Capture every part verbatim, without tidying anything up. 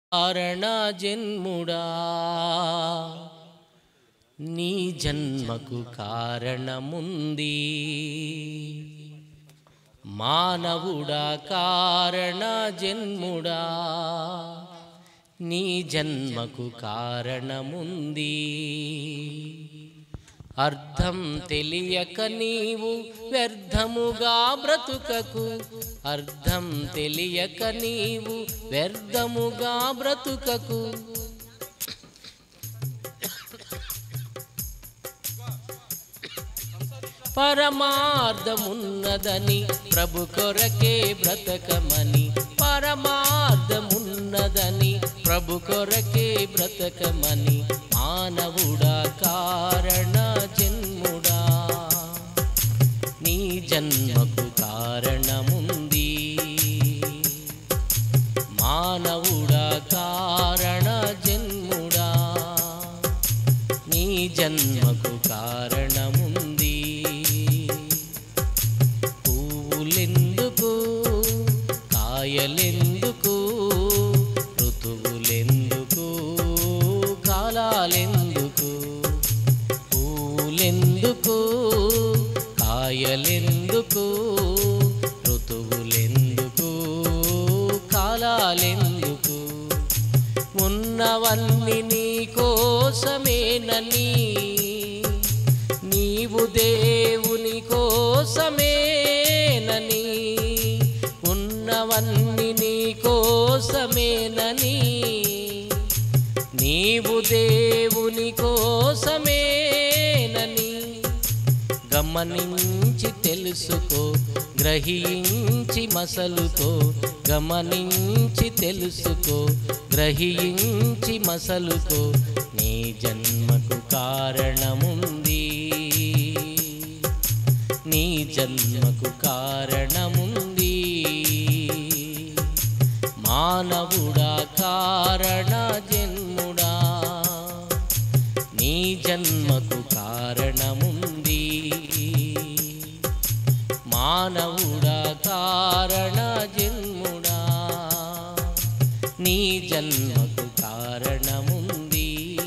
కారణ జన్ముడా నీ జన్మకు కారణముంది మానవుడా కారణ జన్ముడా నీ జన్మకు కారణముంది అర్థం తెలియక నీవు వ్యర్థముగా బ్రతుకకు అర్థం తెలియక నీవు వ్యర్థముగా బ్రతుకకు పరమార్థమున్నదని ప్రభు కొరకే బ్రతకమని పరమార్థమున్నదని ప్రభు కొరకే బ్రతకమని మానవుడా కారణ జన్ముడా నీ జన్మకు కారణముంది మానవుడా కారణ జన్ముడా నీ జన్మకు కారణముంది పువ్వులెందుకు కాయలెందుకు ఋతువులెందుకు కాలాలెందుకు పూలెందుకు కాయలెందుకు ఋతువులెందుకు కాలాలెందుకు ఉన్నవన్నీ నీ కోసమేనని నీవు దేవుని కోసమేనని ఉన్నవన్నీ నీ కోసమేనని నీవు దేవుని కోసమేనని గమనించి తెలుసుకో గ్రహించి మసలుకో గమనించి తెలుసుకో గ్రహించి మసలుకో నీ జన్మకు కారణముంది నీ జన్మకు కారణముంది మానవుడా కారణ జన్ముడా నీ జన్మకు కారణముంది మానవుడా కారణ జన్ముడా నీ జన్మకు కారణముంది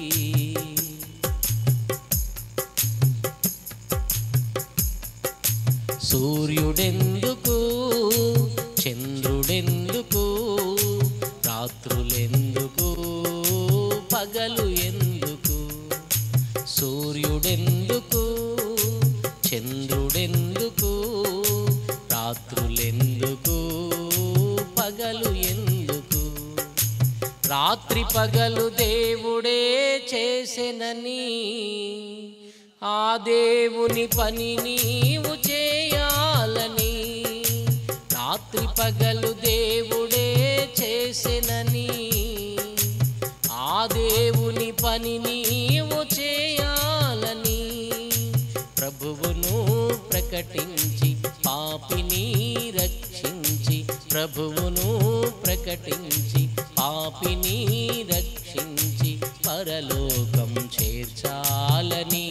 సూర్యుడెందుకు చంద్రుడెందుకు రాత్రులెందుకు పగలు ఎందుకు సూర్యుడెందుకు చంద్రుడెందుకు రాత్రులెందుకు పగలు ఎందుకు రాత్రి పగలు దేవుడే చేసెనని ఆ దేవుని పని నీవు చేయాలని రాత్రి పగలు దేవుడే చేసెనని ఆ దేవుని పని నీవు చేయాలని ప్రభువును ప్రకటించి పాపిని రక్షించి ప్రభువును ప్రకటించి పాపిని రక్షించి పరలోకం చేర్చాలని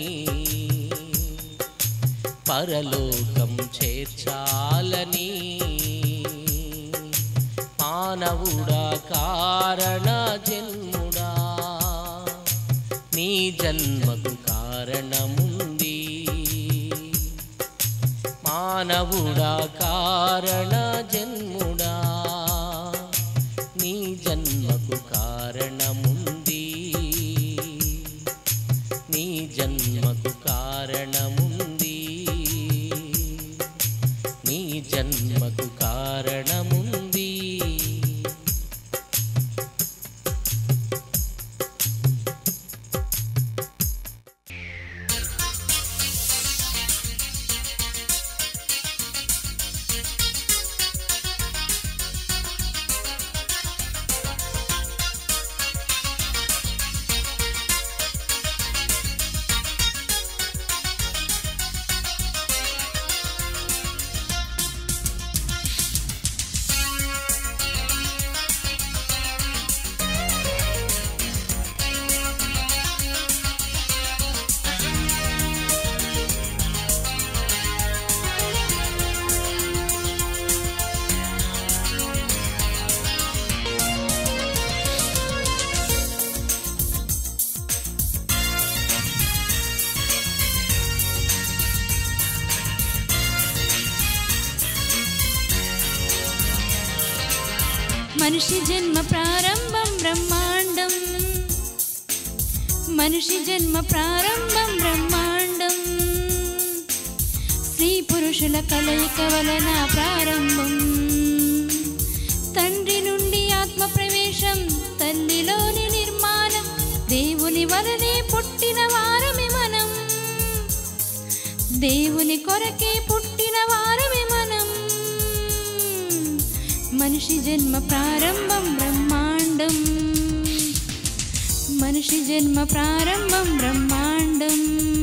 పరలోకం చేర్చాలని మానవుడా కారణ జన్ముడా నీ జన్మకు కారణముంది మానవుడా కారణ జన్ముడా నీ జన్మకు కారణముంది నీ జన్మకు కారణముంది నీ జన్మకు కారణముంది మనిషి జన్మ ప్రారంభం బ్రహ్మాండం, మనిషి జన్మ ప్రారంభం బ్రహ్మాండం. స్త్రీ పురుషుల కలయిక వలన ప్రారంభం, తండ్రి నుండి ఆత్మ ప్రవేశం, తల్లిలోని నిర్మాణం. దేవుని వలనే పుట్టిన వారమే మనం, దేవుని కొరకే పుట్టిన వారమే మనం. మనిషి జన్మ ప్రారంభం బ్రహ్మాండం, మనిషి జన్మ ప్రారంభం బ్రహ్మాండం.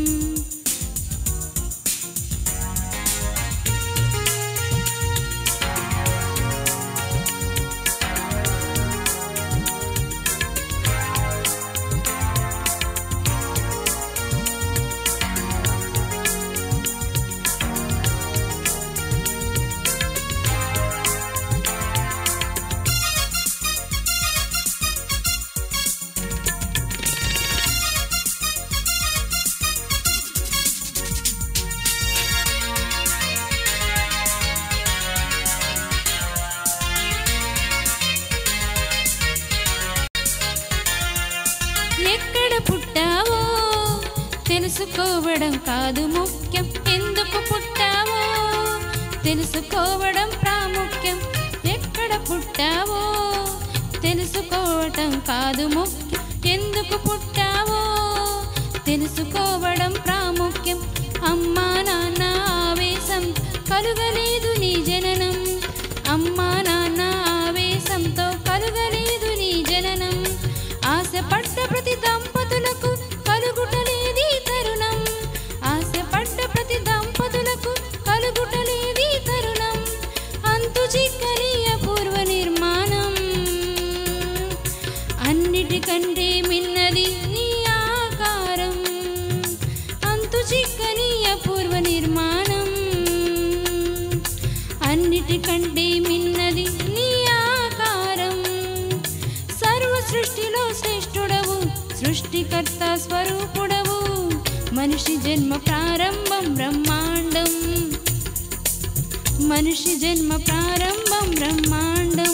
ఎక్కడ పుట్టావో తెలుసుకోవడం కాదు ముఖ్యం, ఎందుకు పుట్టావో తెలుసుకోవడం ప్రాముఖ్యం. ఎక్కడ పుట్టావో తెలుసుకోవడం కాదు ముఖ్యం, ఎందుకు పుట్టావో తెలుసుకోవడం ప్రాముఖ్యం. అమ్మా నాన్న ఆవేశం కలుగలేదు నీ జననం, అమ్మా నాన్న ఆవేశంతో కలుగలేదు నీ జననం. ఆశపడ్డ ప్రతి దంపతులకు కలుగుటలేది తరుణం, ఆశపడ్డ ప్రతి దంపతులకు కలుగుటలేది తరుణం. అంతు చిక్కని అపూర్వ నిర్మాణం, అన్నిటికంటే మిన్నది నీ ఆకారం. అంతు చిక్కని అపూర్వ నిర్మాణం, అన్నిటికంటే మిన్నది నీ ఆకారం. సర్వ సృష్టిలో శ్రేష్ఠుడవు, సృష్టికర్త స్వరూపుడవు. మనిషి జన్మ ప్రారంభం బ్రహ్మాండం, మనిషి జన్మ ప్రారంభం బ్రహ్మాండం.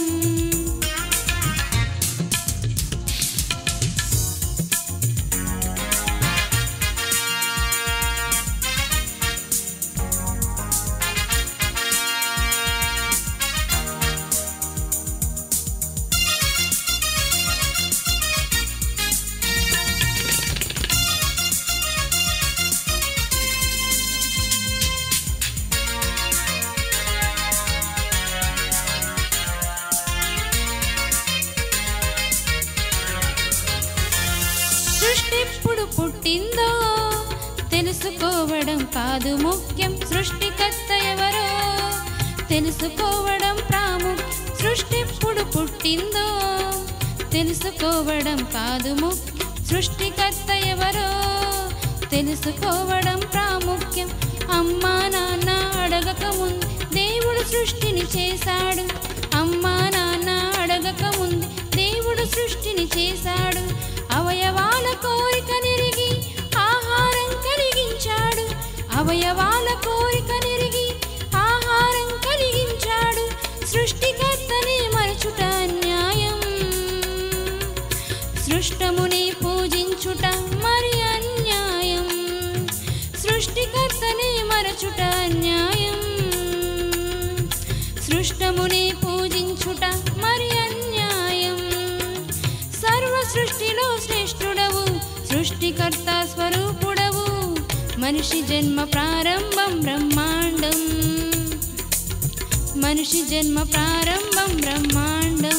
సృష్టి ఎప్పుడు పుట్టిందో తెలుసుకోవడం కాదు ముఖ్యం, సృష్టికర్త ఎవరో తెలుసుకోవడం ప్రాముఖ్యం. సృష్టి ఎప్పుడు పుట్టిందో తెలుసుకోవడం కాదు ముఖ్యం, సృష్టికర్త ఎవరో తెలుసుకోవడం ప్రాముఖ్యం. అమ్మా నాన్న అడగక ముందు దేవుడు సృష్టిని చేశాడు, అమ్మా నాన్న అడగక ముందు దేవుడు సృష్టిని చేశాడు. అవయవాల కోరిక నెరిగి ఆహారం కలిగించాడు, అవయవాల కోరిక నెరిగి ఆహారం కలిగించాడు. సృష్టికర్తనే మరచుట అన్యాయం, సృష్టముని పూజించుట మరి అన్యాయం. సృష్టికర్తనే మరచుట అన్యాయం, సృష్టముని పూజించుట మరి అన్యాయం. సర్వ సృష్టిలో శ్రేష్ఠుడవు, సృష్టికర్త స్వరూపుడవు. మనిషి జన్మ ప్రారంభం బ్రహ్మాండం, మనిషి జన్మ ప్రారంభం బ్రహ్మాండం.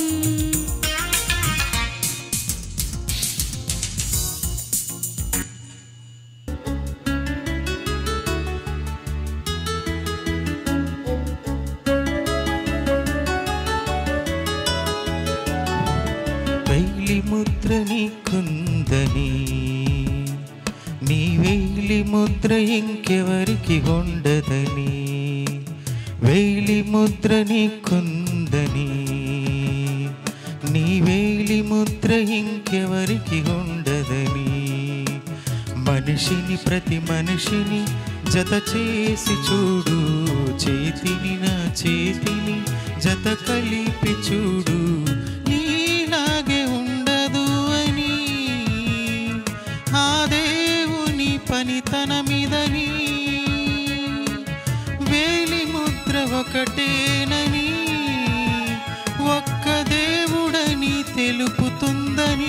వేలి ముద్ర నీకుందని, నీ వేలి ముద్ర ఇంకెవరికి ఉండదని. వేలి ముద్ర నీకుందని, నీ వేలి ముద్ర ఇంకెవరికి ఉండదని. మనిషిని ప్రతి మనిషిని జత చేసి చూడు, చేతిని నా చేతిని జత కలిపి చూడు. ఒకటేనని, ఒక్క దేవుడని తెలుపుతుందని.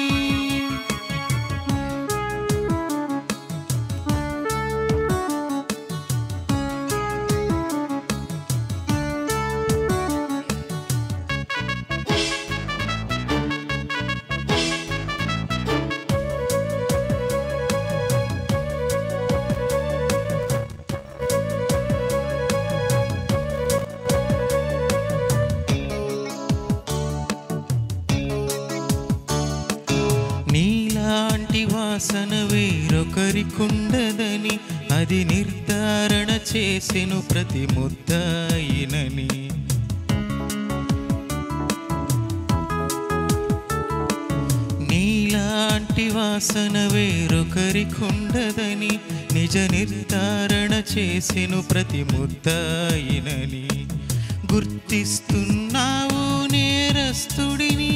నీలాంటి వాసన వేరొకరికుండదని, అది నిర్ధారణ చేసెను ప్రతి ముద్దాయినని. నీలాంటి వాసన వేరొకరికుండదని, నిజ నిర్ధారణ చేసెను ప్రతి ముద్దాయినని. గుర్తిస్తున్నావు నేరస్తుడిని,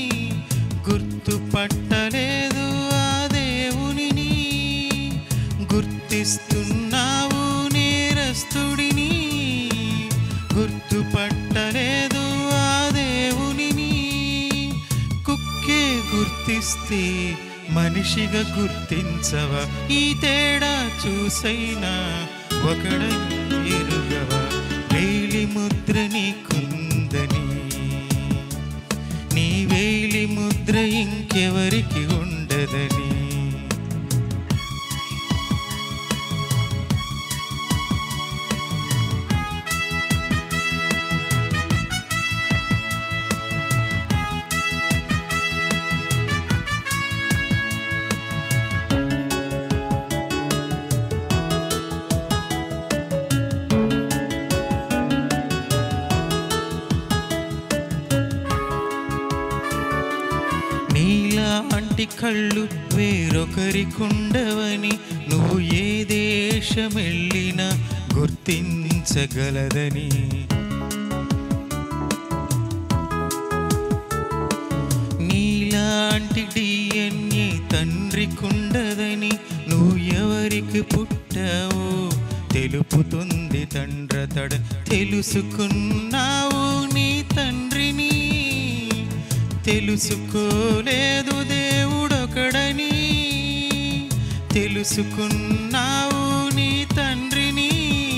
గుర్తుపట్టలేదు ఆ దేవునిని. గుర్తిస్తున్నావు నేరస్తుడిని, గుర్తుపట్టలేదు ఆ దేవునిని. కుక్కే గుర్తిస్తే మనిషిగా గుర్తించవా? ఈ తేడా చూసైనా ఒకడని ఎరుగవా? వేలి ముద్ర నీకుందని, నీ వేలి ముద్ర ఇంకెవరికి ఉండదని. నీలాంటి కళ్ళు వేరొకరికుండవని, నువ్వు ఏ దేశమెళ్ళినా గుర్తించగలదని. నీలాంటి డిఎన్ఏ తండ్రికుండదని, నువ్వు ఎవరికి పుట్టావో తెలుపుతుంది తండ్రతడ. తెలుసుకున్నావు నీ తండ్రిని, తెలుసుకోలేదు దేవుడొకడని. తెలుసుకున్నావు నీ తండ్రిని,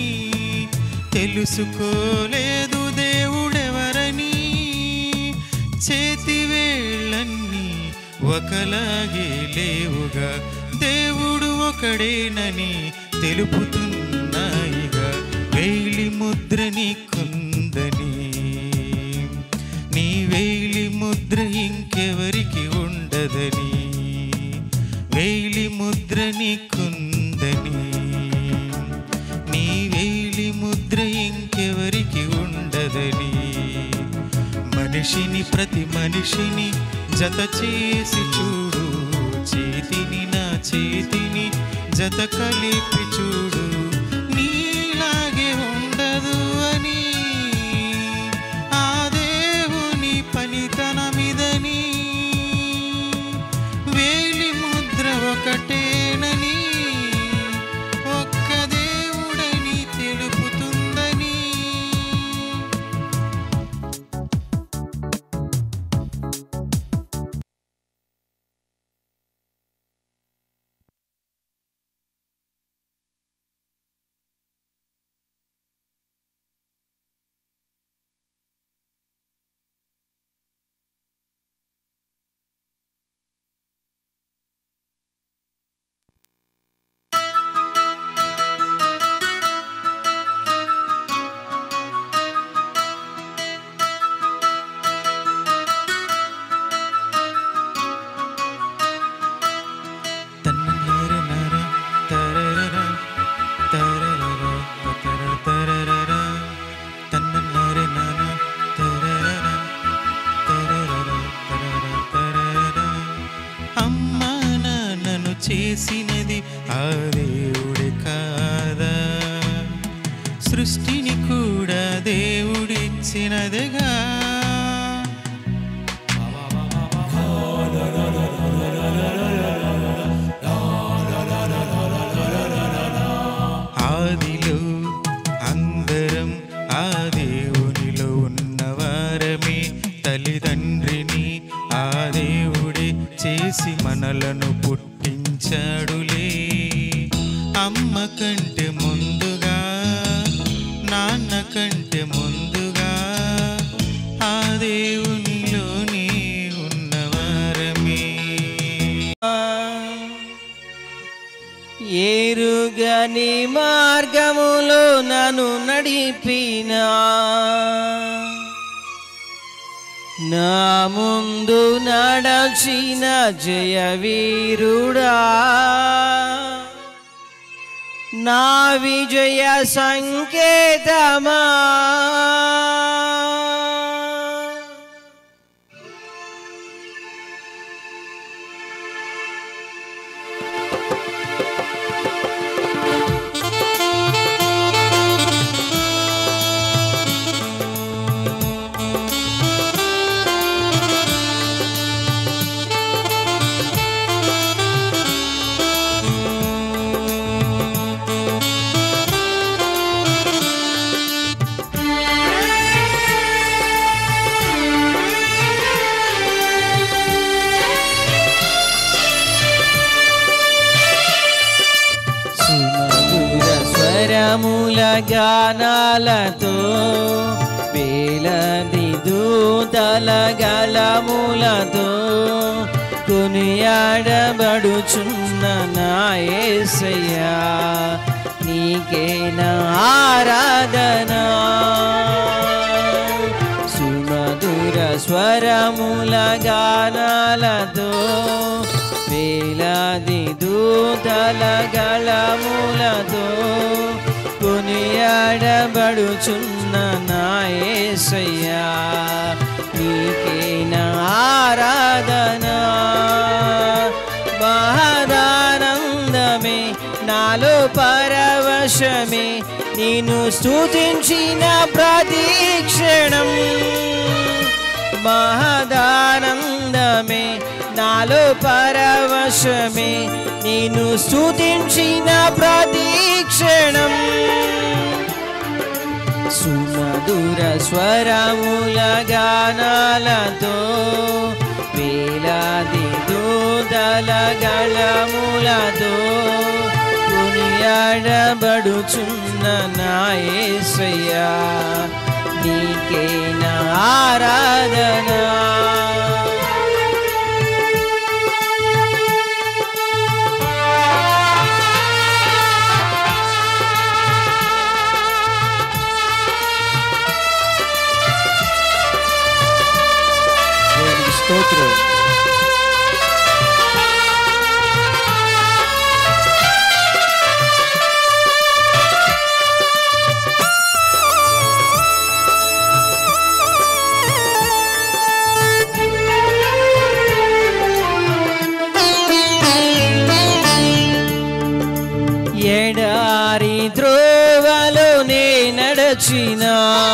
తెలుసుకోలేదు దేవుడెవరని. చేతివేళ్ళన్నీ ఒకలాగే లేవుగా, దేవుడు ఒకడేనని తెలుపుతున్నాయిగా. వేలి ముద్ర నీకుందని, నీ వేలి ముద్ర ఇంకెవరికి ఉండదని. వేలి ముద్ర నీకుందని, నీ వేలి ముద్ర ఇంకెవరికి ఉండదని. మనిషిని ప్రతి మనిషిని జత చేసి చూడు, చేతిని నా చేతిని జత కలిపి చూడు. నీలాగే ఉండదు అని ఆ దేవుని పనితనమిదని. వేలి ముద్ర ఒకటేనని, ఒక్క దేవుడని తెలుపుతుందని. కంటే ముందుగా నాన్న కంటే ముందుగా ఆ దేవునిలోనే ఉన్నవారమే. ఎరుగని మార్గములో నన్ను నడిపినా నా ముందు నడచిన జయవీరుడా నా విజయ సంకేతమా మూల గానాలతో వేలది దూతల గలములతో కొనియాడబడుచున్న నా యేసయ్యా నీకే నా ఆరాధన. సుమధుర స్వరముల గానాలతో వేలాది దూతల గళములతో కొనియాడబడుచున్న నా యేసయ్యా నీకే నా ఆరాధన. మహదానందమే నాలో పరవశమే నిన్ను స్తుతించిన ప్రతి క్షణం. మహదానందమే నాలో పరవశమే నిన్ను స్తుతించిన ప్రతి క్షణం. సుమధుర స్వరముల గానాలతో వేలాది దూతల గళములతో కొనియాడబడుచున్న నా యేసయ్యా నీకే నా ఆరాధన. స్తోత్రం. ఎడారి త్రోవలో నే నడచిన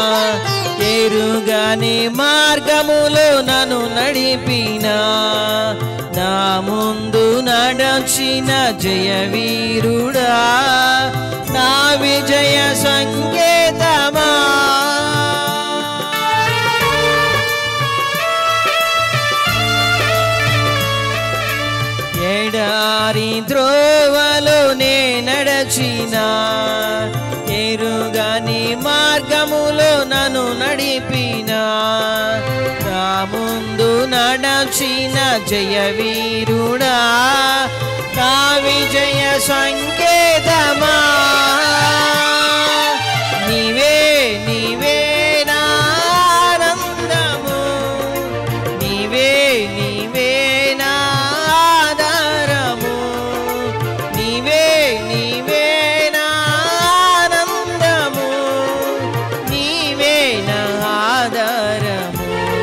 ఎరుగని మార్గములో నన్ను నడిపినా నా ముందు నడచిన జయవీరుడా నా విజయ సంకేతమా. ఎడారి త్రోవలో నే నడచిన ఎరుగని మార్గములో నన్ను నడిపినా నా ముందు నడచిన జయవీరుడా నా విజయ సంకేతమా. నీవే నీవే నా ఆనందము నీవే నీవే నా ఆధారము నీవే నీవే నా ఆనందము నీవే నా ఆధారము.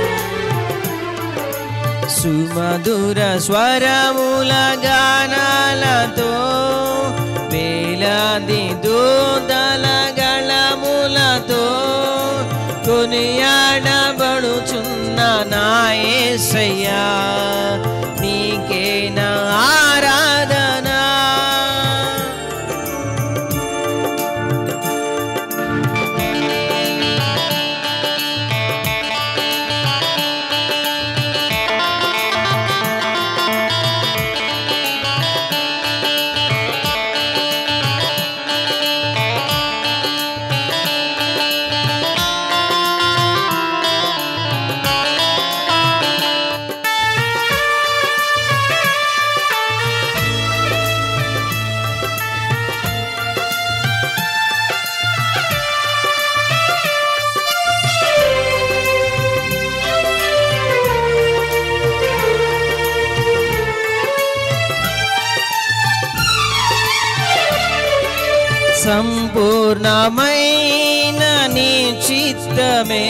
సుమధుర స్వరముల గానాలతో వేలాది దూతల గళములతో కొనియాడబడుచున్న నా యేసయ్యా నీకే నా ఆరాధన. సంపూర్ణమైన నీ చిత్తమే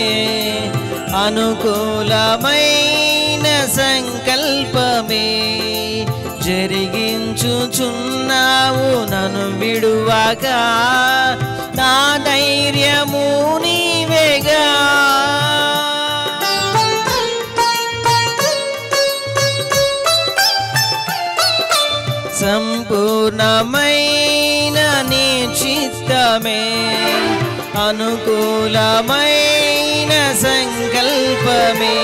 అనుకూలమైన సంకల్పమే జరిగించుచున్నావు నన్ను విడువక నా ధైర్యము నీవేగా సంపూర్ణమైన నీ చిత్తమే అనుకూలమైన సంకల్పమే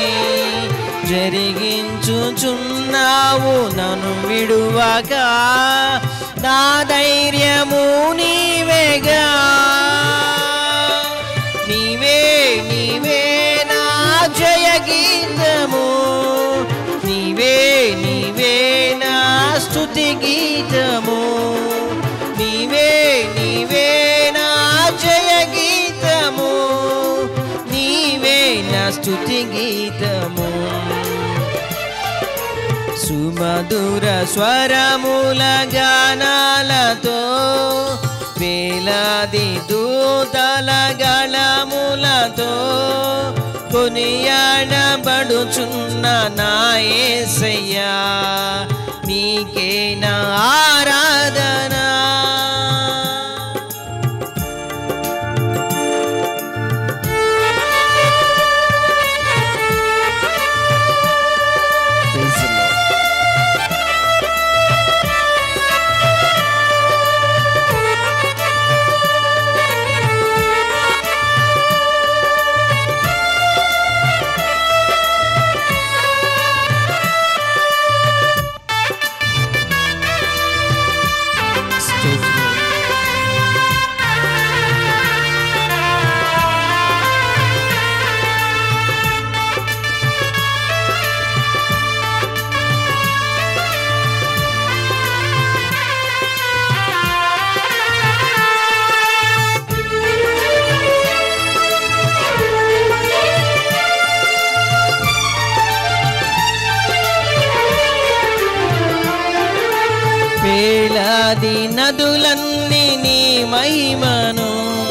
జరిగించుచున్నావు నన్ను విడువక నా ధైర్యము నీవేగా నీవే నీవే నా జయ గీతము నీవే నీవే నా స్తుతి గీతము నీవే నీవే నా జయ గీతము నీవే నా స్తుతి గీతము సుమధుర స్వరముల గానాలతో వేలాది దూతల గళములతో కొనియాడబడుచున్న నా యేసయ్యా నీకే నా ఆరాధన వేలాది నదులన్నీ నీ మహిమను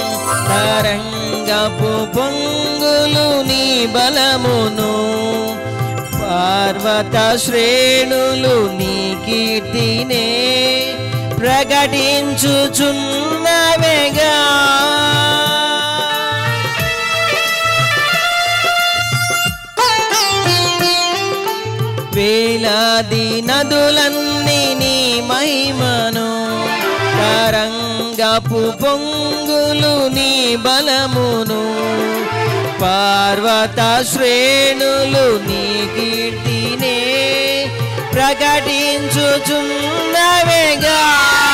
తరంగపు పొంగులు నీ బలమును పర్వత శ్రేణులు నీ కీర్తినే ప్రకటించుచున్నవేగా వేలాది నదులన్నీ నీ మహిమను తరంగపు పొంగులు నీ బలమును పర్వత శ్రేణులు నీ కీర్తినే ప్రకటించుచున్నవేగా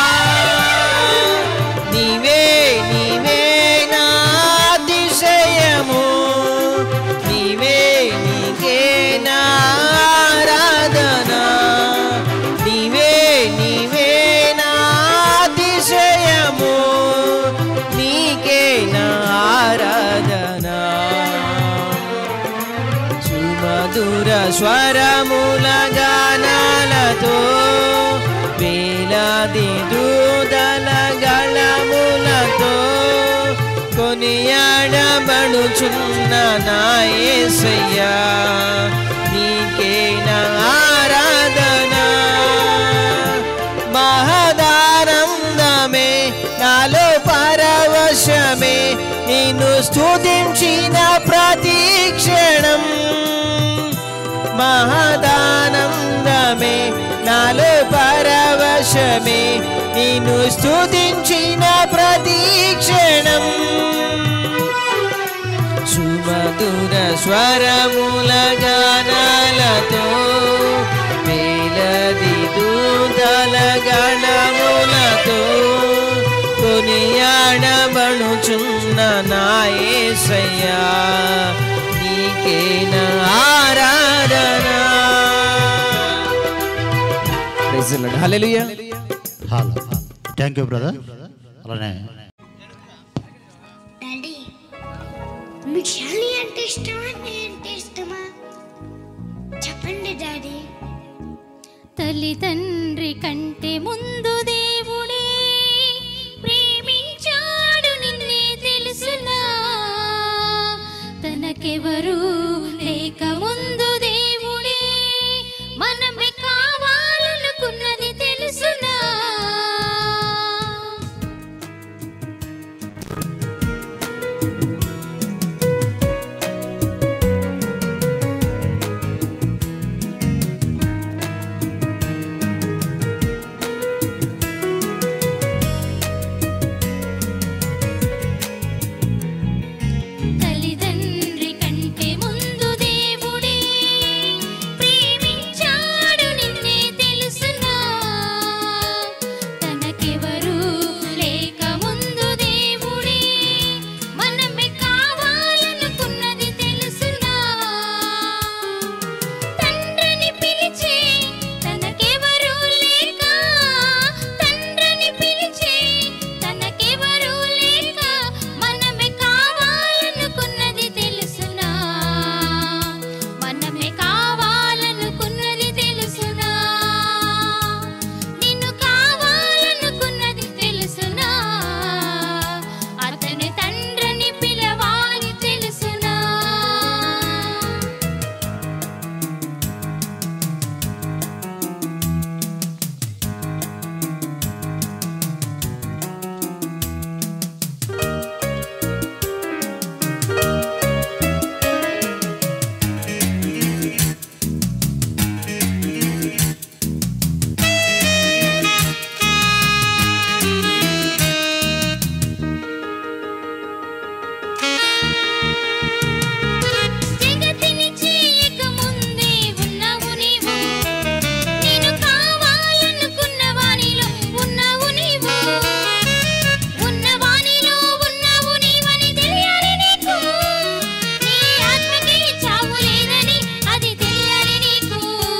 నీవే నీవే నా అతిశయము నీవే నీకే నా ఆరాధన నీవే నీవే నా అతిశయము నీకే నా ఆరాధన సుమధుర స్వరముల గానాలతో వేలాది దూతల గళములతో కొనియాడబడుచున్న నా యేసయ్యా నీకే నా ఆరాధన మహదానందమే నాలో పరవశమే నిన్ను స్తుతించిన ప్రతి క్షణం మహదానందమే నాలో పరవశమే నిన్ను స్తుతించిన ప్రతి క్షణం సుమధుర స్వరముల గానాలతో వేలాది దూతల గణములతో కొనియాడబడుచున్న నా యేసయ్యా నీకే నా ఆరాధన. Praise the Lord. Hallelujah. Hello thank you brother. అలానే డాడీ మీకు షాలి అంటే ఇష్టమా అంటే ఇష్టమా చెప్పండి డాడీ. తల్లి తండ్రి కంటే ముందు దేవుడే ప్రేమించ తనకెవరు లేక ముందు దేవుడే మనమే కావాలనుకున్నది తెలుసునా. తల్లిదండ్రి కంటే ముందు దేవుడే ప్రేమించాడు నిన్నే తెలుసునా. తనకెవరు లేక ముందు దేవుడే మనమే కావాలనుకున్నది తెలుసునా. తండ్రిని పిలిచే తనకెవరు లేక తండ్రిని పిలిచే తనకెవరు లేక మనమే కావాలనుకున్నది తెలుసునా. మనమే కావాలనుకున్నది తెలుసునా. నిన్ను కావాలనుకున్నది తెలుసునా. అతని తండ్రిని పిలవాలి తెలుసునా. జగతిని చేయక ముందే ఉన్నావు నీవు. నేను కావాలనుకున్న వానిలో ఉన్నావు నీవు. ఉన్న వానిలో ఉన్నావు నీవని తెలియాలి నీకు. నీ ఆత్మకి చావు లేదని అది తెలియాలి నీకు.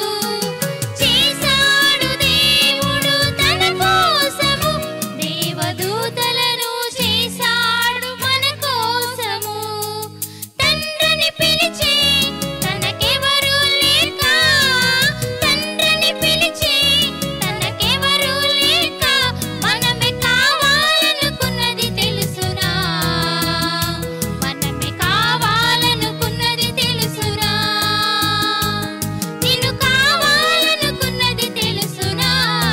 చేశాడు దేవుడు తన కోసము దేవదూతలను చేశాడు మన కోసము. తండ్రిని పిలిచే తనకెవరు లేక తండ్రిని పిలిచే తనకెవరు లేక మనమే కావాలనుకున్నది తెలుసునా. మనమే కావాలనుకున్నది తెలుసునా. నిన్ను కావాలనుకున్నది తెలుసునా.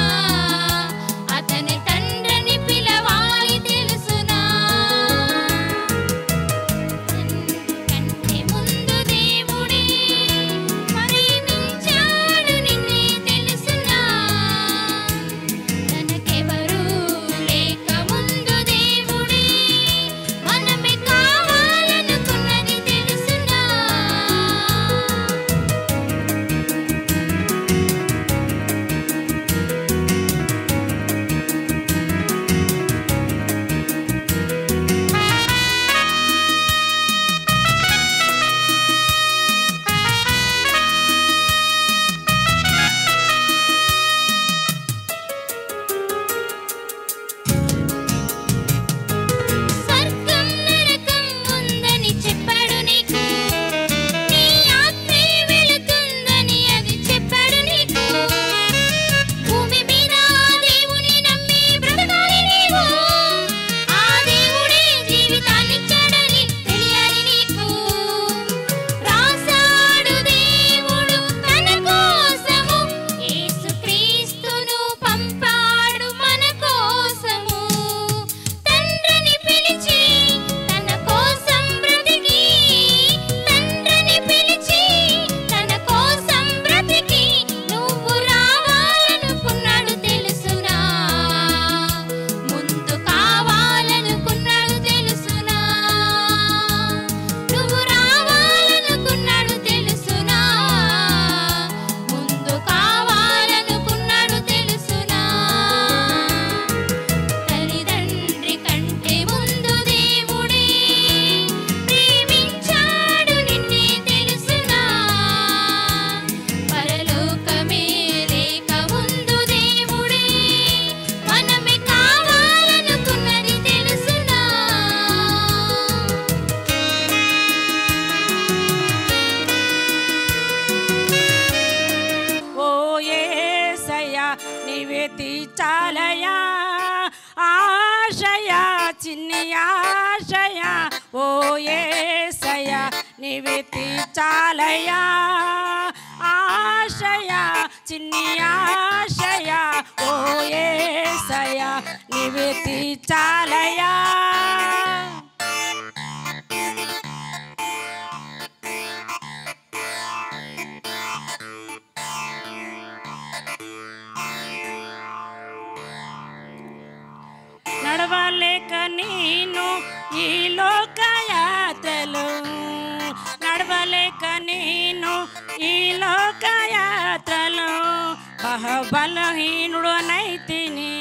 అతని తండ్రిని పిలవాలి తెలుసునా. కంటే ముందు దేవుడే ప్రేమించాడు నిన్నే తెలుసునా. తనకెవరు లేక ముందు దేవుడే మనమే కావాలనుకున్నది తెలుసునా. స్వర్గం నరకం ఉందని చెప్పాడు నీకు. నీ ఆత్మే వెళుతుందని అది చెప్పాడు నీకు. భూమి మీద దేవుని నమ్మి బ్రతకాలి నీవు. ఆ దేవుడే జీవితాన్నిచ్చాడని తెలియాలి నీకు. రాసాడు దేవుడు తన కోసము యేసుక్రీస్తును పంపాడు మన కోసము. తండ్రిని పిలిచి తన కోసం బ్రతికి తండ్రిని పిలిచి తన కోసం బ్రతికి నువ్వు రావాలనుకున్నాడు తెలుసునా. ముందు కావాలనుకున్నాడు తెలుసునా. నువ్వు రావాలనుకున్నాడు తెలుసునా. ముందు కావాలనుకున్నాడు తెలుసునా. తల్లిదండ్రి కంటే ముందు దేవుడే ప్రేమించాడు నిన్నే తెలుసునా. పరలోకమే లేక ముందు దేవుడే మనమే కావాలనుకున్నది తెలుసునా. ఓ యేసయ్యా నీవే తీర్చాలయా ఆశయా చిన్ని ఆశయా. ఓ యేసయ్యా నీవే తీర్చాలయ్యా ఆశయ చిన్ని ఆశయ ఓ యేసయ్యా నీవే తీర్చాలయ్యా నడవలేక నేను ఈ లోకయాత్రలో నడవలేక నేను ఈ లోకయాత్రలో బహబలహీనుడనైతిని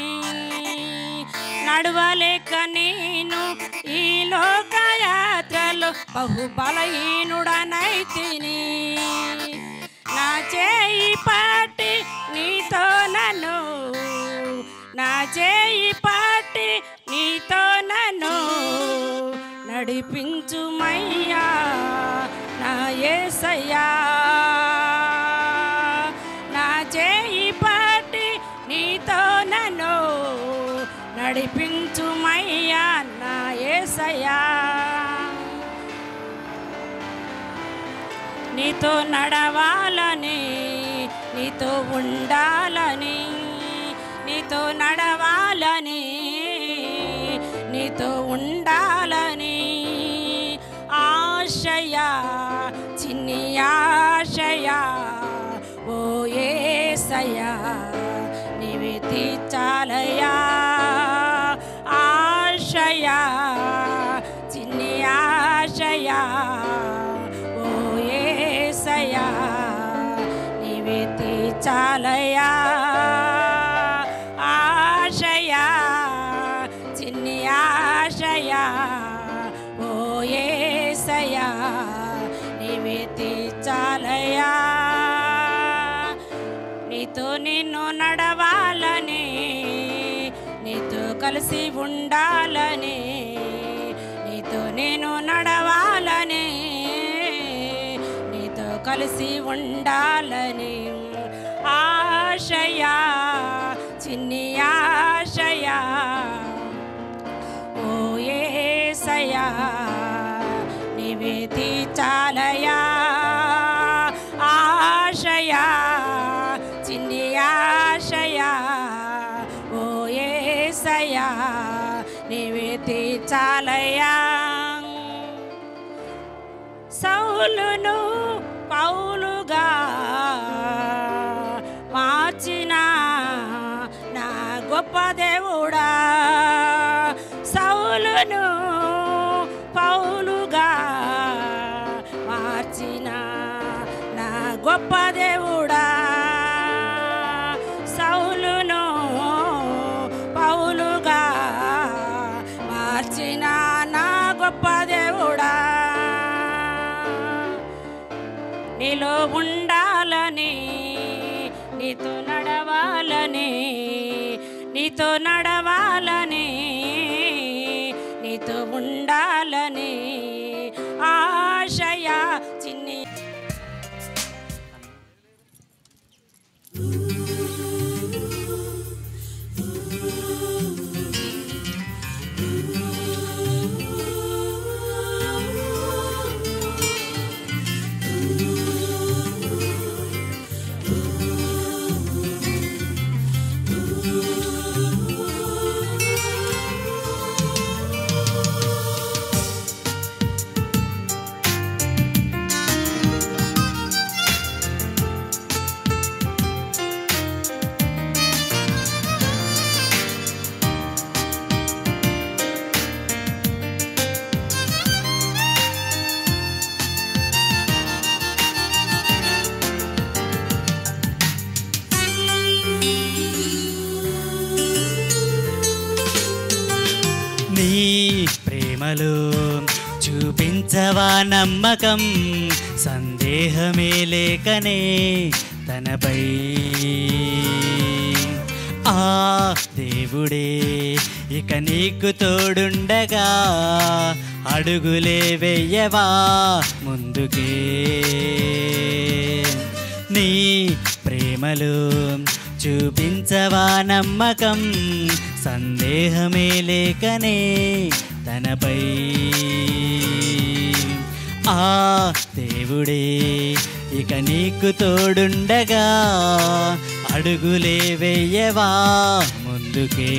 నడవలేక నేను ఈ లోకయాత్రలో బహుబలహీనుడనైతిని నా చేయి పట్టి నీతో నన్ను నా చేయి పట్టి నీతో నన్ను నడిపించుమయ్యా నా యేసయ్యా నా చేయి పట్టి నీతో నన్ను నడిపించుమయ్యా నా యేసయ్యా నీతో నడవాలని నీతో ఉండాలని నీతో నడవాలని నీతో ఉండాలని ఆశయ చిన్ని ఆశయ ఓ యేసయ్యా నీవే తీర్చాలయ్యా ఆశయ చిన్ని ఆశయ ఓ యేసయ్యా నీవే తీర్చాలయ్యా ఆశయా చిన్ని ఆశయా ఓ యేసయ్యా నీవే తీర్చాలయ్యా నీతో నిన్ను నడవాలని నీతో కలిసి ఉండాలని నీతో నేను నడవాలని నీతో కలిసి ఉండాలని ఆశయా చిన్ని ఆశయా ఓ యేసయ్యా నీవే తీర్చాలయ్యా ఆశయా చిన్ని ఆశయా ఓ యేసయ్యా నీవే తీర్చాలయ్యా సౌలును పౌలుగా మార్చిన నా గొప్ప దేవుడా సౌలును పౌలుగా మార్చిన నా గొప్ప దేవుడా సౌలును పౌలుగా మార్చిన నా గొప్ప దేవుడా నీలో ఉండాలని నీతో నడవాలని నీతో నడవాలని నీతో ఉండాలని ఆశయ చిన్ని ప్రేమలో చూపించవా నమ్మకం సందేహమే లేకనే తనపై ఆ దేవుడే ఇక నీకు తోడుండగా అడుగులే వెయ్యవా ముందుకే నీ ప్రేమలో చూపించవా నమ్మకం సందేహమే లేకనే తనపై ఆ దేవుడే ఇక నీకు తోడుండగా అడుగులే వెయ్యవా ముందుకే.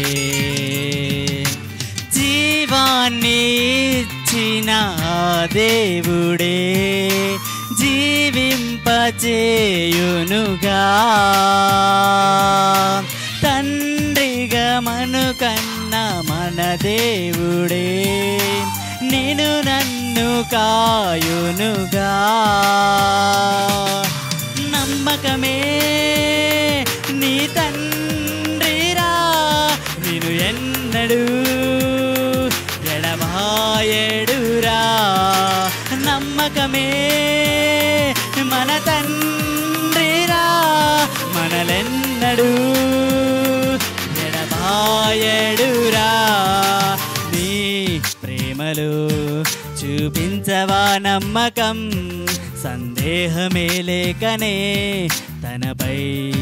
జీవాన్ని ఇచ్చిన దేవుడే జీవింపచేయునుగా. తండ్రిగా మను కన్న మన దేవుడే నేను నన్ను కాయునుగా. నమ్మకమే నీ తండ్రిరా నేను ఎన్నడూ ఎడబాయడురా. నమ్మకమే మన తండ్రిరా మనలెన్నడూ ఎడబాయడురా. నీ ప్రేమలో చూపించవా నమ్మకం సందేహమే లేకనే తనపై.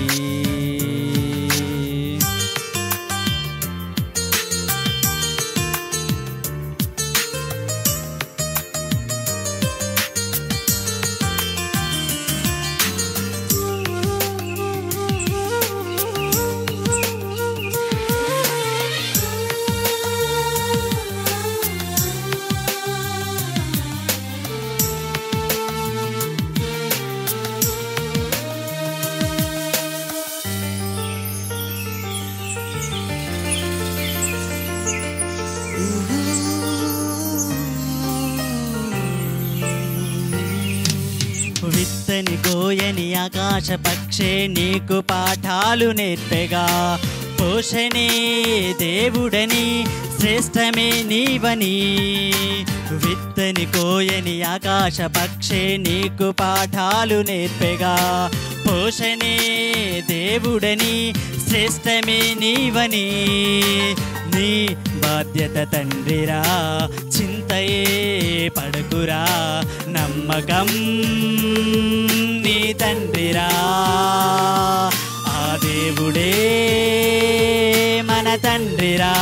విత్తని గోయని ఆకాశ పక్షే నీకు పాఠాలు నేర్పెగా. పోషణే దేవుడని శ్రేష్టమే నీవని. విత్తని కోయని ఆకాశ పక్షే నీకు పాఠాలు నేర్పెగా. పోషణే దేవుడని శ్రేష్టమే నీవని. నీ బాధ్యత తండ్రిరా చింతయే పడకురా. నమ్మకం నీ తండ్రిరా ఆ దేవుడే మన తండ్రిరా.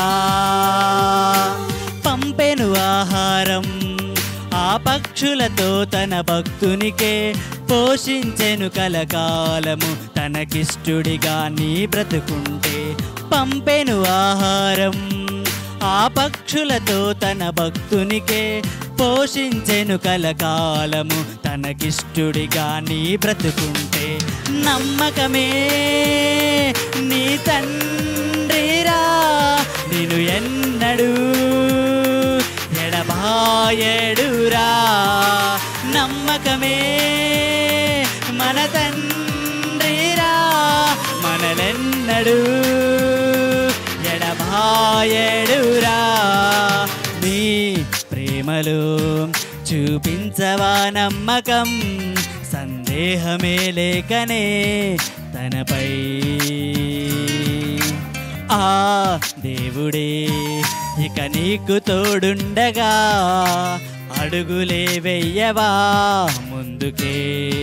పంపెను ఆహారం ఆ పక్షులతో తన భక్తునికే. పోషించెను కలకాలము తనకిష్టుడిగా నీ బ్రతుకుంటే. పంపెను ఆహారం ఆ పక్షులతో తన భక్తునికే. పోషించెను కలకాలము తనకిష్టుడిగా నీ బ్రతుకుంటే. నమ్మకమే నీ తండ్రిరా నేను ఎన్నడూ ఎడబాయడురా. నమ్మకమే మన తండ్రిరా మనలెన్నడూ ఎడబాయడురా. నీ ప్రేమలో చూపించవా నమ్మకం సందేహమే లేకనే తనపై. ఆ దేవుడే ఇక నీకు తోడుండగా అడుగులే వెయ్యవా ముందుకే.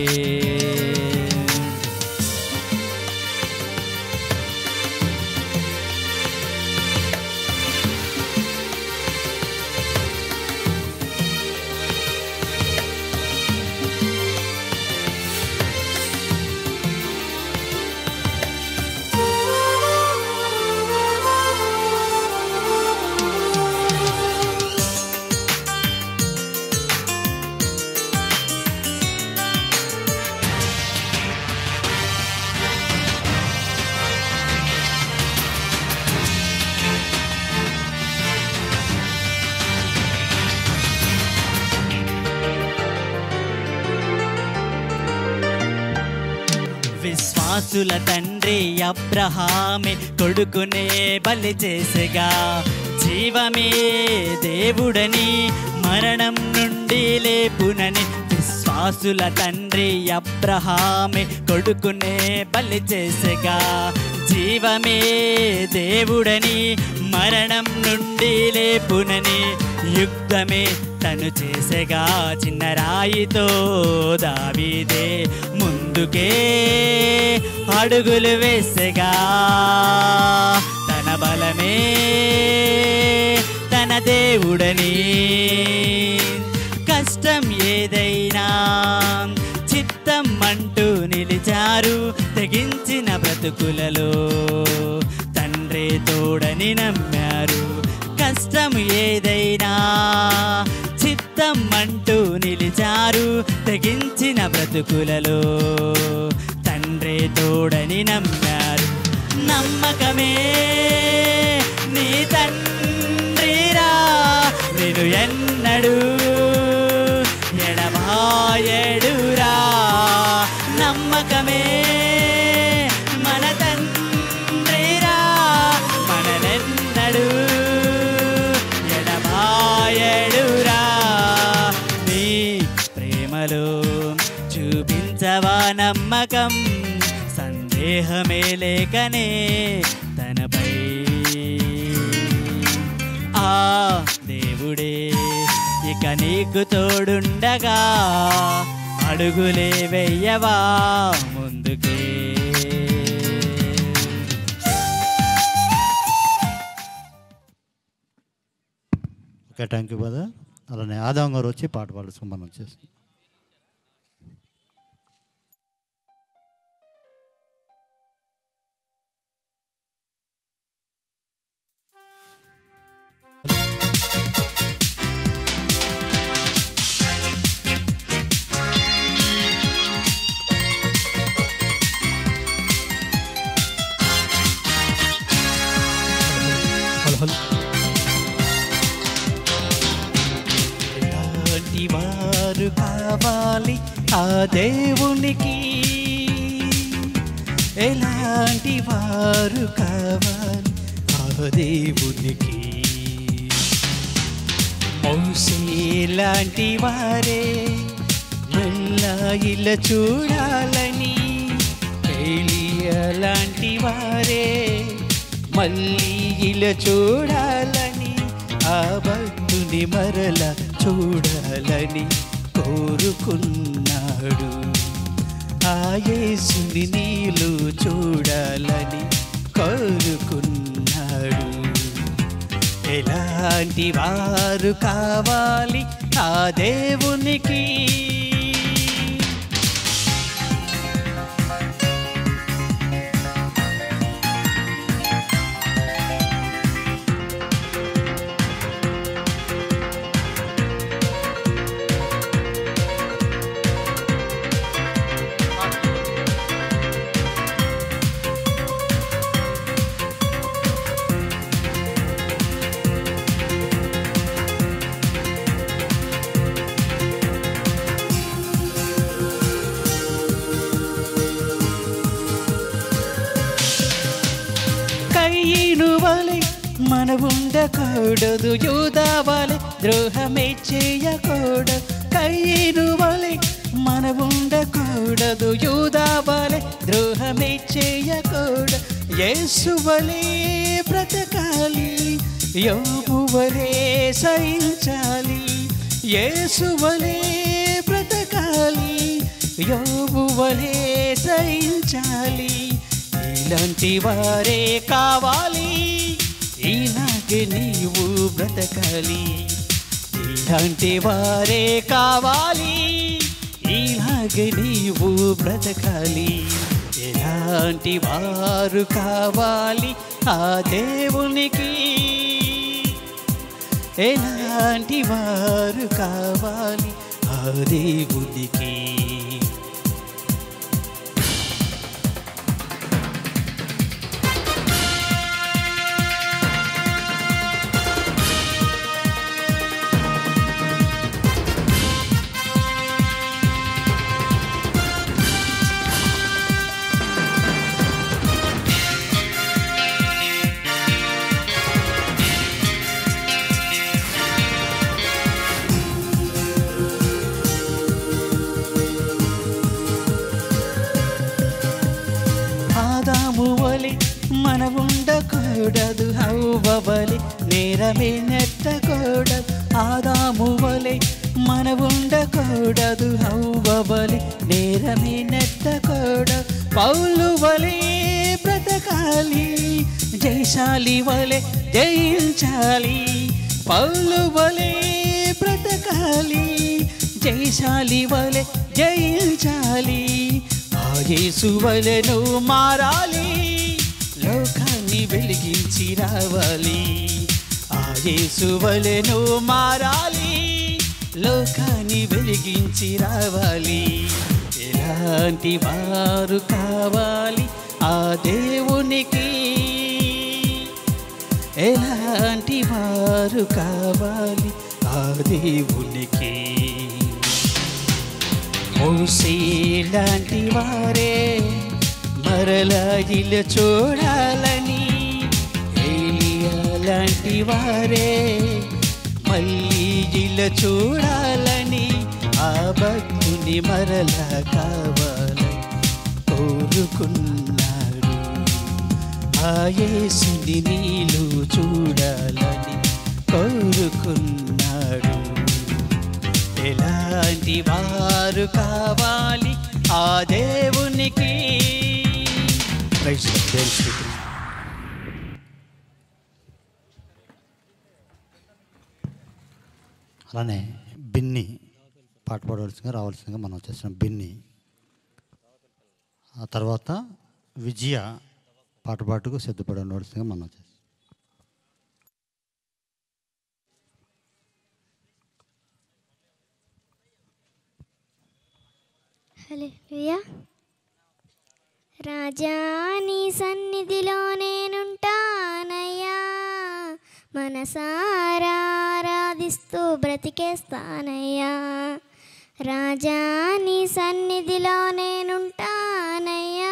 విశ్వాసుల తండ్రి అబ్రహామే కొడుకునే బలి చేసెగా. జీవమే దేవుడని మరణం నుండి లేపునని. విశ్వాసుల తండ్రి అబ్రహామే కొడుకునే బలి చేసెగా. జీవమే దేవుడని మరణం నుండి లేపునని. యుద్ధమే తను చేసెగా చిన్న రాయితో. దావీదే ముందుకే అడుగులు వేసెగా. తన బలమే తన దేవుడని. కష్ట కష్టం ఏదైనా చిత్తం అంటూ నిలిచారు తెగించిన బ్రతుకులలో తండ్రి తోడని నమ్మారు. కష్టం ఏదైనా చిత్తం అంటూ నిలిచారు తెగించిన బ్రతుకులలో తండ్రి తోడని నమ్మారు. నమ్మకమే నీ తండ్రిరా నేను ఎన్నడూ ఎడబాయడురా. నమ్మకమే మన తండ్రిరా మననెన్నడూ ఎడబాయడురా. నీ ప్రేమలో చూపించవా నమ్మకం సందేహమే లేకనే తనపై ఆ దేవుడే ఇక నీకు తోడుండగా అడుగులే వెయ్యవా ముందుకే. Okay, thank you brother. అలానే ఆదాం గారు వచ్చి పాట పాడుతూ మనం చేస్తాం. ఎలాంటి వారు కావాలి ఆ దేవునికి, ఎలాంటి వారు కావాలి ఆ దేవునికి. మోసే లాంటి వారే మళ్ళా ఇలా చూడాలని, ఏలియా లాంటి వారే మళ్ళీ ఇలా చూడాలని, ఆ భక్తుని మరల చూడాలని కోరుకున్నాడు. ఆ యేసుని నీలో చూడాలని కోరుకున్నాడు. ఎలాంటి వారు కావాలి ఆ దేవునికి, కయ్యను వలె మన ఉండకూడదు, యూదా వలె ద్రోహమే చేయకూడదు. కయ్యను వలె మన ఉండకూడదు, యూదా వలె ద్రోహమే చేయకూడదు. యేసు వలె బ్రతకాలి, యోబు వలె సహించాలి. యేసు వలె బ్రతకాలి, యోబు వలె సహించాలి. ఇలాంటి వారే కావాలి, ఇలాగే నీవు బ్రతకాలి. ఇలాంటి వారే కావాలి, ఇలాగే నీవు బ్రతకాలి. ఎలాంటి వారు కావాలి ఆ దేవునికి, ఎలాంటి వారు కావాలి ఆ దేవునికి. మన ఉండకూడదు, హవ్వ వలె నేరమే నెట్టకూడదు. ఆదాము వలె మన ఉండకూడదు, హవ్వ వలె నేరమే నెట్టకూడదు. పౌలు వలె బ్రతకాలి, జయశాలి వలె జయించాలి. పౌలు వలె బ్రతకాలి, జయశాలి వలె జయించాలి ఆ యేసు వలె నువ్వు మారాలి లోకాన్ని వెలిగించి రావాలి ఆ యేసు వలె నువ్వు మారాలి లోకాన్ని వెలిగించి రావాలి ఎలాంటి వారు కావాలి ఆ దేవునికి ఎలాంటి వారు కావాలి ఆ దేవునికి మోసే లాంటి వారే మరలా ఇల్లు చూడాలని ఏలియా లాంటి వారే మళ్ళీ ఇల్లు చూడాలని ఆ భక్తుని మరలా కావాలని కోరుకున్నాడు ఆ యేసుని నీలో చూడాలని కోరుకున్నాడు ఎలాంటి వారు కావాలి ఆ దేవునికి అలానే బిన్ని పాట పాడవలసిందిగా రావాల్సిందిగా మనం వచ్చేస్తున్నాం బిన్ని. ఆ తర్వాత విజయ పాట పాటుకు సిద్ధపడవలసిందిగా మనం వచ్చేస్తాం. హల్లెలూయా. రాజా నీ సన్నిధిలో నేనుంటానయ్యా మనసారా ఆరాధిస్తూ బ్రతికేస్తానయ్యా రాజా నీ సన్నిధిలో నేనుంటానయ్యా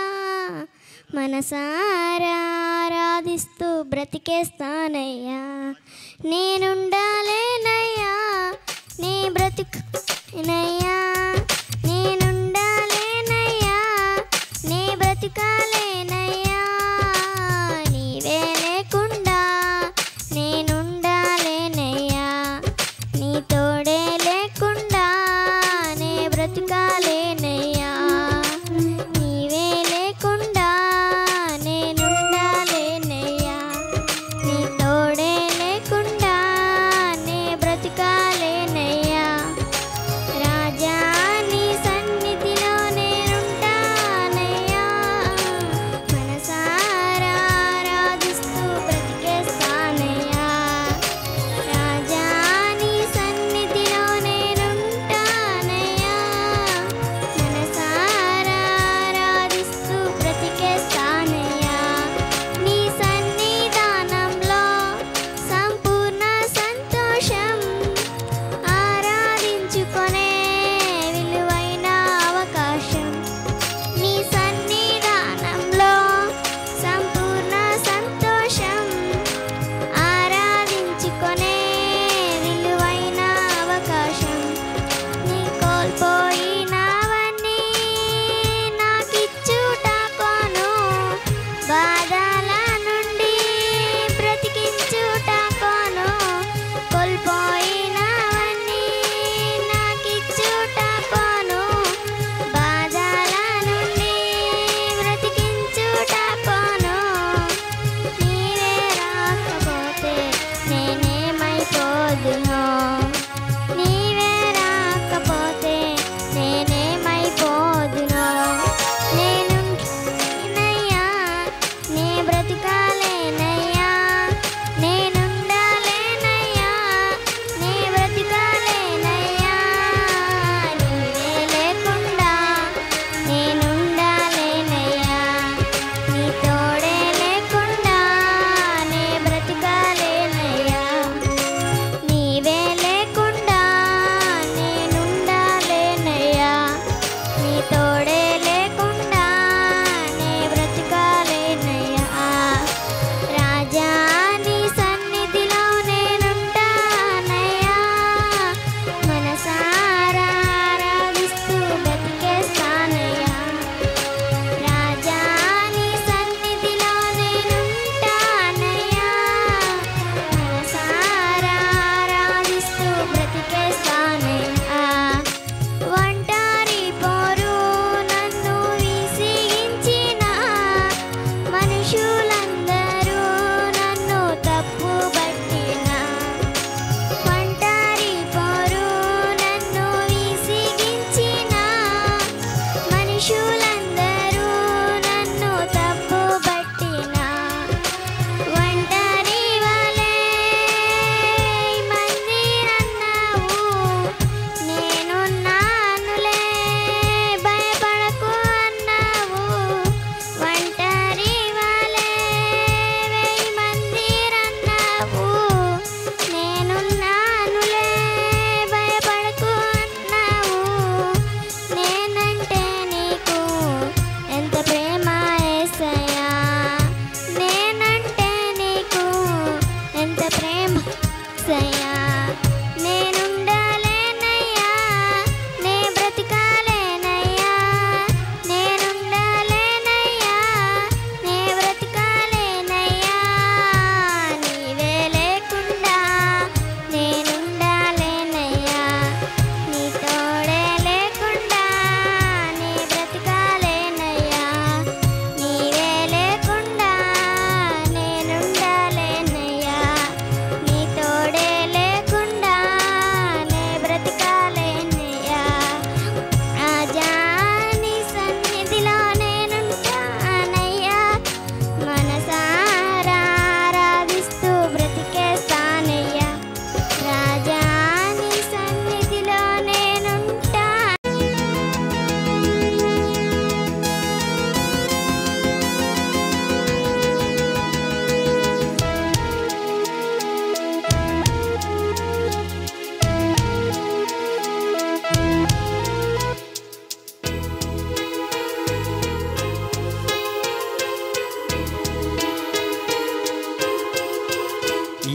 మనసారా ఆరాధిస్తూ బ్రతికేస్తానయ్యా నేనుండాలేనయ్యా నీ బ్రతికనయ్యా నేనుండాలేనయ్యా నీ బ్రతికాలేనయ్యా నీవే లేకుండా నేనుండాలేనయ్యా నీ తోడే లేకుండా నే బ్రతికాలేనయ్యా నీవే లేకుండా నేనుండాలేనయ్యా నీ తోడే లేకుండా నే బ్రతికాలేనయ్యా రాజా నీ సన్నిధిలో నేనుంటానయ్యా మనసారా ఆరాధిస్తూ బ్రతికేస్తానయ్యా రాజా నీ సన్నిధిలో నేనుంటానయ్యా మనసారా ఆరాధిస్తూ బ్రతికేస్తానయ్యా నీ సన్నిధానంలో సంపూర్ణ సంతోషం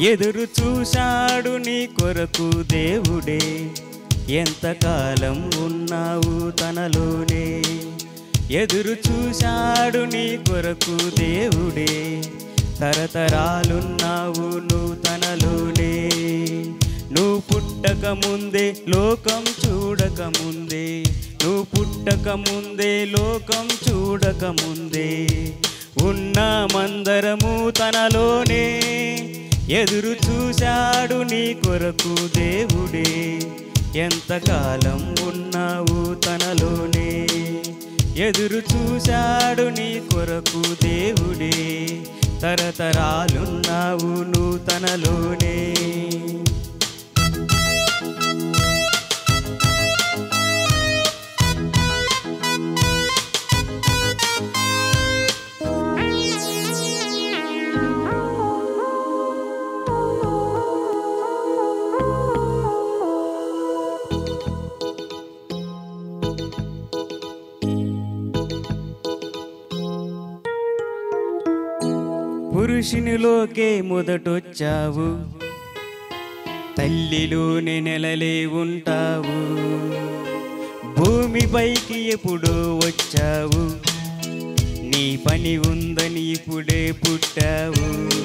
ఎదురు చూశాడు నీ కొరకు దేవుడే, ఎంతకాలం ఉన్నావు తనలోనే. ఎదురు చూశాడు నీ కొరకు దేవుడే, తరతరాలున్నావు నువ్వు తనలోనే. నువ్వు పుట్టక ముందే లోకం చూడక ముందే, నువ్వు పుట్టక ముందే లోకం చూడక ముందే ఉన్నామందరము తనలోనే. ఎదురు చూశాడు నీ కొరకు దేవుడే, ఎంతకాలం ఉన్నావు తనలోనే. ఎదురు చూశాడు నీ కొరకు దేవుడే, తరతరాలున్నావు నువ్వు తనలోనే. పురుషునిలోకే మొదటొచ్చావు, తల్లిలోని నెలలే ఉంటావు. భూమిపైకి ఎప్పుడో వచ్చావు, నీ పని ఉందని ఇప్పుడే పుట్టావు.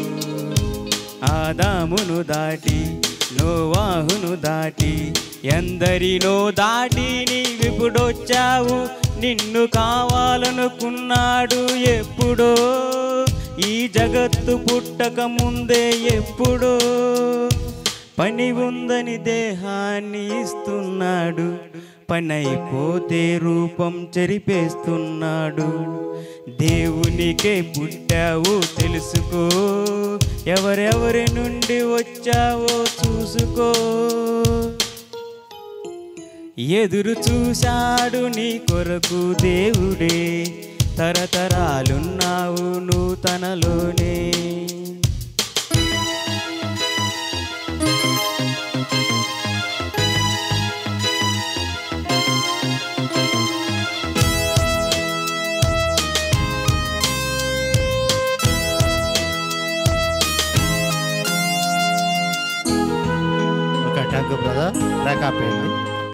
ఆదామును దాటి నోవాహును దాటి ఎందరినో దాటి నీవిప్పుడొచ్చావు. నిన్ను కావాలనుకున్నాడు ఎప్పుడో, ఈ జగత్తు పుట్టక ముందే ఎప్పుడో. పని ఉందని దేహాన్ని ఇస్తున్నాడు, పని అయిపోతే రూపం చెరిపేస్తున్నాడు. దేవునికే పుట్టావు తెలుసుకో, ఎవరెవరి నుండి వచ్చావో చూసుకో. ఎదురు చూశాడు నీ కొరకు దేవుడే, తరతరాలున్నావు నువ్వు తనలోనే. Okay, thank you brother. Track ఆపేయండి.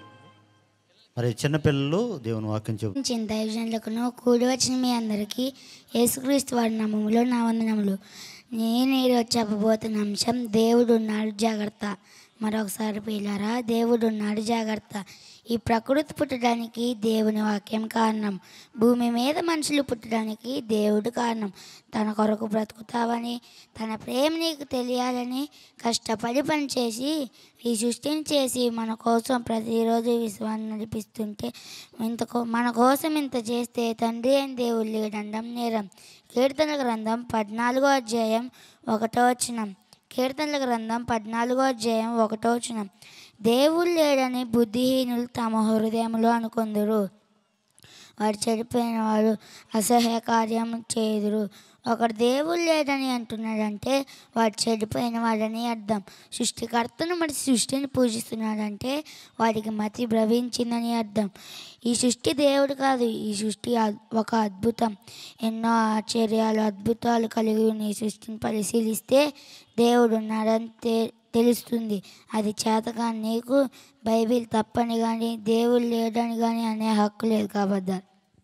మరి చిన్నపిల్లలు దేవుని వాక్యం చెప్పు. దైవజనులకును కూడి వచ్చిన మీ అందరికీ యేసుక్రీస్తు వారి నామములో నా వందనములు. నేను ఈరోజు చెప్పబోతున్న అంశం దేవుడు ఉన్నాడు జాగ్రత్త. మరొకసారి పిల్లారా, దేవుడు ఉన్నాడు జాగ్రత్త. ఈ ప్రకృతి పుట్టడానికి దేవుని వాక్యం కారణం. భూమి మీద మనుషులు పుట్టడానికి దేవుడు కారణం. తన కొరకు బ్రతుకుతావని, తన ప్రేమ నీకు తెలియాలని కష్టపడి పనిచేసి ఈ సృష్టిని చేసి మన కోసం ప్రతిరోజు విశ్వాన్ని నడిపిస్తుంటే, ఇంత మన కోసం ఇంత చేస్తే తండ్రి అయిన దేవుడు లేడండం నేరం. కీర్తనల గ్రంథం పద్నాలుగో అధ్యాయం ఒకటో వచనం. కీర్తనల గ్రంథం పద్నాలుగో అధ్యాయం ఒకటో వచనం. దేవుడు లేడని బుద్ధిహీనులు తమ హృదయంలో అనుకొందురు, వాడు చెడిపోయిన వాడు అసహ్య కార్యం చేయుదురు. ఒకడు దేవుడు లేడని అంటున్నాడంటే వాడు చెడిపోయిన వాడని అర్థం. సృష్టికర్తను మరి సృష్టిని పూజిస్తున్నాడంటే వాడికి మతి భ్రవించిందని అర్థం. ఈ సృష్టి దేవుడు కాదు, ఈ సృష్టి ఒక అద్భుతం. ఎన్నో ఆశ్చర్యాలు అద్భుతాలు కలిగి ఉన్న ఈ సృష్టిని పరిశీలిస్తే దేవుడు ఉన్నాడని తె తెలుస్తుంది. అది చేతగాని నీకు బైబిల్ తప్పని కానీ దేవుడు లేడని కానీ అనే హక్కు లేదు కాబట్టి.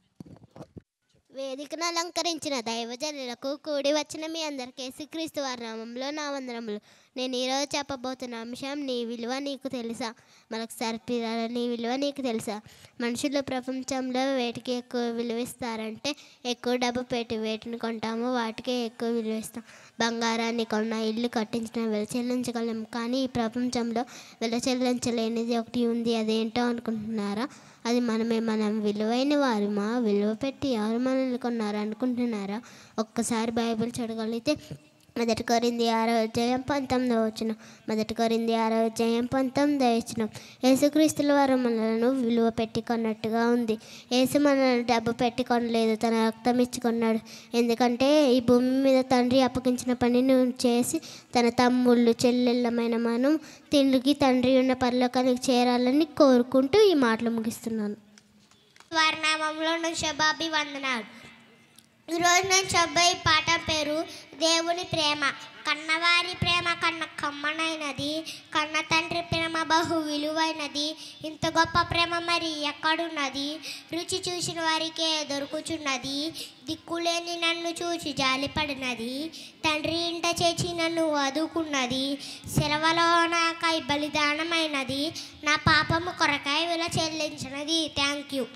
వేదికను అలంకరించిన దైవజనులకు కూడి వచ్చిన మీ అందరికీ యేసుక్రీస్తు వారి నామములో నా వందనములు. నేను ఈరోజు చెప్పబోతున్న అంశం, నీ విలువ నీకు తెలుసా? మనకు సరిపిరాల నీ విలువ నీకు తెలుసా? మనుషులు ప్రపంచంలో వేటికి ఎక్కువ విలువిస్తారంటే, ఎక్కువ డబ్బు పెట్టి వేటిని కొంటామో వాటికే ఎక్కువ విలువిస్తాం. బంగారాన్ని కొన్న, ఇల్లు కట్టించిన వెల చెల్లించగలం. కానీ ఈ ప్రపంచంలో వెల చెల్లించలేనిది ఒకటి ఉంది. అదేంటో అనుకుంటున్నారా? అది మనమే. మనం విలువైన వారుమా? విలువ పెట్టి ఎవరు మనల్ని కొన్నారు అనుకుంటున్నారా? ఒక్కసారి బైబిల్ చూడగలిగితే మొదటి కొరింథీ ఆరో అధ్యాయం పంతొమ్మిదవ వచనం. మొదటి కొరింథీ ఆరో అధ్యాయం పంతొమ్మిదవ వచనం. యేసుక్రీస్తుల వారు మనలను విలువ పెట్టి కొన్నట్టుగా ఉంది. యేసు మనల్ని డబ్బు పెట్టి కొనలేదు, తన రక్తం ఇచ్చి కొన్నాడు. ఎందుకంటే ఈ భూమి మీద తండ్రి అప్పగించిన పనిని చేసి తన తమ్ముళ్ళు చెల్లెళ్ళమైన మనం తిరిగి తండ్రి ఉన్న పరలోకానికి చేరాలని కోరుకుంటూ ఈ మాటలు ముగిస్తున్నాను. వారి నామంలో శుభాభివందనాలు. ఈరోజు నేను చెప్పబోయే పాఠం పేరు దేవుని ప్రేమ. కన్నవారి ప్రేమ కన్న కమ్మనైనది, కన్న తండ్రి ప్రేమ బహు విలువైనది. ఇంత గొప్ప ప్రేమ మరి ఎక్కడున్నది? రుచి చూసిన వారికే దొరుకుచున్నది. దిక్కులేని నన్ను చూసి జాలిపడినది, తండ్రి ఇంట చేర్చి నన్ను వదుకున్నది. సెలవులో నాకై బలిదానమైనది, నా పాపము కొరకై విల చెల్లించినది. Thank you.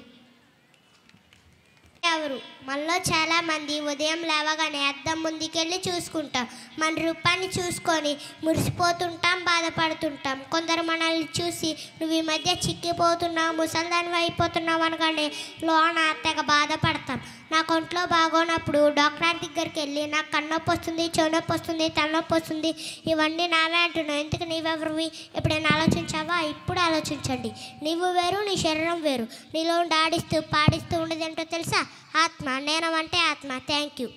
ఎవరు మనలో చాలామంది ఉదయం లేవగానే అద్దం ముందుకెళ్ళి చూసుకుంటాం, మన రూపాన్ని చూసుకొని మురిసిపోతుంటాం, బాధపడుతుంటాం. కొందరు మనల్ని చూసి నువ్వు ఈ మధ్య చిక్కిపోతున్నావు, ముసల్దానివి అయిపోతున్నావు అనగానే లోన తెగ బాధపడతాం. నా ఒంట్లో బాగోనప్పుడు డాక్టర్ దగ్గరికి వెళ్ళి నాకు కన్నొప్పి వస్తుంది, చెవునొప్పి వస్తుంది, తలనొప్పి వస్తుంది, ఇవన్నీ నావే అంటున్నావు, ఎందుకు నీవెవరివి? ఎప్పుడైనా ఆలోచించావా? ఇప్పుడు ఆలోచించండి. నీవు వేరు, నీ శరీరం వేరు. నీలో ఉండి ఆడిస్తూ పాడిస్తూ ఉండేది ఏంటో తెలుసా? ఆత్మ. నేను అంటే ఆత్మ. Thank you.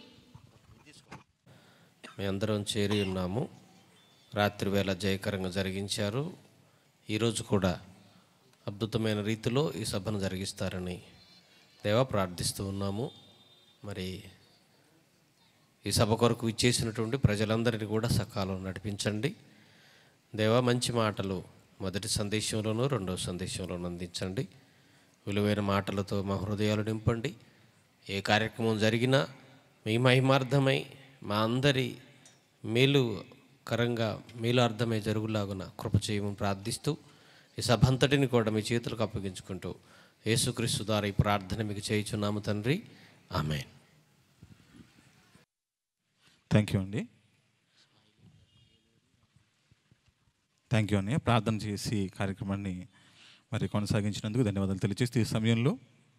మీ అందరం చేరి ఉన్నాము. రాత్రి వేళ జయకరంగా జరిగించారు. ఈరోజు కూడా అద్భుతమైన రీతిలో ఈ సభను జరిగిస్తారని దేవా ప్రార్థిస్తూ ఉన్నాము. మరి ఈ సభ కొరకు ఇచ్చేసినటువంటి ప్రజలందరినీ కూడా సకాలం నడిపించండి దేవా. మంచి మాటలు మొదటి సందేశంలోనూ రెండవ సందేశంలోనూ అందించండి. విలువైన మాటలతో మా హృదయాలు నింపండి. ఏ కార్యక్రమం జరిగినా మీ మహిమార్థమై మా అందరి మేలుకరంగా మేలు అర్థమై జరుగులాగున కృప చేయమని ప్రార్థిస్తూ ఈ సభ అంతటిని కూడా మీ చేతులకు అప్పగించుకుంటూ యేసుక్రీస్తు ద్వారా ఈ ప్రార్థన మీకు చేయుచున్నాము తండ్రి. ఆమేన్. థ్యాంక్ యూ అండి. థ్యాంక్ యూ అండి. ప్రార్థన చేసి కార్యక్రమాన్ని మరి కొనసాగించినందుకు ధన్యవాదాలు తెలియజేస్తూ ఈ సమయంలో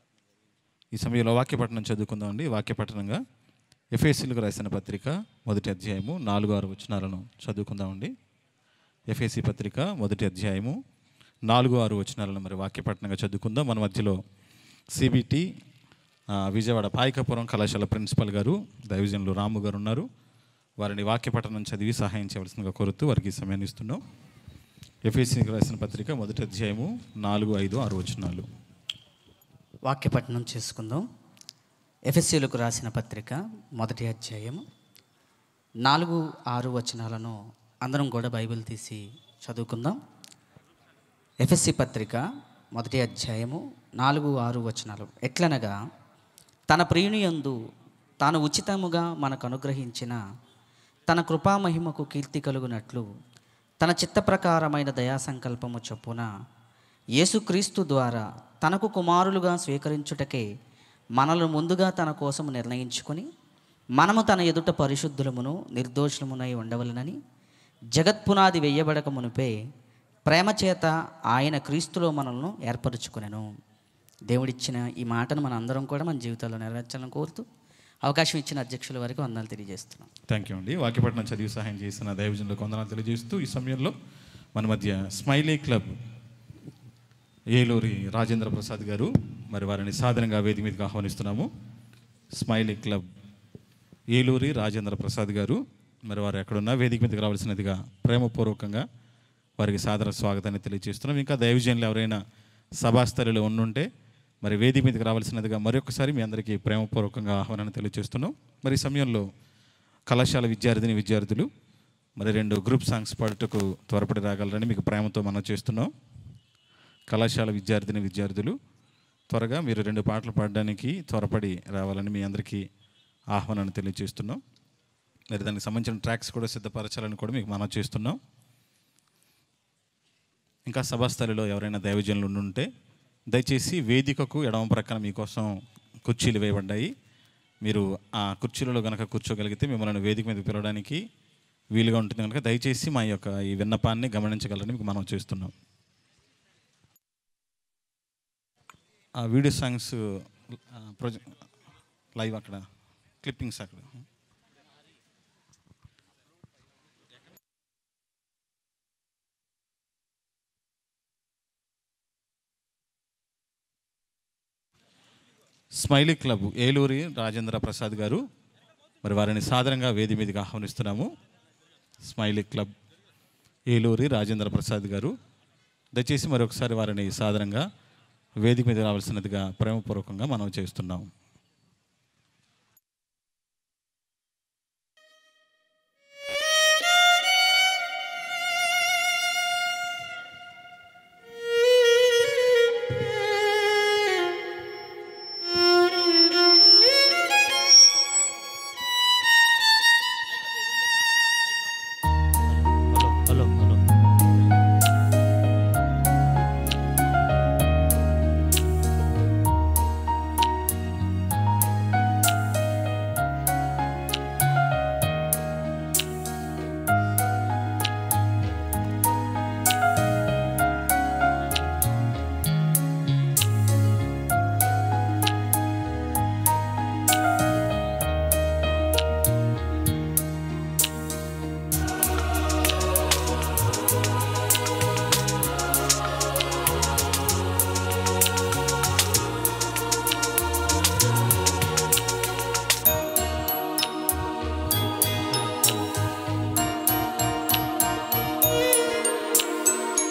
ఈ సమయంలో వాక్యపట్టణం చదువుకుందామండి. వాక్యపట్టణంగా ఎఫ్ఎస్సీలకు రాసిన పత్రిక మొదటి అధ్యాయము నాలుగు ఆరు వచనాలను చదువుకుందామండి. ఎఫ్ఎస్సీ పత్రిక మొదటి అధ్యాయము నాలుగు ఆరు వచనాలను మరి వాక్యపట్టణంగా చదువుకుందాం. మన మధ్యలో సిబిటి విజయవాడ పాయకపురం కళాశాల ప్రిన్సిపల్ గారు దైవజనులు రాము గారు ఉన్నారు. వారిని వాక్యపట్టణం చదివి సహాయం చేయవలసిందిగా కోరుతూ వారికి సమయాన్ని ఇస్తున్నాం. ఎఫ్ఎస్సీకి రాసిన పత్రిక మొదటి అధ్యాయము నాలుగు ఐదు ఆరు వచనాలు వాక్యపట్టణం చేసుకుందాం. ఎఫెసీలకు రాసిన పత్రిక మొదటి అధ్యాయము నాలుగు ఆరు వచనాలను అందరం కూడా బైబిల్ తీసి చదువుకుందాం. ఎఫెసీ పత్రిక మొదటి అధ్యాయము నాలుగు ఆరు వచనాలు. ఎట్లనగా తన ప్రియునియందు తాను ఉచితముగా మనకు అనుగ్రహించిన తన కృపామహిమకు కీర్తి కలుగునట్లు తన చిత్త ప్రకారమైన దయాసంకల్పము చొప్పున యేసుక్రీస్తు ద్వారా తనకు కుమారులుగా స్వీకరించుటకే మనల్ని ముందుగా తన కోసం నిర్ణయించుకొని మనము తన ఎదుట పరిశుద్ధులమును నిర్దోషులమునై ఉండవలనని జగత్పునాది వెయ్యబడక మునిపే ప్రేమ చేత ఆయన క్రీస్తులో మనల్ని ఏర్పరచుకునెను. దేవుడిచ్చిన ఈ మాటను మన అందరం కూడా మన జీవితాల్లో నెరవేర్చాలని కోరుతూ అవకాశం ఇచ్చిన అధ్యక్షుల వారికి వందనాలు తెలియజేస్తున్నాం. థ్యాంక్ యూ అండి. వాక్యపట్నం చదివి సహాయం చేసిన దైవజనులకు వందనాలు తెలియజేస్తూ ఈ సమయంలో మన మధ్య స్మైలీ క్లబ్ ఏలూరి రాజేంద్ర ప్రసాద్ గారు మరి వారిని సాధారణంగా వేదిక మీదకి ఆహ్వానిస్తున్నాము. స్మైలీ క్లబ్ ఏలూరి రాజేంద్ర ప్రసాద్ గారు మరి వారు ఎక్కడున్నా వేదిక మీదకి రావాల్సినదిగా ప్రేమపూర్వకంగా వారికి సాదర స్వాగతాన్ని తెలియజేస్తున్నాం. ఇంకా దైవజనులు ఎవరైనా సభాస్థలిలో ఉండుంటే మరి వేదిక మీదకి రావాల్సినదిగా మరొకసారి మీ అందరికీ ప్రేమపూర్వకంగా ఆహ్వానాన్ని తెలియజేస్తున్నాం. మరి ఈ సమయంలో కళాశాల విద్యార్థిని విద్యార్థులు మరి రెండు గ్రూప్ సాంగ్స్ పాడుటకు త్వరపడి రాగలరని మీకు ప్రేమతో మనం చేస్తున్నాం. కళాశాల విద్యార్థిని విద్యార్థులు త్వరగా మీరు రెండు పాటలు పాడడానికి త్వరపడి రావాలని మీ అందరికీ ఆహ్వానాన్ని తెలియజేస్తున్నాం. మరి దానికి సంబంధించిన ట్రాక్స్ కూడా సిద్ధపరచాలని కూడా మీకు మనం చేస్తున్నాం. ఇంకా సభాస్థలిలో ఎవరైనా దైవజనులు ఉంటే దయచేసి వేదికకు ఎడమ ప్రక్కన మీకోసం కుర్చీలు వేయబడ్డాయి. మీరు ఆ కుర్చీలలో కనుక కూర్చోగలిగితే మిమ్మల్ని వేదిక మీద పిలవడానికి వీలుగా ఉంటుంది కనుక దయచేసి మా యొక్క ఈ విన్నపాన్ని గమనించగలరని మీకు మనం చేస్తున్నాం. ఆ వీడియో సాంగ్స్ ప్రొజె లైవ్ అక్కడ క్లిప్పింగ్స్ అక్కడ స్మైలీ క్లబ్ ఏలూరి రాజేంద్ర ప్రసాద్ గారు మరి వారిని సాధారణంగా వేది మీదకి ఆహ్వానిస్తున్నాము. స్మైలీ క్లబ్ ఏలూరి రాజేంద్ర ప్రసాద్ గారు దయచేసి మరొకసారి వారిని సాధారణంగా వేదిక మీద రావాల్సినదిగా ప్రేమపూర్వకంగా మనం చేస్తున్నాం.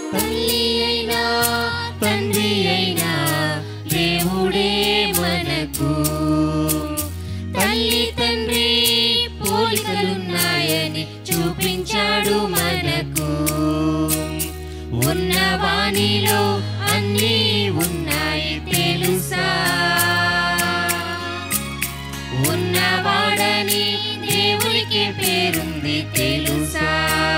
తల్లి అయినా తండ్రి అయినా దేవుడే మనకు. తల్లి తండ్రి పోలికలున్నాయని చూపించాడు మనకు. ఉన్నవానిలో అన్నీ ఉన్నాయి తెలుసా, ఉన్నవాడని దేవునికి పేరుంది తెలుసా.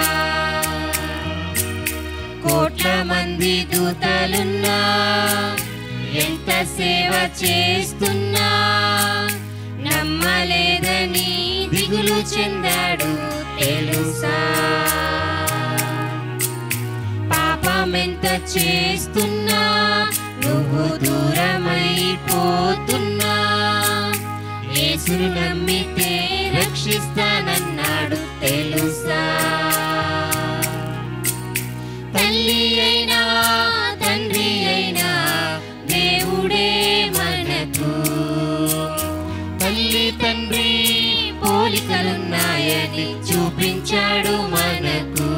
కోట్ల మంది దూతలున్నా, ఎంత సేవ చేస్తున్నా, నమ్మలేదని దిగులు చెందాడు తెలుసా. పాపమెంత చేస్తున్నా, నువ్వు దూరమైపోతున్నా, యేసును నమ్మితే రక్షిస్తానన్నాడు తెలుసా. తల్లి అయినా తండ్రి అయినా దేవుడే మనకు. తల్లి తండ్రి పోలికలున్నాయని చూపించాడు మనకు.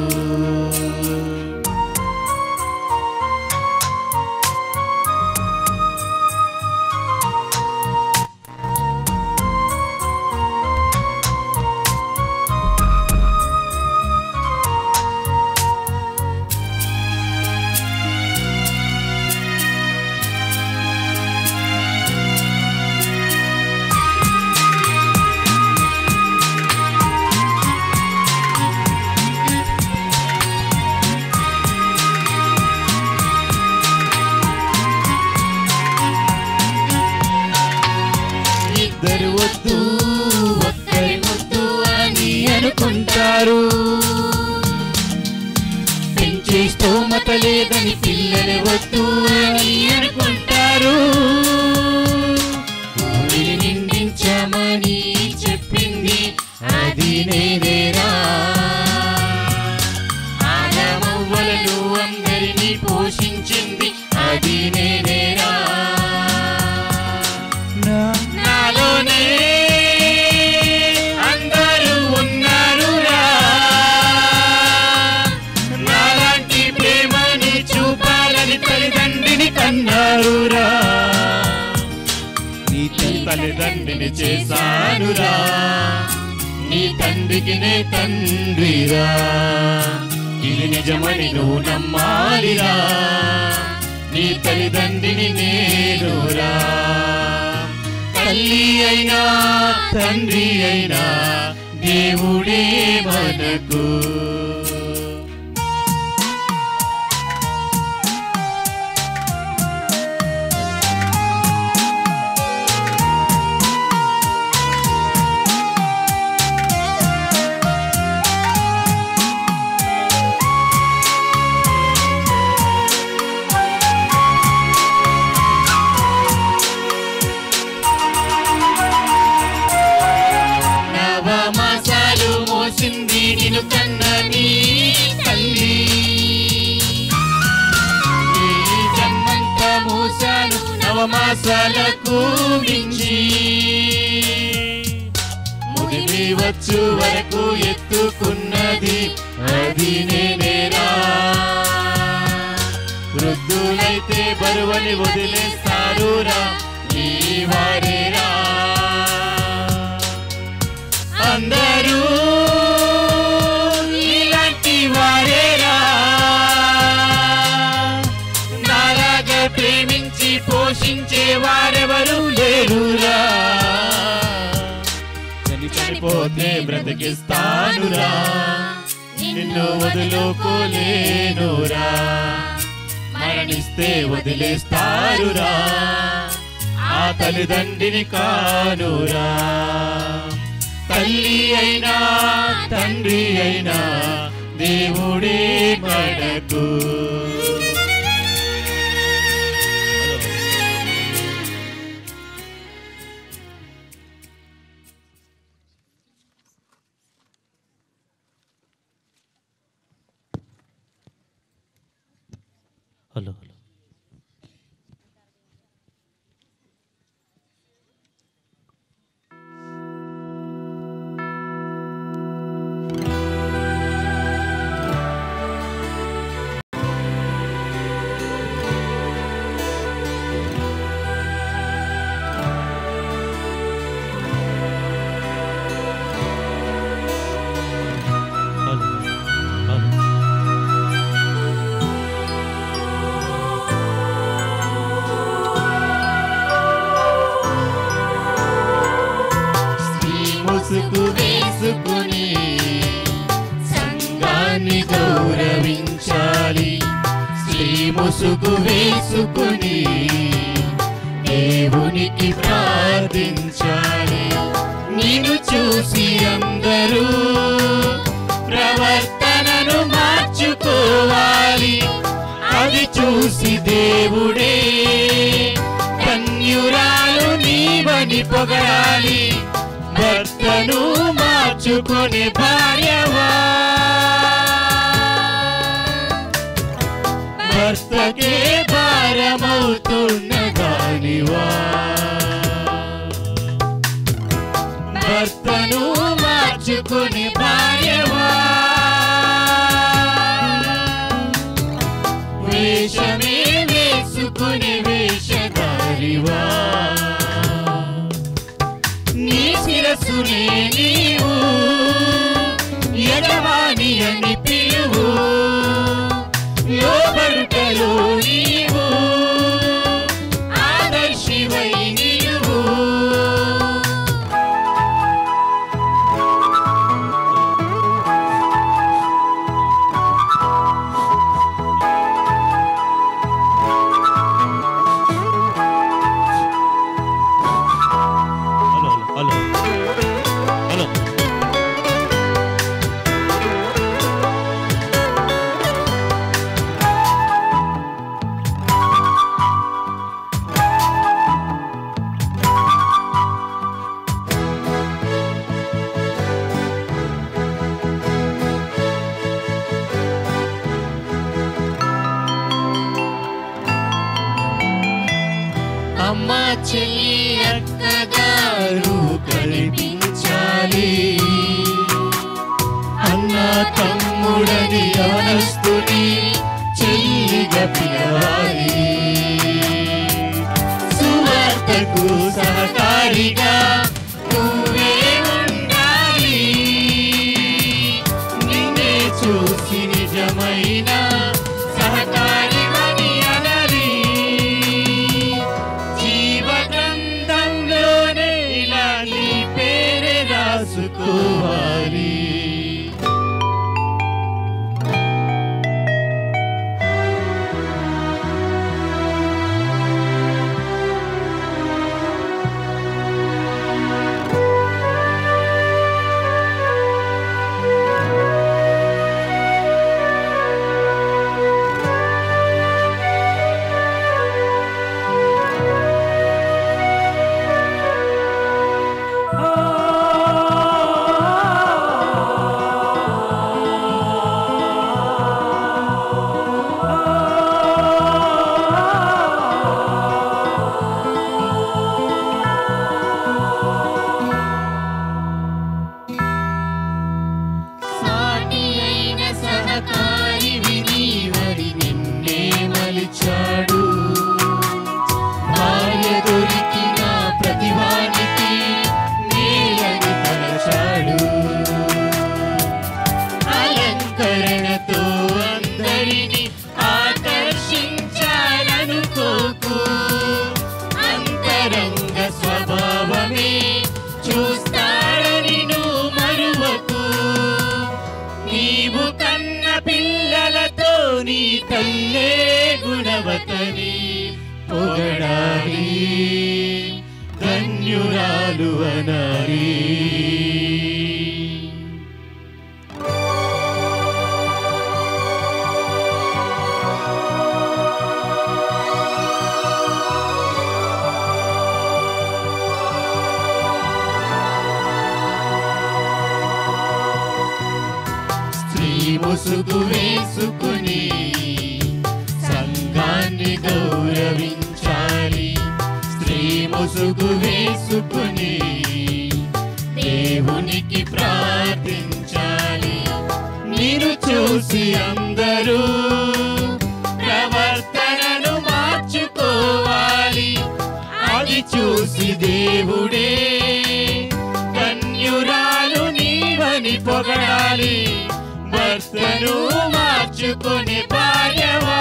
ఇద్దరు వద్దు ఒక్కరి ముద్దు అని అనుకుంటారు, పెంచే స్తోమత లేదని పిల్లలు వద్దు అని అనుకుంటారు. ఊరిని నిందించామని చెప్పింది అది నేనేరా. ఆడమవ్వలను అందరినీ పోషించింది అది నేనేరా. నాలోనే అందరూ ఉన్నారురా, నాలాంటి ప్రేమని చూపాలని తల్లిదండ్రిని కన్నారురా. నీ తల్లిదండ్రిని చేశానురా, నీ తండ్రికి నే తండ్రిరా. ఇది నిజమని నువ్వు నమ్మాలిరా, నీ తల్లిదండ్రిని నేనురా. తల్లి అయినా తండ్రి అయినా దేవుడే మనకు. నవమాసాలు మోసింది నిన్ను కన్న నీ తల్లి, నీ జన్మంతా మోసాను నవమాసాలకు మించి. ముదిమి వచ్చు వరకు ఎత్తుకున్నది అది నేనేరా. వృద్ధులైతే బరువని వదిలేస్తారురా నీ వారేరా. అందరూ ఇలాంటి వారేరా, నాలాగా ప్రేమించి పోషించే వారెవరు లేరురా. చనిపోతే బ్రతికిస్తానురా, నిన్ను వదులుకోలేనురా. మరణిస్తే వదిలేస్తారురా, ఆ తల్లిదండ్రిని కానురా. తల్లి అయినా తండ్రి అయినా దేవుడే మనకు. హలో హలో ముసుగు వేసుకుని దేవునికి ప్రార్థించాలి. నిన్ను చూసి అందరూ ప్రవర్తనను మార్చుకోవాలి. అది చూసి దేవుడే ధన్యురాలు నీవని పొగడాలి. భర్తను మార్చుకొని భార్యవా, భర్తకే భారమవుతున్న దానివా. భర్తను మార్చుకొని భార్యవా, వేషమే వేసుకుని వేషధారివా. నీ శిరస్సునే నీవు యజమాని అని పిలువు. లోబడుటలో నీవు ఆదర్శివై నిలువు. హలో హలో అమ్మ చెల్లి అక్కగారు కల్పించాలి. అన్న తమ్ముడని యవనస్తుని చెల్లిగా పిలవాలి. సువార్తకు సహకారిగా నువ్వే ఉండాలి. నిన్నే చూసి నిజమైన సహకారివని అనాలి. జీవగ్రంథంలోనే ఇలా నీ పేరే రాసుకోవాలి. సాటి అయిన సహకారివి నీవని నిన్నే మలిచాడు. భార్య దొరికిన ప్రతివానికి మేలని తలచాడు. అలంకరణతో అందరిని ఆకర్షించాలనుకోకు. అంతరంగ స్వభావమే చూస్తాడని నువ్వు మరువకు. నీవు కన్న పిల్లలతో నీ తల్లే గుణవతని పొగడాలి. ధన్యురాలు అనాలి. స్త్రీ ముసుగు వేసుకుని సంఘాన్ని గౌరవించాలి. స్త్రీ ముసుగు వేసుకుని దేవునికి ప్రార్థించాలి. నిన్ను చూసి అందరూ ప్రవర్తనను మార్చుకోవాలి. అది చూసి దేవుడే ధన్యురాలు నీవని పొగడాలి. భర్తను మార్చుకొని భార్యవా,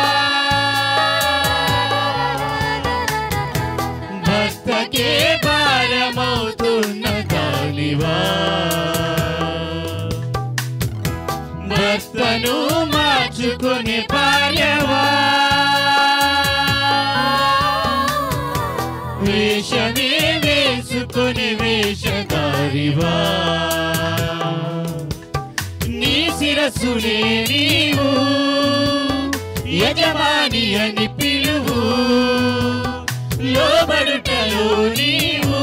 భర్తకే భారమవుతున్న దానివా. భర్తను మార్చుకొని భార్యవా, దాసునే నీవు యజమాని అని పిలువు లోబడుటలో నీవు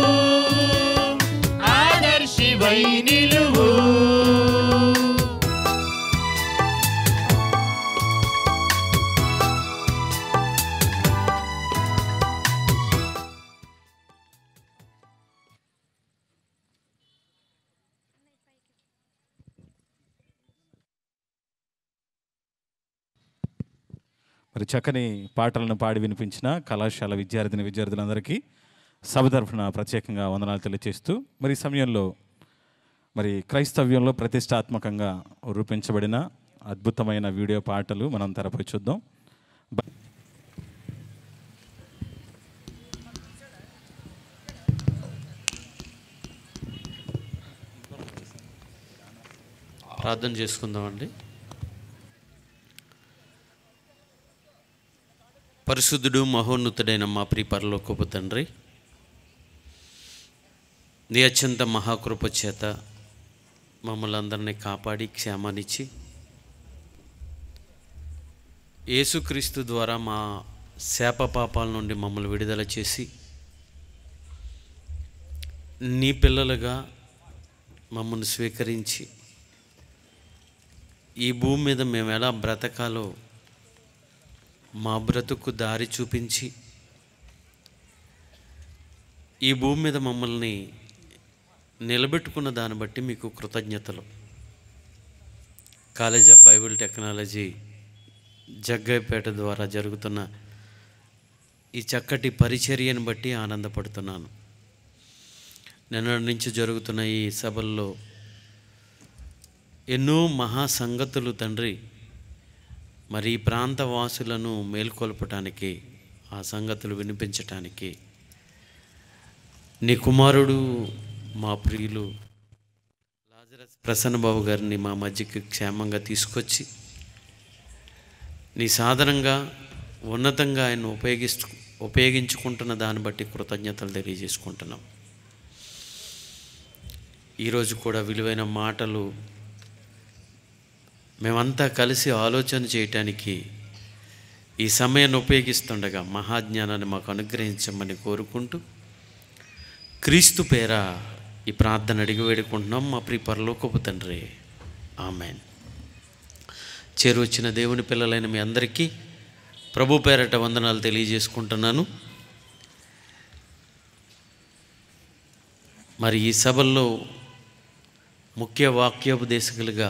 ఆదర్శివై నిలువు మరి చక్కని పాటలను పాడి వినిపించిన కళాశాల విద్యార్థిని విద్యార్థులందరికీ సభ తరఫున ప్రత్యేకంగా వందనాలు తెలియజేస్తూ మరి ఈ సమయంలో మరి క్రైస్తవ్యంలో ప్రతిష్టాత్మకంగా రూపించబడిన అద్భుతమైన వీడియో పాటలు మనం తెరపై చూద్దాం. ప్రార్థన చేసుకుందామండి. పరిశుద్ధుడు మహోన్నతుడైన మా ప్రియ పరలోకపు తండ్రి, నీ అత్యంత మహాకృప చేత మమ్మల్ని అందరినీ కాపాడి క్షేమాన్నిచ్చి యేసుక్రీస్తు ద్వారా మా శాప పాపాల నుండి మమ్మల్ని విడుదల చేసి నీ పిల్లలుగా మమ్మల్ని స్వీకరించి ఈ భూమి మీద మేము ఎలా బ్రతకాలో మా బ్రతుకు దారి చూపించి ఈ భూమి మీద మమ్మల్ని నిలబెట్టుకున్న దాన్ని బట్టి మీకు కృతజ్ఞతలు. College of Bible technology Jaggaiahpet ద్వారా జరుగుతున్న ఈ చక్కటి పరిచర్యను బట్టి ఆనందపడుతున్నాను. నిన్నటి నుంచి జరుగుతున్న ఈ సభల్లో ఎన్నో మహా సంగతులు తండ్రి మరి ఈ ప్రాంత వాసులను మేల్కొల్పటానికి, ఆ సంగతులు వినిపించటానికి నీ కుమారుడు మా ప్రియులు లాజరస్ ప్రసన్నబాబు గారిని మా మధ్యకి క్షేమంగా తీసుకొచ్చి నీ సాధనంగా ఉన్నతంగా ఆయన ఉపయోగిస్తూ ఉపయోగించుకుంటున్న దాన్ని బట్టి కృతజ్ఞతలు తెలియజేసుకుంటున్నాం. ఈరోజు కూడా విలువైన మాటలు మేమంతా కలిసి ఆలోచన చేయటానికి ఈ సమయాన్ని ఉపయోగిస్తుండగా మహాజ్ఞానాన్ని మాకు అనుగ్రహించమని కోరుకుంటూ క్రీస్తు పేర ఈ ప్రార్థన అడిగి వేడుకుంటున్నాం మా ప్రియ పరలోకపు తండ్రి, ఆమెన్. చేరువచ్చిన దేవుని పిల్లలైన మీ అందరికీ ప్రభు పేరట వందనాలు తెలియజేసుకుంటున్నాను. మరి ఈ సభల్లో ముఖ్య వాక్యోపదేశకులుగా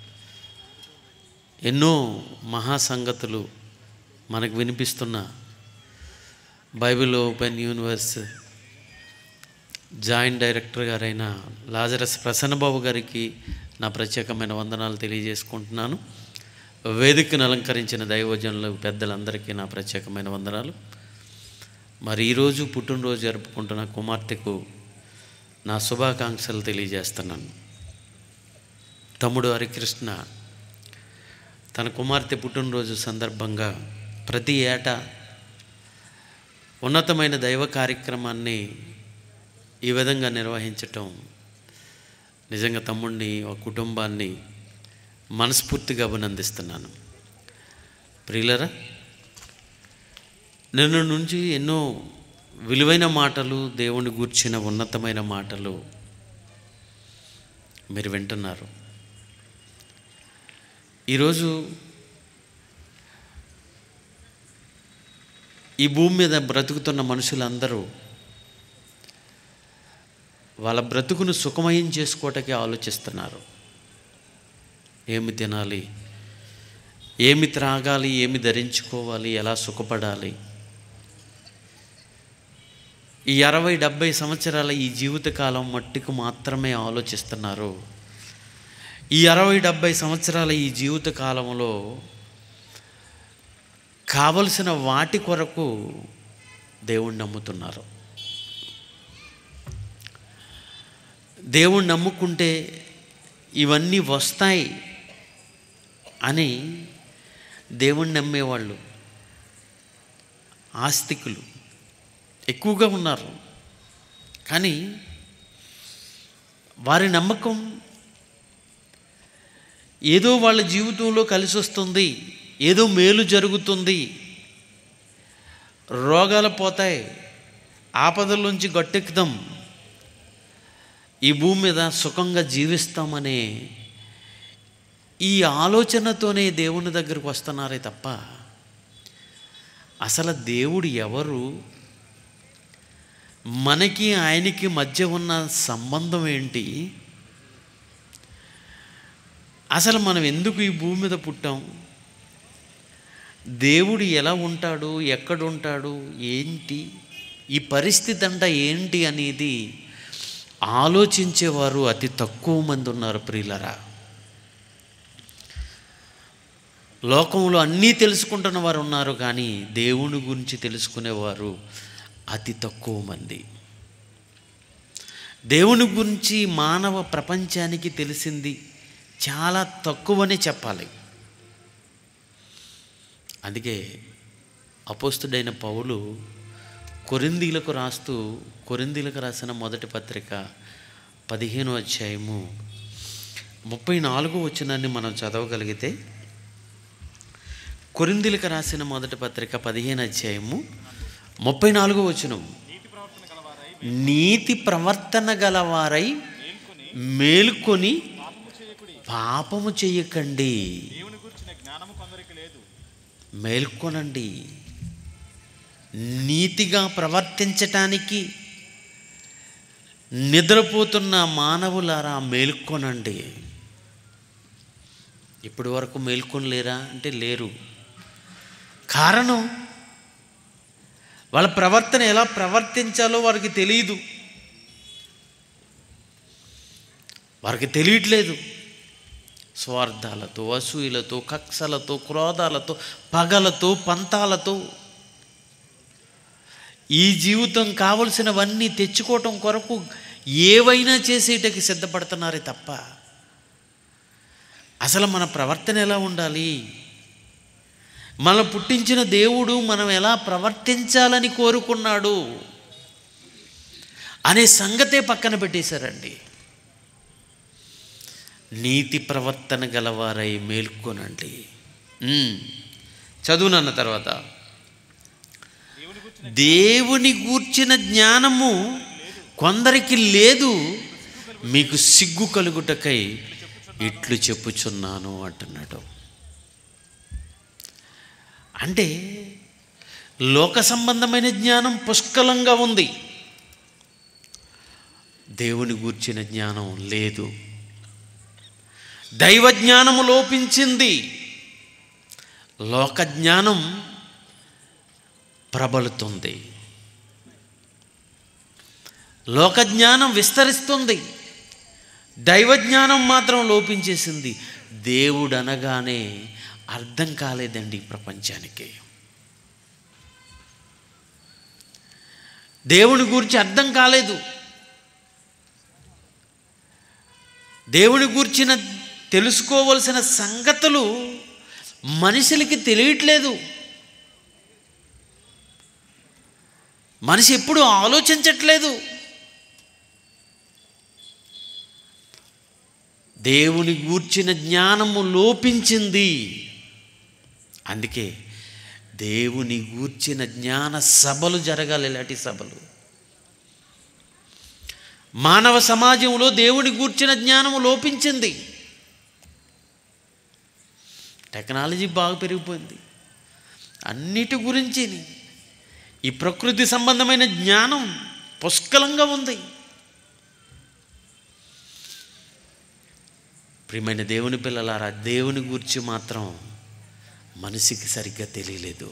ఎన్నో మహాసంగతులు మనకు వినిపిస్తున్న Bible open universe joint director గారైన లాజరస్ ప్రసన్నబాబు గారికి నా ప్రత్యేకమైన వందనాలు తెలియజేసుకుంటున్నాను. వేదికను అలంకరించిన దైవజనులు పెద్దలందరికీ నా ప్రత్యేకమైన వందనాలు. మరి ఈరోజు పుట్టినరోజు జరుపుకుంటున్న కుమార్తెకు నా శుభాకాంక్షలు తెలియజేస్తున్నాను. తమ్ముడు హరికృష్ణ తన కుమార్తె పుట్టినరోజు సందర్భంగా ప్రతి ఏటా ఉన్నతమైన దైవ కార్యక్రమాన్ని ఈ విధంగా నిర్వహించటం నిజంగా తమ్ముడిని, ఆ కుటుంబాన్ని మనస్ఫూర్తిగా అభినందిస్తున్నాను. ప్రియులరా, నిన్న నుంచి ఎన్నో విలువైన మాటలు, దేవుని గూర్చిన ఉన్నతమైన మాటలు మీరు వింటున్నారు. ఈరోజు ఈ భూమి మీద బ్రతుకుతున్న మనుషులందరూ వాళ్ళ బ్రతుకును సుఖమయం చేసుకోవటానికి ఆలోచిస్తున్నారు. ఏమి తినాలి, ఏమి త్రాగాలి, ఏమి ధరించుకోవాలి, ఎలా సుఖపడాలి. ఈ అరవై డెబ్భై సంవత్సరాల ఈ జీవితకాలం మట్టుకు మాత్రమే ఆలోచిస్తున్నారు. ఈ అరవై డెబ్భై సంవత్సరాల ఈ జీవిత కాలంలో కావలసిన వాటి కొరకు దేవుణ్ణి నమ్ముతున్నారు. దేవుణ్ణి నమ్ముకుంటే ఇవన్నీ వస్తాయి అని దేవుణ్ణి నమ్మేవాళ్ళు ఆస్తికులు ఎక్కువగా ఉన్నారు. కానీ వారి నమ్మకం ఏదో వాళ్ళ జీవితంలో కలిసి వస్తుంది, ఏదో మేలు జరుగుతుంది, రోగాలు పోతాయి, ఆపదల నుంచి గట్టెక్కుదాం, ఈ భూమి మీద సుఖంగా జీవిస్తామనే ఈ ఆలోచనతోనే దేవుని దగ్గరికి వస్తున్నారే తప్ప అసలు దేవుడు ఎవరు, మనకి ఆయనకి మధ్య ఉన్న సంబంధం ఏంటి, అసలు మనం ఎందుకు ఈ భూమి మీద పుట్టాం, దేవుడు ఎలా ఉంటాడు, ఎక్కడ ఉంటాడు, ఏంటి, ఈ పరిస్థితి అంట ఏంటి అనేది ఆలోచించేవారు అతి తక్కువ మంది ఉన్నారు ప్రియులరా. లోకంలో అన్నీ తెలుసుకుంటున్న వారు ఉన్నారు, కానీ దేవుని గురించి తెలుసుకునేవారు అతి తక్కువ మంది. దేవుని గురించి మానవ ప్రపంచానికి తెలిసింది చాలా తక్కువనే చెప్పాలి. అందుకే అపోస్తుడైన పౌలు కొరింథీలకు రాస్తూ, కొరింథీలకు రాసిన మొదటి పత్రిక పదిహేనో అధ్యాయము ముప్పై నాలుగో వచనాన్ని మనం చదవగలిగితే, కొరింథీలకు రాసిన మొదటి పత్రిక పదిహేను అధ్యాయము ముప్పై నాలుగో వచనం, నీతి ప్రవర్తన గలవారై మేల్కొని పాపము చేయకండి. మేల్కొనండి. నీతిగా ప్రవర్తించటానికి నిద్రపోతున్న మానవులారా మేల్కొనండి. ఇప్పటి వరకు మేల్కొనలేరా అంటే లేరు. కారణం వాళ్ళ ప్రవర్తన ఎలా ప్రవర్తించాలో వారికి తెలియదు, వారికి తెలియట్లేదు. స్వార్థాలతో, అసూయలతో, కక్షలతో, క్రోధాలతో, పగలతో, పంతాలతో ఈ జీవితం కావలసినవన్నీ తెచ్చుకోవటం కొరకు ఏవైనా చేసేటకి సిద్ధపడుతున్నారే తప్ప అసలు మన ప్రవర్తన ఎలా ఉండాలి, మనం పుట్టించిన దేవుడు మనం ఎలా ప్రవర్తించాలని కోరుకున్నాడు అనే సంగతే పక్కన పెట్టేశారండి. నీతి ప్రవర్తన గలవారై మేల్కొనండి. చదువునన్న తర్వాత, దేవుని గూర్చిన జ్ఞానము కొందరికి లేదు, మీకు సిగ్గు కలుగుటకై ఇట్లు చెప్పుచున్నాను అంటున్నాడు. అంటే లోక సంబంధమైన జ్ఞానం పుష్కలంగా ఉంది, దేవుని గూర్చిన జ్ఞానం లేదు. దైవ జ్ఞానము లోపించింది, లోక జ్ఞానం ప్రబలుతుంది, లోక జ్ఞానం విస్తరిస్తుంది, దైవ జ్ఞానం మాత్రం లోపించేసింది. దేవుడు అనగానే అర్థం కాలేదండి ప్రపంచానికి. దేవుని గురించి అర్థం కాలేదు. దేవుని గురించిన తెలుసుకోవలసిన సంగతులు మనుషులకి తెలియట్లేదు. మనిషి ఎప్పుడూ ఆలోచించట్లేదు. దేవుని గూర్చిన జ్ఞానము లోపించింది. అందుకే దేవుని గూర్చిన జ్ఞాన సభలు జరగాలి. ఇలాంటి సభలు మానవ సమాజంలో దేవుని గూర్చిన జ్ఞానము లోపించింది. టెక్నాలజీ బాగా పెరిగిపోయింది, అన్నిటి గురించి ఈ ప్రకృతి సంబంధమైన జ్ఞానం పుష్కలంగా ఉంది. ప్రియమైన దేవుని పిల్లలారా, దేవుని గురించి మాత్రం మనిషికి సరిగ్గా తెలియలేదు.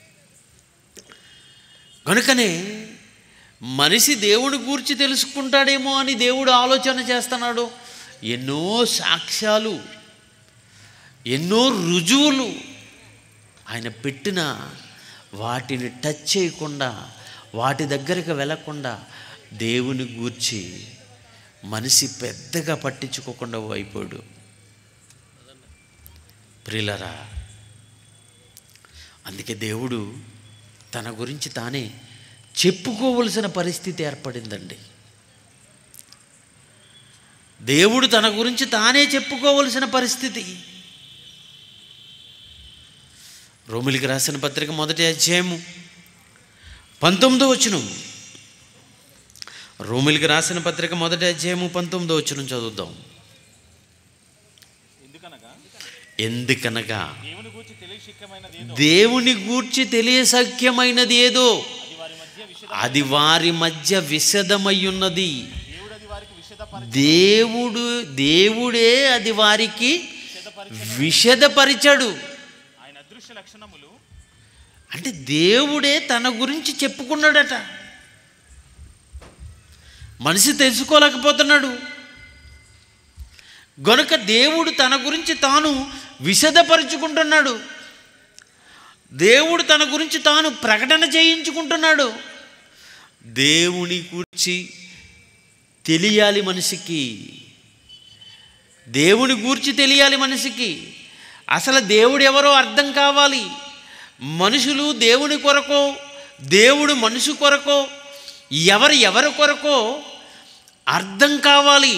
కనుకనే మనిషి దేవుని గురించి తెలుసుకుంటాడేమో అని దేవుడు ఆలోచన చేస్తున్నాడు. ఎన్నో సాక్ష్యాలు, ఎన్నో రుజువులు ఆయన పెట్టిన వాటిని టచ్ చేయకుండా, వాటి దగ్గరికి వెళ్ళకుండా దేవుని గూర్చి మనిషి పెద్దగా పట్టించుకోకుండా అయిపోయాడు. ప్రియులారా, అందుకే దేవుడు తన గురించి తానే చెప్పుకోవలసిన పరిస్థితి ఏర్పడిందండి. దేవుడు తన గురించి తానే చెప్పుకోవలసిన పరిస్థితి. రోమిలికి రాసిన పత్రిక మొదటి అధ్యాయము పంతొమ్మిదో వచనం. రోమిలికి రాసిన పత్రిక మొదటి అధ్యాయము పంతొమ్మిదో వచనం చదువుదాం. ఎందుకనగా దేవుని గూర్చి తెలియశక్యమైనది ఏదో అది వారి మధ్య విశదమై ఉన్నది. దేవుడు దేవుడే అది వారికి విశదపరిచాడు. అంటే దేవుడే తన గురించి చెప్పుకున్నాడట. మనిషి తెలుసుకోలేకపోతున్నాడు గనుక దేవుడు తన గురించి తాను విశదపరుచుకుంటున్నాడు. దేవుడు తన గురించి తాను ప్రకటన చేయించుకుంటున్నాడు. దేవుని గురించి తెలియాలి మనిషికి. దేవుని గూర్చి తెలియాలి మనిషికి. అసలు దేవుడు ఎవరో అర్థం కావాలి. మనుషులు దేవుని కొరకో, దేవుడు మనిషి కొరకో, ఎవరు ఎవరి కొరకో అర్థం కావాలి.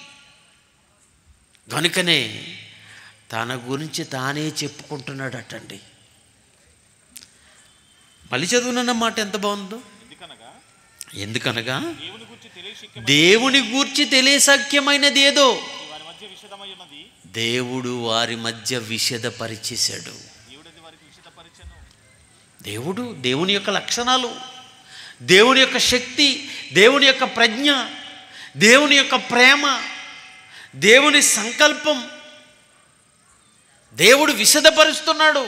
కనుకనే తన గురించి తానే చెప్పుకుంటున్నాడటండి. మళ్ళీ చదువునన్న మాట ఎంత బాగుందో. ఎందుకనగా దేవుని గూర్చి తెలియశక్యమైనది ఏదో దేవుడు వారి మధ్య విశదపరిచేశాడు. దేవుడు దేవుని యొక్క లక్షణాలు, దేవుని యొక్క శక్తి, దేవుని యొక్క ప్రజ్ఞ, దేవుని యొక్క ప్రేమ, దేవుని సంకల్పం దేవుడు విశదపరుస్తున్నాడు.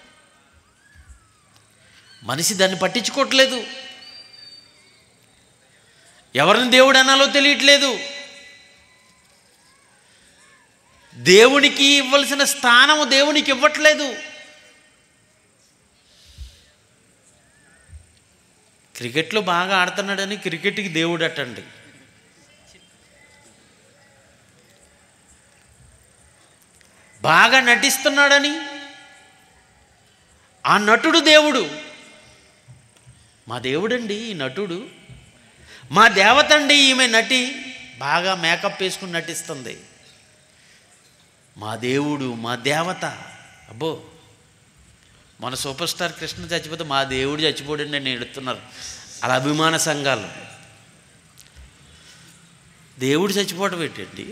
మనిషి దాన్ని పట్టించుకోవట్లేదు. ఎవరిని దేవుడు అనాలో తెలియట్లేదు. దేవునికి ఇవ్వాల్సిన స్థానము దేవునికి ఇవ్వట్లేదు. క్రికెట్లో బాగా ఆడుతున్నాడని క్రికెట్కి దేవుడు అటండి. బాగా నటిస్తున్నాడని ఆ నటుడు దేవుడు. మా దేవుడండి ఈ నటుడు, మా దేవత అండి ఈమె నటి, బాగా మేకప్ వేసుకుని నటిస్తుంది. మా దేవుడు మా దేవత. అబ్బో, మన సూపర్ స్టార్ కృష్ణ చచ్చిపోతే మా దేవుడు చచ్చిపోడండి అని ఎడుతున్నారు అలా అభిమాన సంఘాలు. దేవుడు చచ్చిపోవటం ఏంటండి?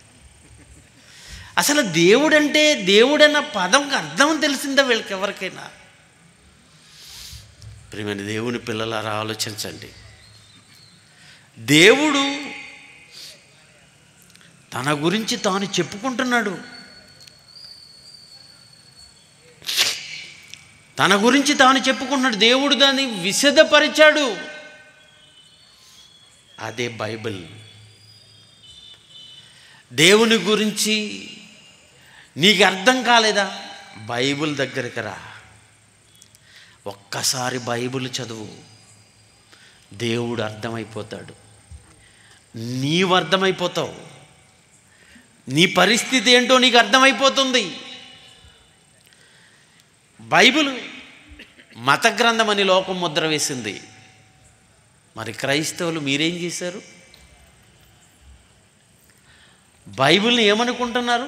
అసలు దేవుడంటే, దేవుడన్న పదంకి అర్థం తెలిసిందా వీళ్ళకి ఎవరికైనా? ప్రియమైన దేవుని పిల్లలారా ఆలోచించండి. దేవుడు తన గురించి తాను చెప్పుకుంటున్నాడు. తన గురించి తాను చెప్పుకుంటున్నాడు. దేవుడు దాన్ని విశదపరిచాడు. అదే బైబిల్. దేవుని గురించి నీకు అర్థం కాలేదా? బైబిల్ దగ్గరికి రా, ఒక్కసారి బైబిల్ చదువు, దేవుడు అర్థమైపోతాడు. నీవు అర్థమైపోతావు. నీ పరిస్థితి ఏంటో నీకు అర్థమైపోతుంది. బైబిల్ మత గ్రంథం అని లోకం ముద్ర వేసింది. మరి క్రైస్తవులు మీరేం చేశారు? బైబిల్ని ఏమనుకుంటున్నారు?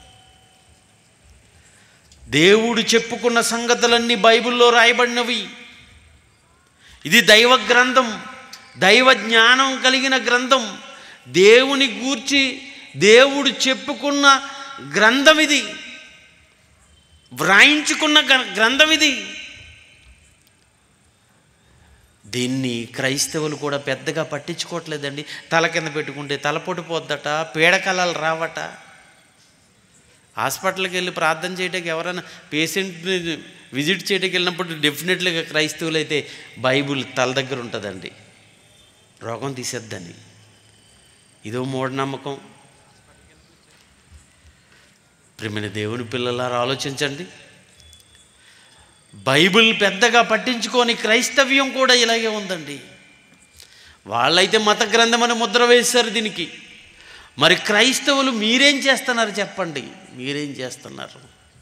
దేవుడు చెప్పుకున్న సంగతులన్నీ బైబిల్లో రాయబడినవి. ఇది దైవ గ్రంథం, దైవ జ్ఞానం కలిగిన గ్రంథం. దేవుని గూర్చి దేవుడు చెప్పుకున్న గ్రంథం ఇది, వ్రాయించుకున్న గ్రంథం ఇది. దీన్ని క్రైస్తవులు కూడా పెద్దగా పట్టించుకోవట్లేదండి. తల కింద పెట్టుకుంటే తలపోటు పోద్దట, పీడకలలు రావట. హాస్పిటల్కి వెళ్ళి ప్రార్థన చేయడానికి ఎవరైనా పేషెంట్ని విజిట్ చేయడానికి వెళ్ళినప్పుడు డెఫినెట్లీగా క్రైస్తవులు అయితే బైబుల్ తల దగ్గర ఉంటుందండి, రోగం తీసేద్దని. ఇదో మూఢనమ్మకం. ప్రియమైన దేవుని పిల్లలారా ఆలోచించండి. బైబిల్ పెద్దగా పట్టించుకొని క్రైస్తవ్యం కూడా ఇలాగే ఉందండి. వాళ్ళైతే మత గ్రంథం అని ముద్ర వేశారు దీనికి. మరి క్రైస్తవులు మీరేం చేస్తున్నారు చెప్పండి? మీరేం చేస్తున్నారు?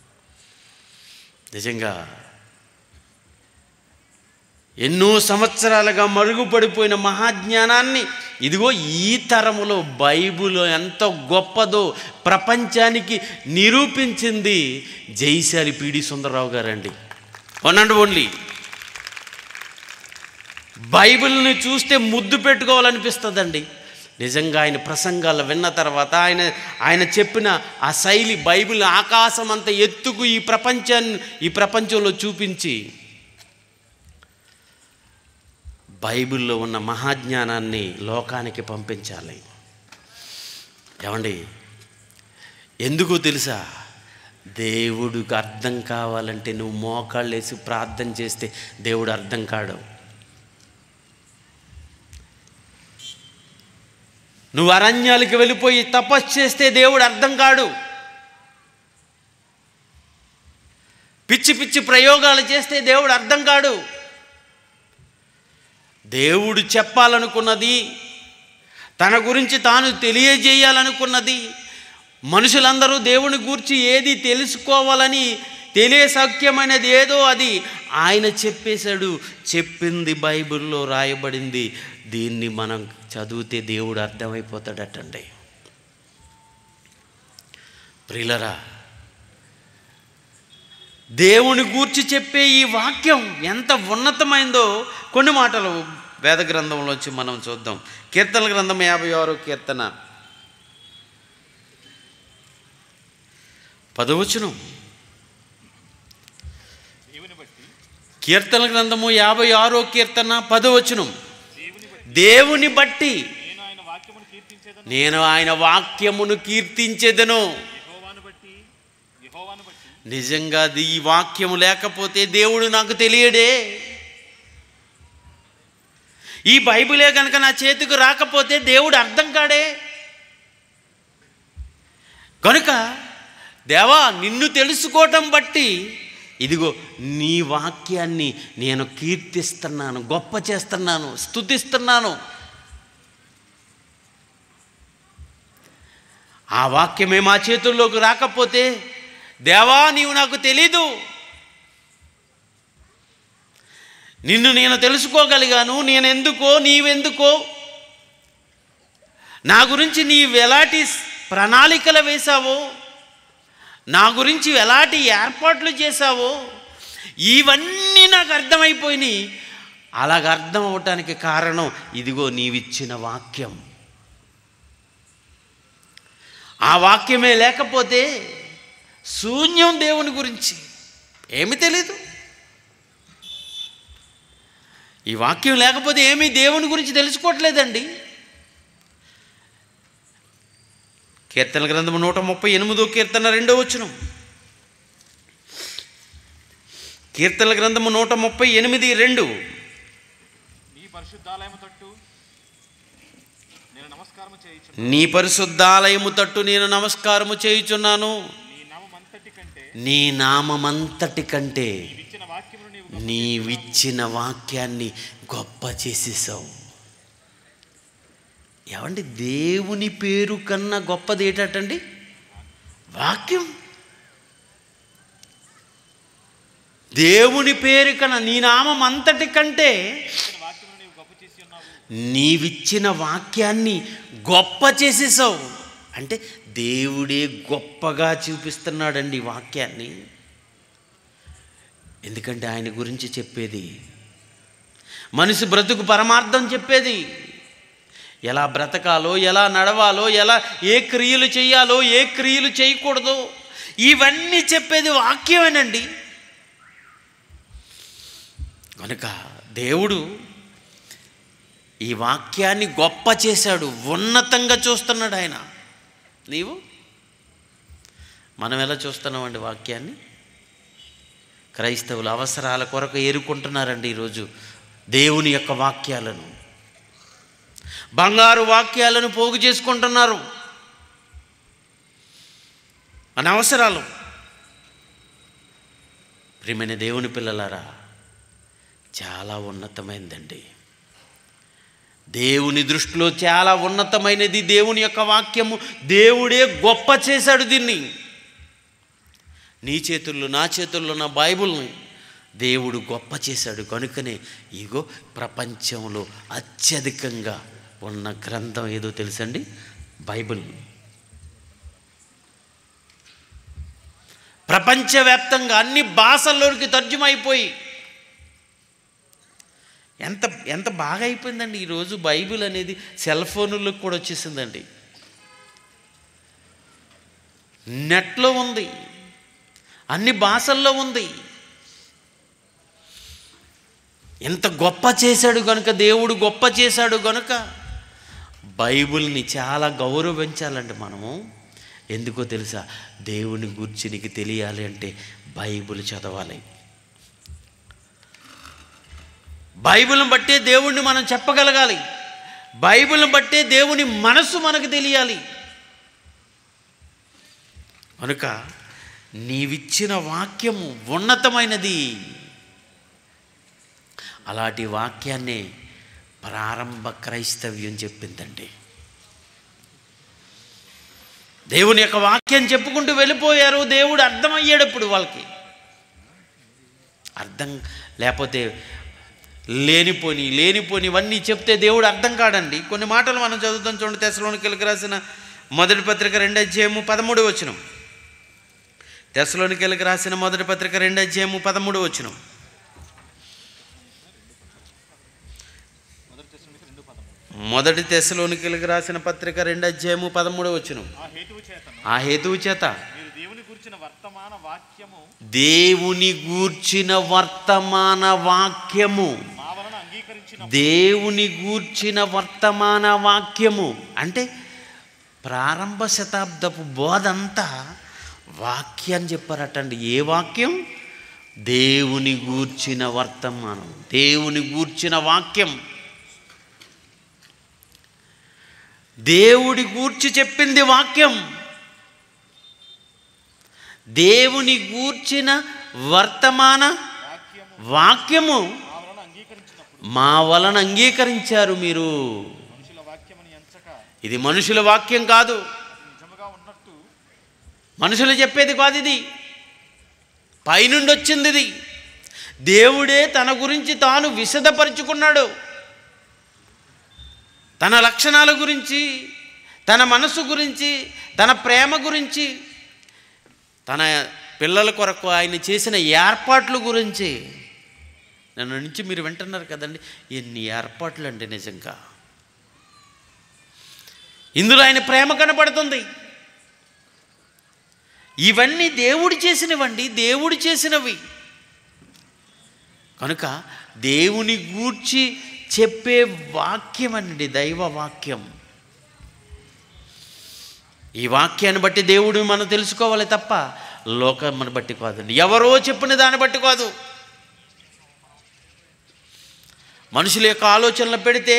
నిజంగా ఎన్నో సంవత్సరాలుగా మరుగుపడిపోయిన మహాజ్ఞానాన్ని ఇదిగో ఈ తరములో బైబిల్ ఎంత గొప్పదో ప్రపంచానికి నిరూపించింది జైశాలి పిడి సుందరరావు గారండి. One and only. బైబిల్ని చూస్తే ముద్దు పెట్టుకోవాలనిపిస్తుందండి. నిజంగా ఆయన ప్రసంగాలు విన్న తర్వాత ఆయన ఆయన చెప్పిన ఆ శైలి, బైబిల్ ఆకాశం అంత ఎత్తుకు ఈ ప్రపంచాన్ని ఈ ప్రపంచంలో చూపించి బైబిల్లో ఉన్న మహాజ్ఞానాన్ని లోకానికి పంపించాలి. ఏమండి, ఎందుకో తెలుసా? దేవుడికి అర్థం కావాలంటే నువ్వు మోకాళ్ళు వేసి ప్రార్థన చేస్తే దేవుడు అర్థం కాడు. నువ్వు అరణ్యాలకు వెళ్ళిపోయి తపస్సు చేస్తే దేవుడు అర్థం కాడు. పిచ్చి పిచ్చి ప్రయోగాలు చేస్తే దేవుడు అర్థం కాడు. దేవుడు చెప్పాలనుకున్నది, తన గురించి తాను తెలియజేయాలనుకున్నది, మనుషులందరూ దేవుని గూర్చి ఏది తెలుసుకోవాలని తెలియసఖ్యమైనది ఏదో అది ఆయన చెప్పేశాడు. చెప్పింది బైబిల్లో రాయబడింది. దీన్ని మనం చదివితే దేవుడు అర్థమైపోతాడటండి. ప్రియులరా, దేవుని గూర్చి చెప్పే ఈ వాక్యం ఎంత ఉన్నతమైందో కొన్ని మాటలు వేద గ్రంథంలోంచి మనం చూద్దాం. కీర్తన గ్రంథం యాభై ఆరో కీర్తన పదవచనం. కీర్తన గ్రంథము యాభై ఆరో కీర్తన పదవచనం. దేవుని బట్టి నేను ఆయన వాక్యమును కీర్తించెదను. నిజంగా ఈ వాక్యము లేకపోతే దేవుడు నాకు తెలియడే. ఈ బైబిలే కనుక నా చేతికి రాకపోతే దేవుడు అర్థం కాడే. కనుక దేవా, నిన్ను తెలుసుకోవటం బట్టి ఇదిగో నీ వాక్యాన్ని నేను కీర్తిస్తున్నాను, గొప్ప చేస్తున్నాను, స్తుతిస్తున్నాను. ఆ వాక్యమే మా చేతుల్లోకి రాకపోతే దేవా నీవు నాకు తెలీదు, నిన్ను నేను తెలుసుకోగలిగాను, నేనెందుకో నీవెందుకో, నా గురించి నీవు ఎలాంటి ప్రణాళికలు వేశావో, నా గురించి ఎలాంటి ఏర్పాట్లు చేశావో ఇవన్నీ నాకు అర్థమైపోయినాయి. అలాగ అర్థం అవటానికి కారణం ఇదిగో నీవిచ్చిన వాక్యం. ఆ వాక్యమే లేకపోతే శూన్యం. దేవుని గురించి ఏమీ తెలీదు. ఈ వాక్యం లేకపోతే ఏమీ దేవుని గురించి తెలుసుకోవట్లేదండి. కీర్తన గ్రంథము నూట ముప్పై ఎనిమిదో కీర్తన రెండో వచనం. కీర్తన గ్రంథము నూట ముప్పై ఎనిమిది రెండు. నీ పరిశుద్ధాలయము తట్టు నేను నమస్కారము చేయుచున్నాను. నీ నామమంతటి కంటే నీవిచ్చిన వాక్యాన్ని గొప్ప చేసేసావు. ఏమండి, దేవుని పేరు కన్నా గొప్పది ఏంటండి? వాక్యం. దేవుని పేరు కన్నా, నీ నామం అంతటి కంటే నీవిచ్చిన వాక్యాన్ని గొప్ప చేసేసావు. అంటే దేవుడే గొప్పగా చూపిస్తున్నాడండి వాక్యాన్ని. ఎందుకంటే ఆయన గురించి చెప్పేది, మనిషి బ్రతుకు పరమార్థం చెప్పేది, ఎలా బ్రతకాలో, ఎలా నడవాలో, ఎలా ఏ క్రియలు చేయాలో, ఏ క్రియలు చేయకూడదో ఇవన్నీ చెప్పేది వాక్యమేనండి. కనుక దేవుడు ఈ వాక్యాన్ని గొప్ప చేశాడు, ఉన్నతంగా చూస్తున్నాడు ఆయన. నీవు మనం ఎలా చూస్తున్నామండి వాక్యాన్ని? క్రైస్తవులు అవసరాల కొరకు ఏరుకుంటున్నారండి ఈరోజు దేవుని యొక్క వాక్యాలను. బంగారు వాక్యాలను పోగు చేసుకుంటున్నారు మన అవసరాలు. ప్రియమైన దేవుని పిల్లలారా, చాలా ఉన్నతమైందండి. దేవుని దృష్టిలో చాలా ఉన్నతమైనది దేవుని యొక్క వాక్యము. దేవుడే గొప్ప చేశాడు దీన్ని. నీ చేతుల్లో, నా చేతుల్లో నా బైబిల్ని దేవుడు గొప్ప చేశాడు. కనుకనే ఇగో ప్రపంచంలో అత్యధికంగా ఉన్న గ్రంథం ఏదో తెలుసండి? బైబిల్. ప్రపంచవ్యాప్తంగా అన్ని భాషల్లోకి తర్జుమైపోయి ఎంత ఎంత బాగా అయిపోయిందండి ఈరోజు. బైబిల్ అనేది సెల్ ఫోన్లకు కూడా వచ్చేసిందండి, నెట్లో ఉంది, అన్ని భాషల్లో ఉంది. ఎంత గొప్ప చేశాడు కనుక, దేవుడు గొప్ప చేశాడు కనుక బైబిల్ని చాలా గౌరవించాలండి మనము. ఎందుకో తెలుసా? దేవుని గురించి నీకు తెలియాలి అంటే బైబిల్ చదవాలి. బైబిల్ని బట్టే దేవుణ్ణి మనం చెప్పగలగాలి. బైబిల్ని బట్టే దేవుని మనసు మనకు తెలియాలి. కనుక నీవిచ్చిన వాక్యము ఉన్నతమైనది. అలాంటి వాక్యాన్నే ప్రారంభ క్రైస్తవ్యం చెప్పిందండి. దేవుని యొక్క వాక్యం చెప్పుకుంటూ వెళ్ళిపోయారు. దేవుడు అర్థమయ్యేటప్పుడు వాళ్ళకి అర్థం లేకపోతే లేనిపోని లేనిపోని ఇవన్నీ చెప్తే దేవుడు అర్థం కాడండి. కొన్ని మాటలు మనం చదువుతాం చూడండి. తెస్సలోనికీయులకు రాసిన మొదటి పత్రిక రెండో అధ్యాయము పదమూడు వచనం. తెస్సలోనికీయులకు రాసిన మొదటి పత్రిక రెండో అధ్యాయము పదమూడు వచనం. మొదటి తెస్సలోనికీయులకు రాసిన పత్రిక రెండో అధ్యాయము పదమూడు వచనం. ఆ హేతువు చేత దేవుని గూర్చిన వర్తమాన వాక్యము దేవుని గూర్చిన వర్తమాన వాక్యము అంటే ప్రారంభ శతాబ్దపు బోధంతా వాక్యాన్ని చెప్పారటండి. ఏ వాక్యం? దేవుని గూర్చిన వర్తమానం, దేవుని గూర్చిన వాక్యం. దేవుడి గూర్చి చెప్పింది వాక్యం. దేవుని గూర్చిన వర్తమాన వాక్యము మా వలన అంగీకరించారు మీరు. ఇది మనుషుల వాక్యం కాదు, మనుషులు చెప్పేది కాదు, ఇది పైనుండి వచ్చింది. ఇది దేవుడే తన గురించి తాను విశదపరుచుకున్నాడు. తన లక్షణాల గురించి, తన మనసు గురించి, తన ప్రేమ గురించి, తన పిల్లల కొరకు ఆయన చేసిన ఏర్పాట్ల గురించి. నన్ను నుంచి మీరు వింటున్నారు కదండి, ఎన్ని ఏర్పాట్లు అండి నిజంగా. ఇందులో ఆయన ప్రేమ కనపడుతుంది. ఇవన్నీ దేవుడు చేసినవండి, దేవుడు చేసినవి. కనుక దేవుని గూర్చి చెప్పే వాక్యం అండి దైవ వాక్యం. ఈ వాక్యాన్ని బట్టి దేవుడు మనం తెలుసుకోవాలి తప్ప లోకాన్ని బట్టి కాదండి, ఎవరో చెప్పిన దాన్ని బట్టి కాదు. మనుషుల యొక్క ఆలోచనలు పెడితే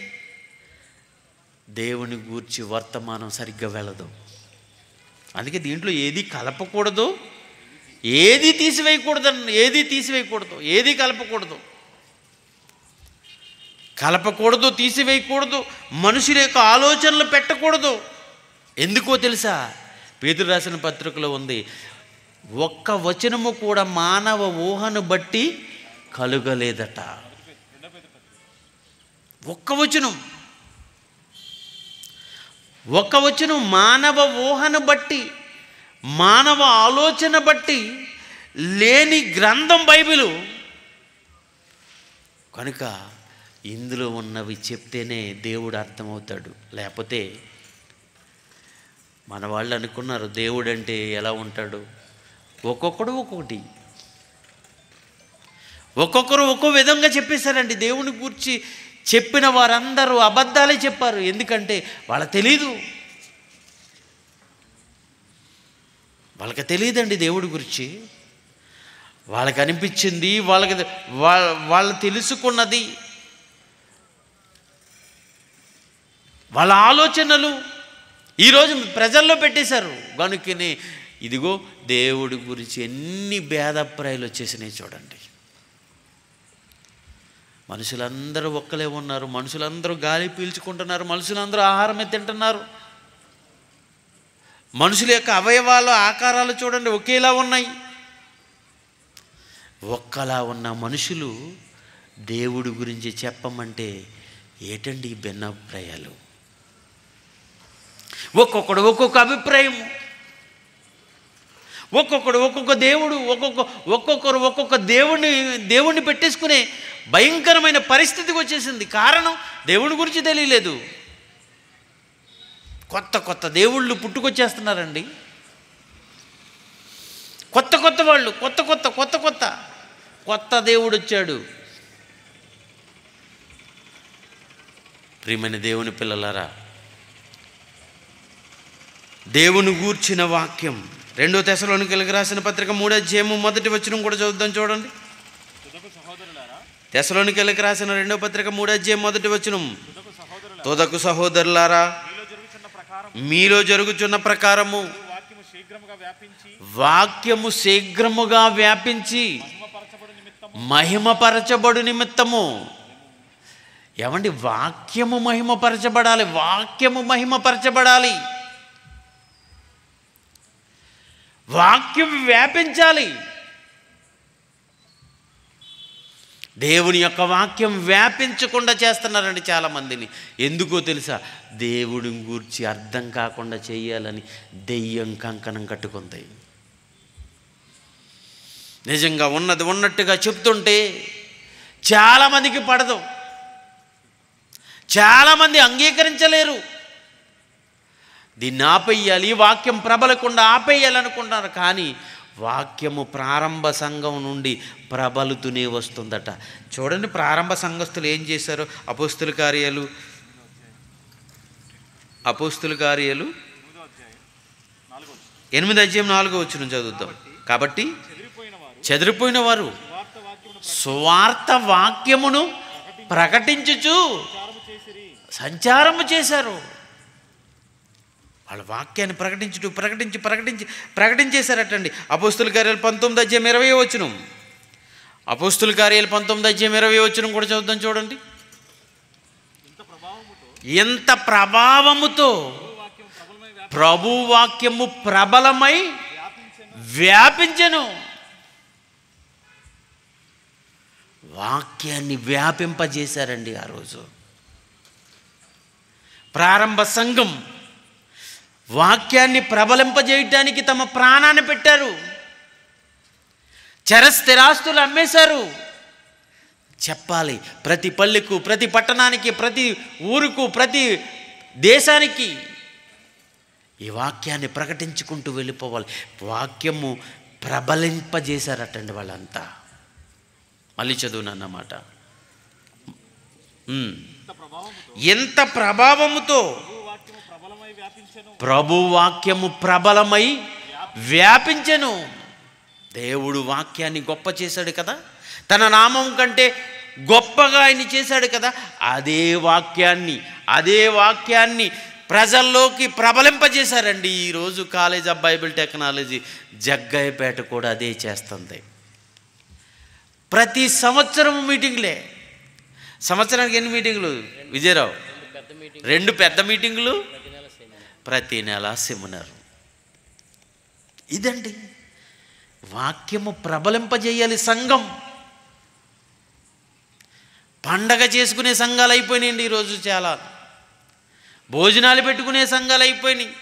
దేవుని గూర్చి వర్తమానం సరిగ్గా వెళ్ళదు. అందుకే దీంట్లో ఏది కలపకూడదు, ఏది తీసివేయకూడదు, ఏది తీసివేయకూడదు ఏది కలపకూడదు కలపకూడదు తీసివేయకూడదు. మనుషుల యొక్క ఆలోచనలు పెట్టకూడదు. ఎందుకో తెలుసా? పేతురు రాసిన పత్రికలో ఉంది, ఒక్క వచనము కూడా మానవ ఊహను బట్టి కలుగలేదట. ఒక్క వచనం ఒక్క వచనం మానవ ఊహను బట్టి, మానవ ఆలోచన బట్టి లేని గ్రంథం బైబిలు. కనుక ఇందులో ఉన్నవి చెప్తేనే దేవుడు అర్థమవుతాడు. లేకపోతే మన వాళ్ళు అనుకున్నారు దేవుడు అంటే ఎలా ఉంటాడు, ఒక్కొక్కడు ఒక్కొక్కటి, ఒక్కొక్కరు ఒక్కో విధంగా చెప్పేశారండి. దేవుని గురించి చెప్పిన వారందరూ అబద్ధాలే చెప్పారు. ఎందుకంటే వాళ్ళకి తెలీదు, వాళ్ళకి తెలియదండి దేవుడి గురించి. వాళ్ళకి అనిపించింది, వాళ్ళకి వాళ్ళు తెలుసుకున్నది, వాళ్ళ ఆలోచనలు ఈరోజు ప్రజల్లో పెట్టేశారు. కనుకనే ఇదిగో దేవుడి గురించి ఎన్ని భేదాభిప్రాయాలు వచ్చేసినాయి చూడండి. మనుషులందరూ ఒక్కలే ఉన్నారు, మనుషులందరూ గాలి పీల్చుకుంటున్నారు, మనుషులందరూ ఆహారమే తింటున్నారు. మనుషుల యొక్క అవయవాలు ఆకారాలు చూడండి ఒకేలా ఉన్నాయి. ఒక్కలా ఉన్న మనుషులు దేవుడి గురించి చెప్పమంటే ఏటండి ఈ భిన్నాభిప్రాయాలు? ఒక్కొక్కడు ఒక్కొక్క అభిప్రాయం, ఒక్కొక్కడు ఒక్కొక్క దేవుడు, ఒక్కొక్క ఒక్కొక్కరు ఒక్కొక్క దేవుణ్ణి దేవుణ్ణి పెట్టేసుకునే భయంకరమైన పరిస్థితికి వచ్చేసింది. కారణం దేవుడి గురించి తెలియలేదు. కొత్త కొత్త దేవుళ్ళు పుట్టుకొచ్చేస్తున్నారండి. కొత్త కొత్త వాళ్ళు, కొత్త కొత్త కొత్త కొత్త కొత్త దేవుడు వచ్చాడు. ప్రియమైన దేవుని పిల్లలారా, దేవుని గూర్చిన వాక్యం రెండో తెస్సలోనికీయులకు రాసిన పత్రిక మూడో అధ్యాయము మొదటి వచనం కూడా చదువుదాం చూడండి. తెస్సలోనికీయులకు రాసిన రెండో పత్రిక మూడో అధ్యాయం మొదటి వచనం. తుదకు సహోదరులారా, మీలో జరుగుచున్న ప్రకారము వాక్యము శీఘ్రముగా వ్యాపించి మహిమపరచబడు నిమిత్తము. ఏమండి, వాక్యము మహిమపరచబడాలి, వాక్యము మహిమపరచబడాలి, వాక్యం వ్యాపించాలి. దేవుని యొక్క వాక్యం వ్యాపించకుండా చేస్తున్నారండి చాలామందిని. ఎందుకో తెలుసా? దేవుడిని గూర్చి అర్థం కాకుండా చేయాలని దెయ్యం కంకణం కట్టుకుంది. నిజంగా ఉన్నది ఉన్నట్టుగా చెప్తుంటే చాలామందికి పడదు, చాలామంది అంగీకరించలేరు. దీన్ని ఆపేయాలి, ఈ వాక్యం ప్రబలకుండా ఆపేయాలనుకుంటున్నారు. కానీ వాక్యము ప్రారంభ సంఘం నుండి ప్రబలుతూనే వస్తుందట. చూడండి, ప్రారంభ సంఘస్థులు ఏం చేశారు? అపోస్తుల కార్యాలు అపోస్తుల కార్యాలు ఎనిమిది అధ్యాయం నాలుగో వచనం చదువుతాం. కాబట్టి చెదిరిపోయిన వారు సువార్త వాక్యమును ప్రకటించుచు సంచారము చేశారు. వాళ్ళ వాక్యాన్ని ప్రకటించుటూ ప్రకటించి ప్రకటించి ప్రకటించేశారటండి. అపోస్తుల కార్యాలు పంతొమ్మిది అధ్యాయం ఇరవై వచనం. అపోస్తుల కార్యాలు పంతొమ్మిది అధ్యాయం ఇరవై వచనం కూడా చదువుతాం చూడండి. ఎంత ప్రభావముతో ప్రభు వాక్యము ప్రబలమై వ్యాపించెను. వాక్యాన్ని వ్యాపింపజేశారండి ఆ రోజు. ప్రారంభ సంఘం వాక్యాన్ని ప్రబలింపజేయటానికి తమ ప్రాణాన్ని పెట్టారు. చరస్థిరాస్తులు అమ్మేశారు. చెప్పాలి, ప్రతి పల్లెకు, ప్రతి పట్టణానికి, ప్రతి ఊరుకు, ప్రతి దేశానికి ఈ వాక్యాన్ని ప్రకటించుకుంటూ వెళ్ళిపోవాలి. వాక్యము ప్రబలింపజేశారటండి వాళ్ళంతా. మళ్ళీ చదువునన్నమాట. ఎంత ప్రభావముతో ప్రభు వాక్యము ప్రబలమై వ్యాపించెను. దేవుడు వాక్యాన్ని గొప్ప చేశాడు కదా, తన నామం కంటే గొప్పగా ఆయన చేశాడు కదా. అదే వాక్యాన్ని అదే వాక్యాన్ని ప్రజల్లోకి ప్రబలింపజేశారండి. ఈరోజు college of Bible technology Jaggaiahpet కూడా అదే చేస్తుంది. ప్రతి సంవత్సరం మీటింగ్లే. సంవత్సరానికి ఎన్ని మీటింగులు విజయరావు? రెండు పెద్ద మీటింగులు, ప్రతి నెల సెమినార్. ఇదండి వాక్యము ప్రబలింపజేయాలి సంఘం. పండగ చేసుకునే సంఘాలు అయిపోయినాయండి ఈరోజు. చాలా భోజనాలు పెట్టుకునే సంఘాలు అయిపోయినాయి.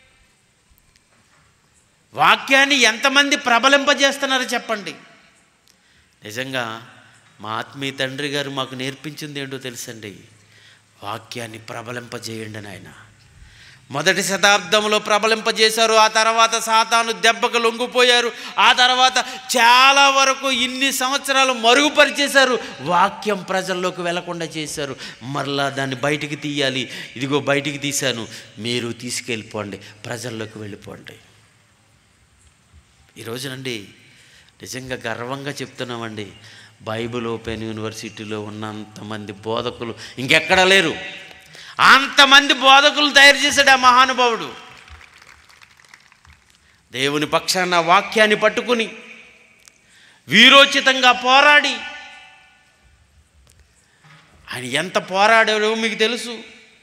వాక్యాన్ని ఎంతమంది ప్రబలింపజేస్తున్నారో చెప్పండి. నిజంగా మా ఆత్మీయ తండ్రి గారు మాకు నేర్పించింది ఏంటో తెలుసండి, వాక్యాన్ని ప్రబలింపజేయండి నాయన. మొదటి శతాబ్దంలో ప్రబలింపజేశారు. ఆ తర్వాత సాతాను దెబ్బకు లొంగిపోయారు. ఆ తర్వాత చాలా వరకు ఇన్ని సంవత్సరాలు మరుగుపరిచేశారు. వాక్యం ప్రజల్లోకి వెళ్లకుండా చేశారు. మరలా దాన్ని బయటికి తీయాలి. ఇదిగో బయటికి తీశాను, మీరు తీసుకెళ్ళిపోండి, ప్రజల్లోకి వెళ్ళిపోండి. ఈరోజునండి నిజంగా గర్వంగా చెప్తున్నామండి, బైబిల్ ఓపెన్ యూనివర్సిటీలో ఉన్నంతమంది బోధకులు ఇంకెక్కడా లేరు. అంతమంది బోధకులు తయారు చేశాడు ఆ మహానుభావుడు. దేవుని పక్షాన వాక్యాన్ని పట్టుకుని వీరోచితంగా పోరాడి, ఆయన ఎంత పోరాడాడో మీకు తెలుసు.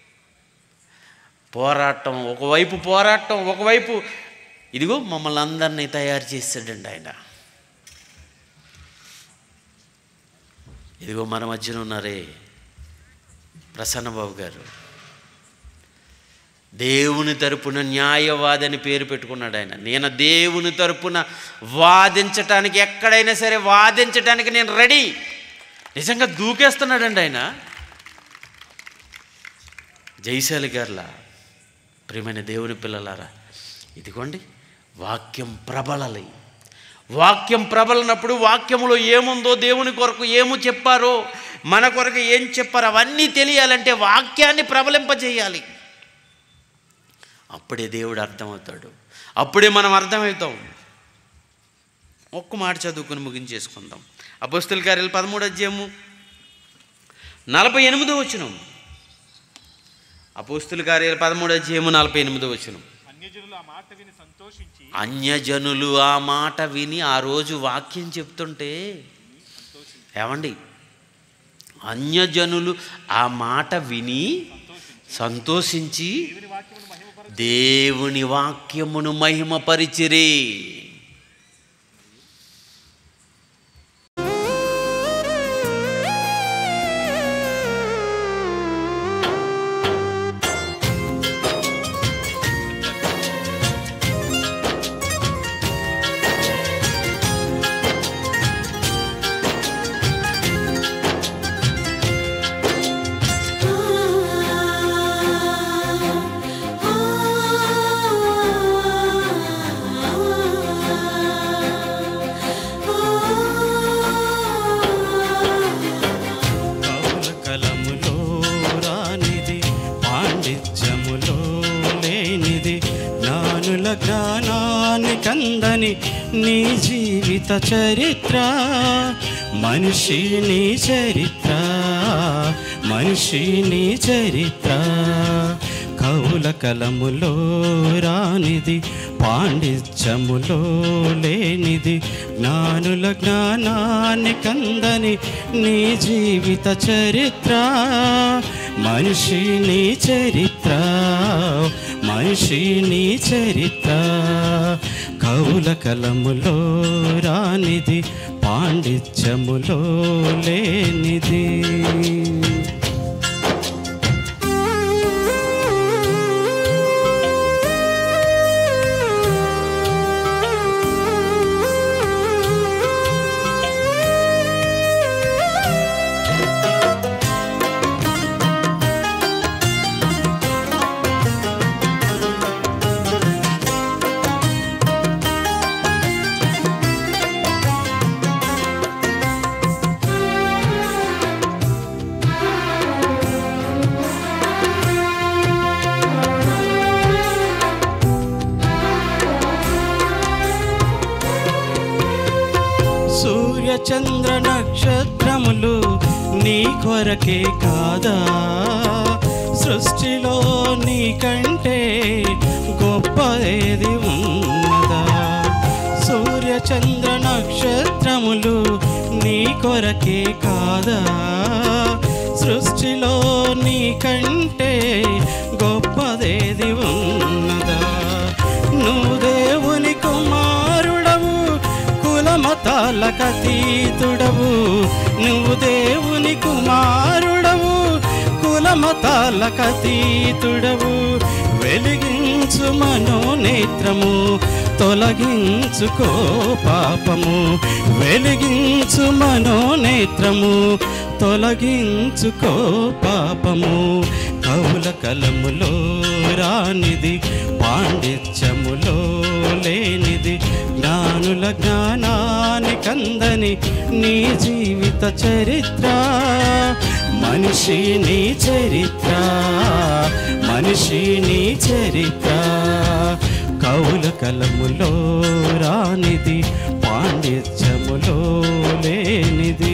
పోరాటం ఒకవైపు, పోరాటం ఒకవైపు, ఇదిగో మమ్మల్ని అందరినీ తయారు చేశాడండి ఆయన. ఇదిగో మన మధ్యన ఉన్నారే ప్రసన్నబాబు గారు దేవుని తరపున న్యాయవాదని పేరు పెట్టుకున్నాడు ఆయన. నేను దేవుని తరపున వాదించటానికి, ఎక్కడైనా సరే వాదించటానికి నేను రెడీ. నిజంగా దూకేస్తున్నాడండి ఆయన. జైశాలి గారులా ప్రియమైన దేవుని పిల్లలారా, ఇదిగోండి వాక్యం ప్రబలలి. వాక్యం ప్రబలనప్పుడు వాక్యములో ఏముందో, దేవుని కొరకు ఏము చెప్పారో, మన కొరకు ఏం చెప్పారో అవన్నీ తెలియాలంటే వాక్యాన్ని ప్రబలింపజేయాలి. అప్పుడే దేవుడు అర్థమవుతాడు, అప్పుడే మనం అర్థమవుతాం. ఒక్క మాట చదువుకుని ముగించేసుకుందాం. అపోస్తలుల కార్యాలు పదమూడు అధ్యాయము నలభై ఎనిమిదో వచనం. అపోస్తలుల కార్యాలు పదమూడు అధ్యాయము నలభై ఎనిమిదో వచనం. అన్యజనులు ఆ మాట విని ఆ రోజు వాక్యం చెప్తుంటే, ఏమండి, అన్యజనులు ఆ మాట విని సంతోషించి దేవుని వాక్యమును మహిమపరిచిరి. కందని నీ జీవిత చరిత్ర, మనిషి నీ చరిత్ర, మనిషి నీ చరిత్ర. కవుల కలములో రానిది, పాండిత్యములో లేనిది, జ్ఞానుల జ్ఞానాన్ని కందని నీ జీవిత చరిత్ర, మనిషి నీ చరిత్ర, మనిషి నీ చరిత్ర. కవుల కలములో రానిది, పాండిత్యములో లేనిది. చంద్ర నక్షత్రములు నీ కొరకే కాదా, సృష్టిలో నీ కంటే గొప్పదేది ఉన్నదా. సూర్య చంద్ర నక్షత్రములు నీ కొరకే కాదా, సృష్టిలో నీ కంటే గొప్పదేది ఉన్నదా. నువ్వు దేవుని కుమారుడవు, కులమతాలకతీతుడవు. నువ్వు దేవుని కుమారుడవు, కులమతాలకతీతుడవు. వెలిగించు మనోనేత్రము, తొలగించుకో పాపము. వెలిగించు మనోనేత్రము, తొలగించుకో పాపము. కవుల కలములో రానిది, పాండిత్యములో లేనిది, జ్ఞానుల జ్ఞానాన్ని కందని నీ జీవిత చరిత్ర, మనిషి నీ చరిత్ర, మనిషి నీ చరిత్ర. కవుల కలములో రానిది, పాండిత్యములో లేనిది.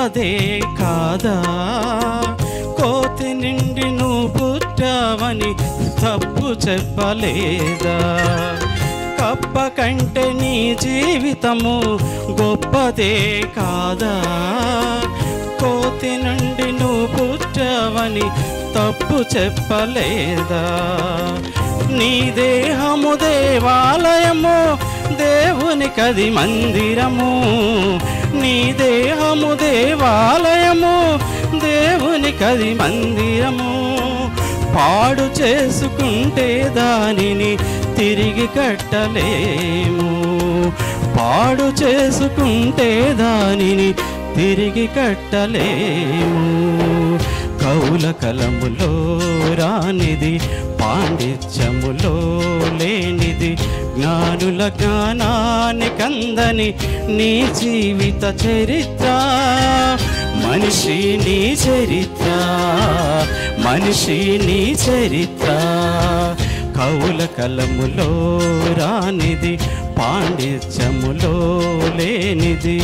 గొప్పదే కాదా, కోతి నిండి నువ్వు పుట్టావని తప్పు చెప్పలేదా, కప్ప కంటే నీ జీవితము గొప్పదే కాదా, కోతి నుండి నువ్వు పుట్టావని తప్పు చెప్పలేదా, నీ దేహము దేవాలయము దేవునికది మందిరము, నీ దేహము దేవాలయము దేవునికది మందిరము, పాడు చేసుకుంటే దానిని తిరిగి కట్టలేము, పాడు చేసుకుంటే దానిని తిరిగి కట్టలేము, కౌల కలములో రానిది పాండిత్యములో లేనిది, జ్ఞానుల జ్ఞానాన్ని కందని నీ జీవిత చరిత్ర, మనిషి నీ చరిత్ర, మనిషి నీ చరిత్ర, కౌల కలములో రానిది పాండిత్యములో లేనిది.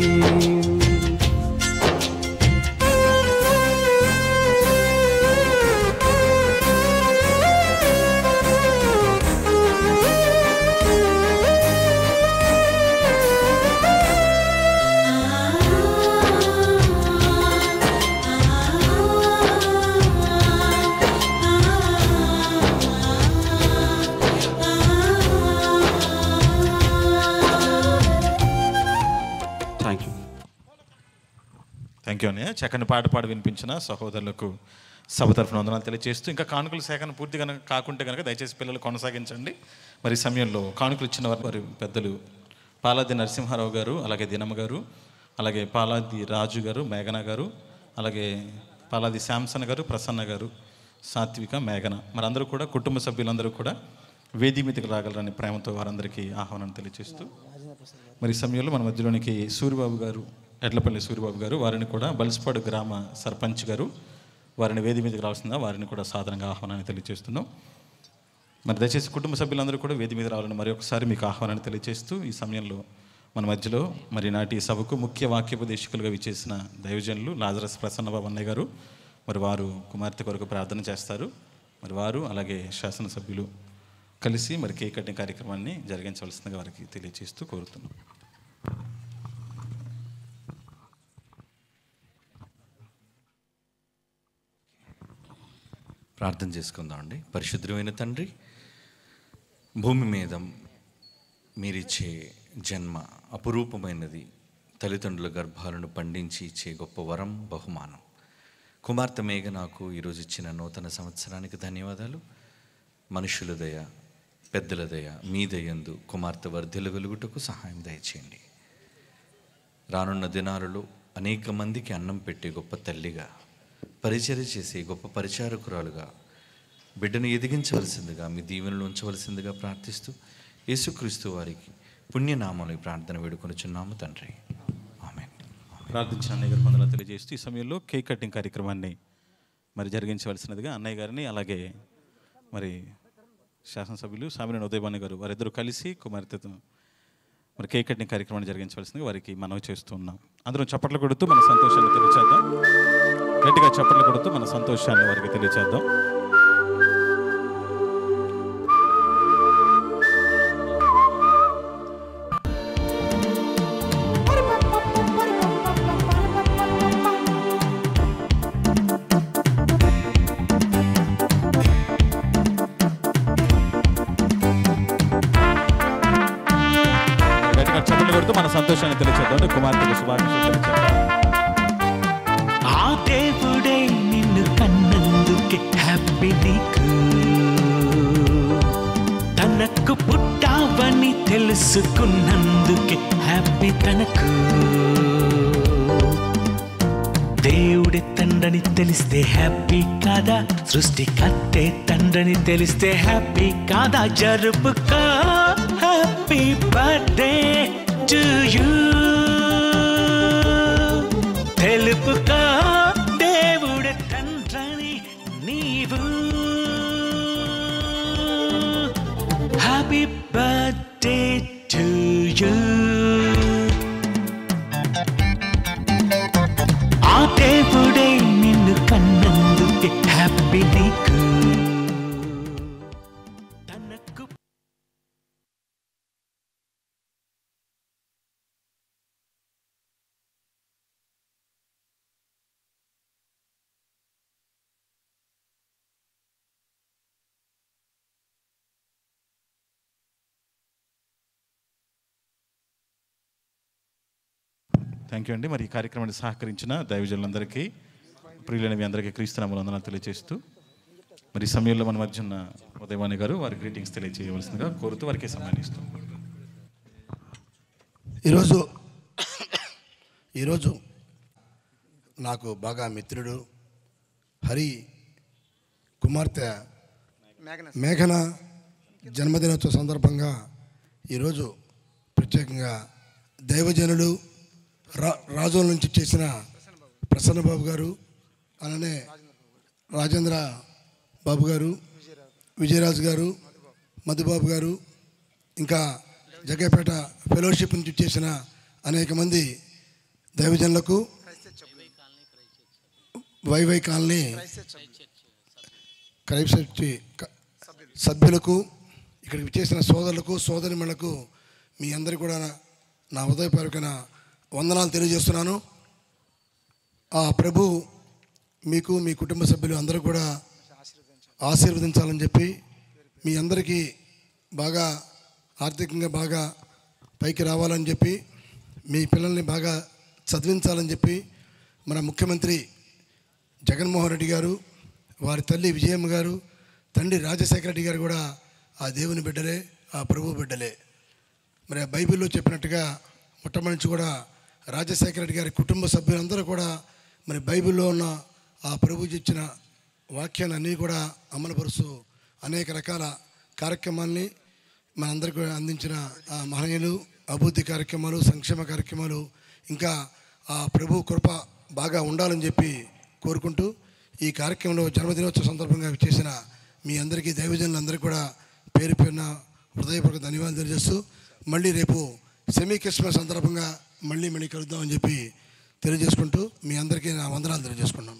థ్యాంక్ యూ అన్నయ్య. చక్కని పాట పాడి వినిపించిన సహోదరులకు సభ తరఫున వందనాలు తెలియజేస్తూ, ఇంకా కానుకల సేకరణ పూర్తి కనుక కాకుంటే కనుక దయచేసి పిల్లలు కొనసాగించండి. మరి సమయంలో కానుకలు ఇచ్చిన వారి పెద్దలు పాలాది నరసింహారావు గారు, అలాగే దినమ్మ గారు, అలాగే పాలాది రాజు గారు, మేఘన గారు, అలాగే పాలాది శాంసన్ గారు, ప్రసన్న గారు, సాత్విక, మేఘన, మరి అందరూ కూడా కుటుంబ సభ్యులందరూ కూడా వేది మీదకి రాగలరని ప్రేమతో వారందరికీ ఆహ్వానం తెలియజేస్తూ, మరి ఈ సమయంలో మన మధ్యలోనికి సూరిబాబు గారు, ఎడ్లపల్లి సూరిబాబు గారు, వారిని కూడా బల్స్పాడు గ్రామ సర్పంచ్ గారు, వారిని వేది మీదకి రావాల్సిందా వారిని కూడా సాధారణంగా ఆహ్వానాన్ని తెలియజేస్తున్నాం. మరి దయచేసి కుటుంబ సభ్యులందరూ కూడా వేది మీద రావాలని మరి ఒకసారి మీకు ఆహ్వానాన్ని తెలియజేస్తూ, ఈ సమయంలో మన మధ్యలో మరి నాటి సభకు ముఖ్య వాక్యోపదేశకులుగా విచ్చేసిన దైవజనులు లాజరస్ ప్రసన్నబాబు అన్నయ్య గారు, మరి వారు కుమార్తె కొరకు ప్రార్థన చేస్తారు. మరి వారు అలాగే శాసనసభ్యులు కలిసి మరి కేక్ కటింగ్ కార్యక్రమాన్ని జరిగించవలసిందిగా వారికి తెలియజేస్తూ కోరుతున్నాం. ప్రార్థన చేసుకుందామండి. పరిశుద్ధమైన తండ్రి, భూమి మీద మీరిచ్చే జన్మ అపురూపమైనది, తల్లిదండ్రుల గర్భాలను పండించి ఇచ్చే గొప్ప వరం, బహుమానం. కుమార్తె మేఘ నాకు ఈరోజు ఇచ్చిన నూతన సంవత్సరానికి ధన్యవాదాలు. మనుషుల దయ, పెద్దల దయ, మీ దయందు కుమార్తె వర్ధిల్ల వెలుగుటకు సహాయం దయచేయండి. రానున్న దినాలలో అనేక మందికి అన్నం పెట్టే గొప్ప తల్లిగా, పరిచర్య చేసే గొప్ప పరిచారకురాలుగా బిడ్డను ఎదిగించవలసిందిగా మీ దీవెనలు ఉంచవలసిందిగా ప్రార్థిస్తూ యేసుక్రీస్తు వారికి పుణ్యనామాలు ప్రార్థన వేడుకొనుచున్నాము తండ్రి, ఆమేన్. ప్రార్థించిన అన్నయ్య గారు వందనాలు తెలియజేస్తూ ఈ సమయంలో కేక్ కటింగ్ కార్యక్రమాన్ని మరి జరిగించవలసినదిగా అన్నయ్య గారిని, అలాగే మరి శాసనసభ్యులు సామినేని ఉదయభాను గారు, వారిద్దరూ కలిసి కుమార్తెతో మరి కేక్ కటింగ్ కార్యక్రమాన్ని జరిగించవలసిందిగా వారికి మనవి చేస్తున్నాం. అందరం చప్పట్లు కొడుతూ మన సంతోషాన్ని తెలియచేద్దాం. గట్టిగా చప్పట్లు కొడుతూ మన సంతోషాన్ని వారికి తెలియచేద్దాం. మన సంతోషాన్ని తెలియచేద్దాం. కుమార్తెకు శుభాకాంక్షలు తెలియచేద్దాం. ఆ దేవుడే నిన్ను కన్నందుకే హ్యాపీ నీకు, తనకు పుట్టావని తెలుసుకున్నందుకే హ్యాపీ తనకు. దేవుడే తండ్రని తెలిస్తే హ్యాపీ కాదా, సృష్టికర్తే తండ్రని తెలిస్తే హ్యాపీ కాదా. జరుపుకో హ్యాపీ బర్త్డే టు యూ, తెలుపుకో దేవుడే తండ్రని నీవు. Happy birthday to you. Thank you అండి. మరి ఈ కార్యక్రమాన్ని సహకరించిన దైవజనులందరికీ, ప్రియులైన మీ అందరికీ క్రీస్తునామములో వందనాలు తెలియజేస్తూ, మరి ఈ సమయంలో మన మధ్య ఉన్న ఉదయవాణి గారు వారి గ్రీటింగ్స్ తెలియజేయవలసిందిగా కోరుతూ వారికి సమయాన్ని ఇస్తాం. ఈరోజు ఈరోజు నాకు బాగా మిత్రుడు హరి కుమార్తె మేఘన జన్మదినోత్సవ సందర్భంగా ఈరోజు ప్రత్యేకంగా దైవజనులు రా రాజోల నుంచి చేసిన ప్రసన్నబాబు గారు, అలానే రాజేంద్ర బాబు గారు, విజయరాజు గారు, మధుబాబు గారు, ఇంకా జగ్గపేట ఫెలోషిప్ నుంచి చేసిన అనేక మంది దైవజనులకు, వైవై కాలనీ క్రైస్ట్ సభ్యులకు, ఇక్కడికి చేసిన సోదరులకు, సోదరిమణులకు మీ అందరికీ కూడా నా హృదయపూర్వకమైన వందనాలు తెలియజేస్తున్నాను. ఆ ప్రభు మీకు, మీ కుటుంబ సభ్యులు అందరూ కూడా ఆశీర్వదించాలని చెప్పి, మీ అందరికీ బాగా ఆర్థికంగా బాగా పైకి రావాలని చెప్పి, మీ పిల్లల్ని బాగా చదివించాలని చెప్పి, మన ముఖ్యమంత్రి జగన్మోహన్ రెడ్డి గారు, వారి తల్లి విజయమ్మ గారు, తండ్రి రాజశేఖర రెడ్డి గారు కూడా ఆ దేవుని బిడ్డలే, ఆ ప్రభు బిడ్డలే. మరి ఆ బైబిల్లో చెప్పినట్టుగా మొట్టమొదటి నుంచి కూడా రాజశేఖర రెడ్డి గారి కుటుంబ సభ్యులందరూ కూడా మరి బైబిల్లో ఉన్న ఆ ప్రభు ఇచ్చిన వాక్యాన్ని అన్నీ కూడా అమలుపరుస్తూ అనేక రకాల కార్యక్రమాల్ని మనందరికీ అందించిన ఆ మహనీయులు, అభివృద్ధి కార్యక్రమాలు, సంక్షేమ కార్యక్రమాలు, ఇంకా ఆ ప్రభు కృప బాగా ఉండాలని చెప్పి కోరుకుంటూ, ఈ కార్యక్రమంలో జన్మదినోత్సవ సందర్భంగా చేసిన మీ అందరికీ, దైవజనులందరికీ కూడా పేరు పేరున హృదయపూర్వక ధన్యవాదాలు తెలియజేస్తూ, మళ్ళీ రేపు సెమీ క్రిస్మస్ సందర్భంగా మళ్ళీ మళ్ళీ కలుద్దామని చెప్పి తెలియజేసుకుంటూ మీ అందరికీ నా వందనాలు తెలియజేసుకున్నాను.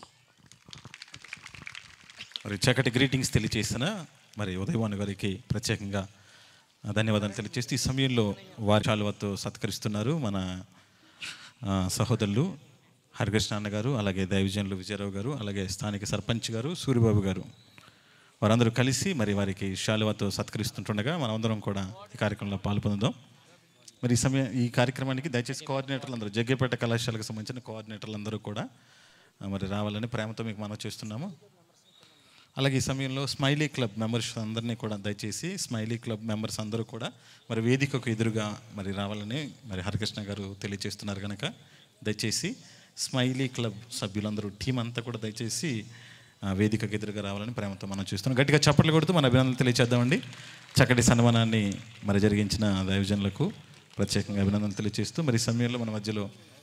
మరి చక్కటి గ్రీటింగ్స్ తెలియజేసిన మరి ఉదయవాణి గారికి ప్రత్యేకంగా ధన్యవాదాలు తెలియజేస్తూ, ఈ సమయంలో వారి శాలువాతో సత్కరిస్తున్నారు మన సహోదరులు హరికృష్ణ అన్న గారు, అలాగే దైవజనులు విజయరావు గారు, అలాగే స్థానిక సర్పంచ్ గారు సూరిబాబు గారు, వారందరూ కలిసి మరి వారికి శాలువాతో సత్కరిస్తుంటుండగా మనమందరం కూడా ఈ కార్యక్రమంలో పాల్పొందుదాం. మరి ఈ సమయం ఈ కార్యక్రమానికి దయచేసి కోఆర్డినేటర్లు అందరూ, జగ్గపేట కళాశాలకు సంబంధించిన కోఆర్డినేటర్లు అందరూ కూడా మరి రావాలని ప్రేమతో మీకు మనం చేస్తున్నాము. అలాగే ఈ సమయంలో స్మైలీ క్లబ్ మెంబర్స్ అందరినీ కూడా దయచేసి స్మైలీ క్లబ్ మెంబర్స్ అందరూ కూడా మరి వేదికకు ఎదురుగా మరి రావాలని మరి హరికృష్ణ గారు తెలియజేస్తున్నారు కనుక దయచేసి స్మైలీ క్లబ్ సభ్యులందరూ టీం అంతా కూడా దయచేసి వేదికకు ఎదురుగా రావాలని ప్రేమతో మనం చూస్తున్నాం. గట్టిగా చప్పట్లు కొడుతూ మన అభినందనలు తెలియజేద్దామండి. చక్కటి సన్మానాన్ని మరి జరిగించిన దైవజనులకు ప్రత్యేకంగా అభినందనలు తెలియజేస్తూ, మరి ఈ సమయంలో మన మధ్యలో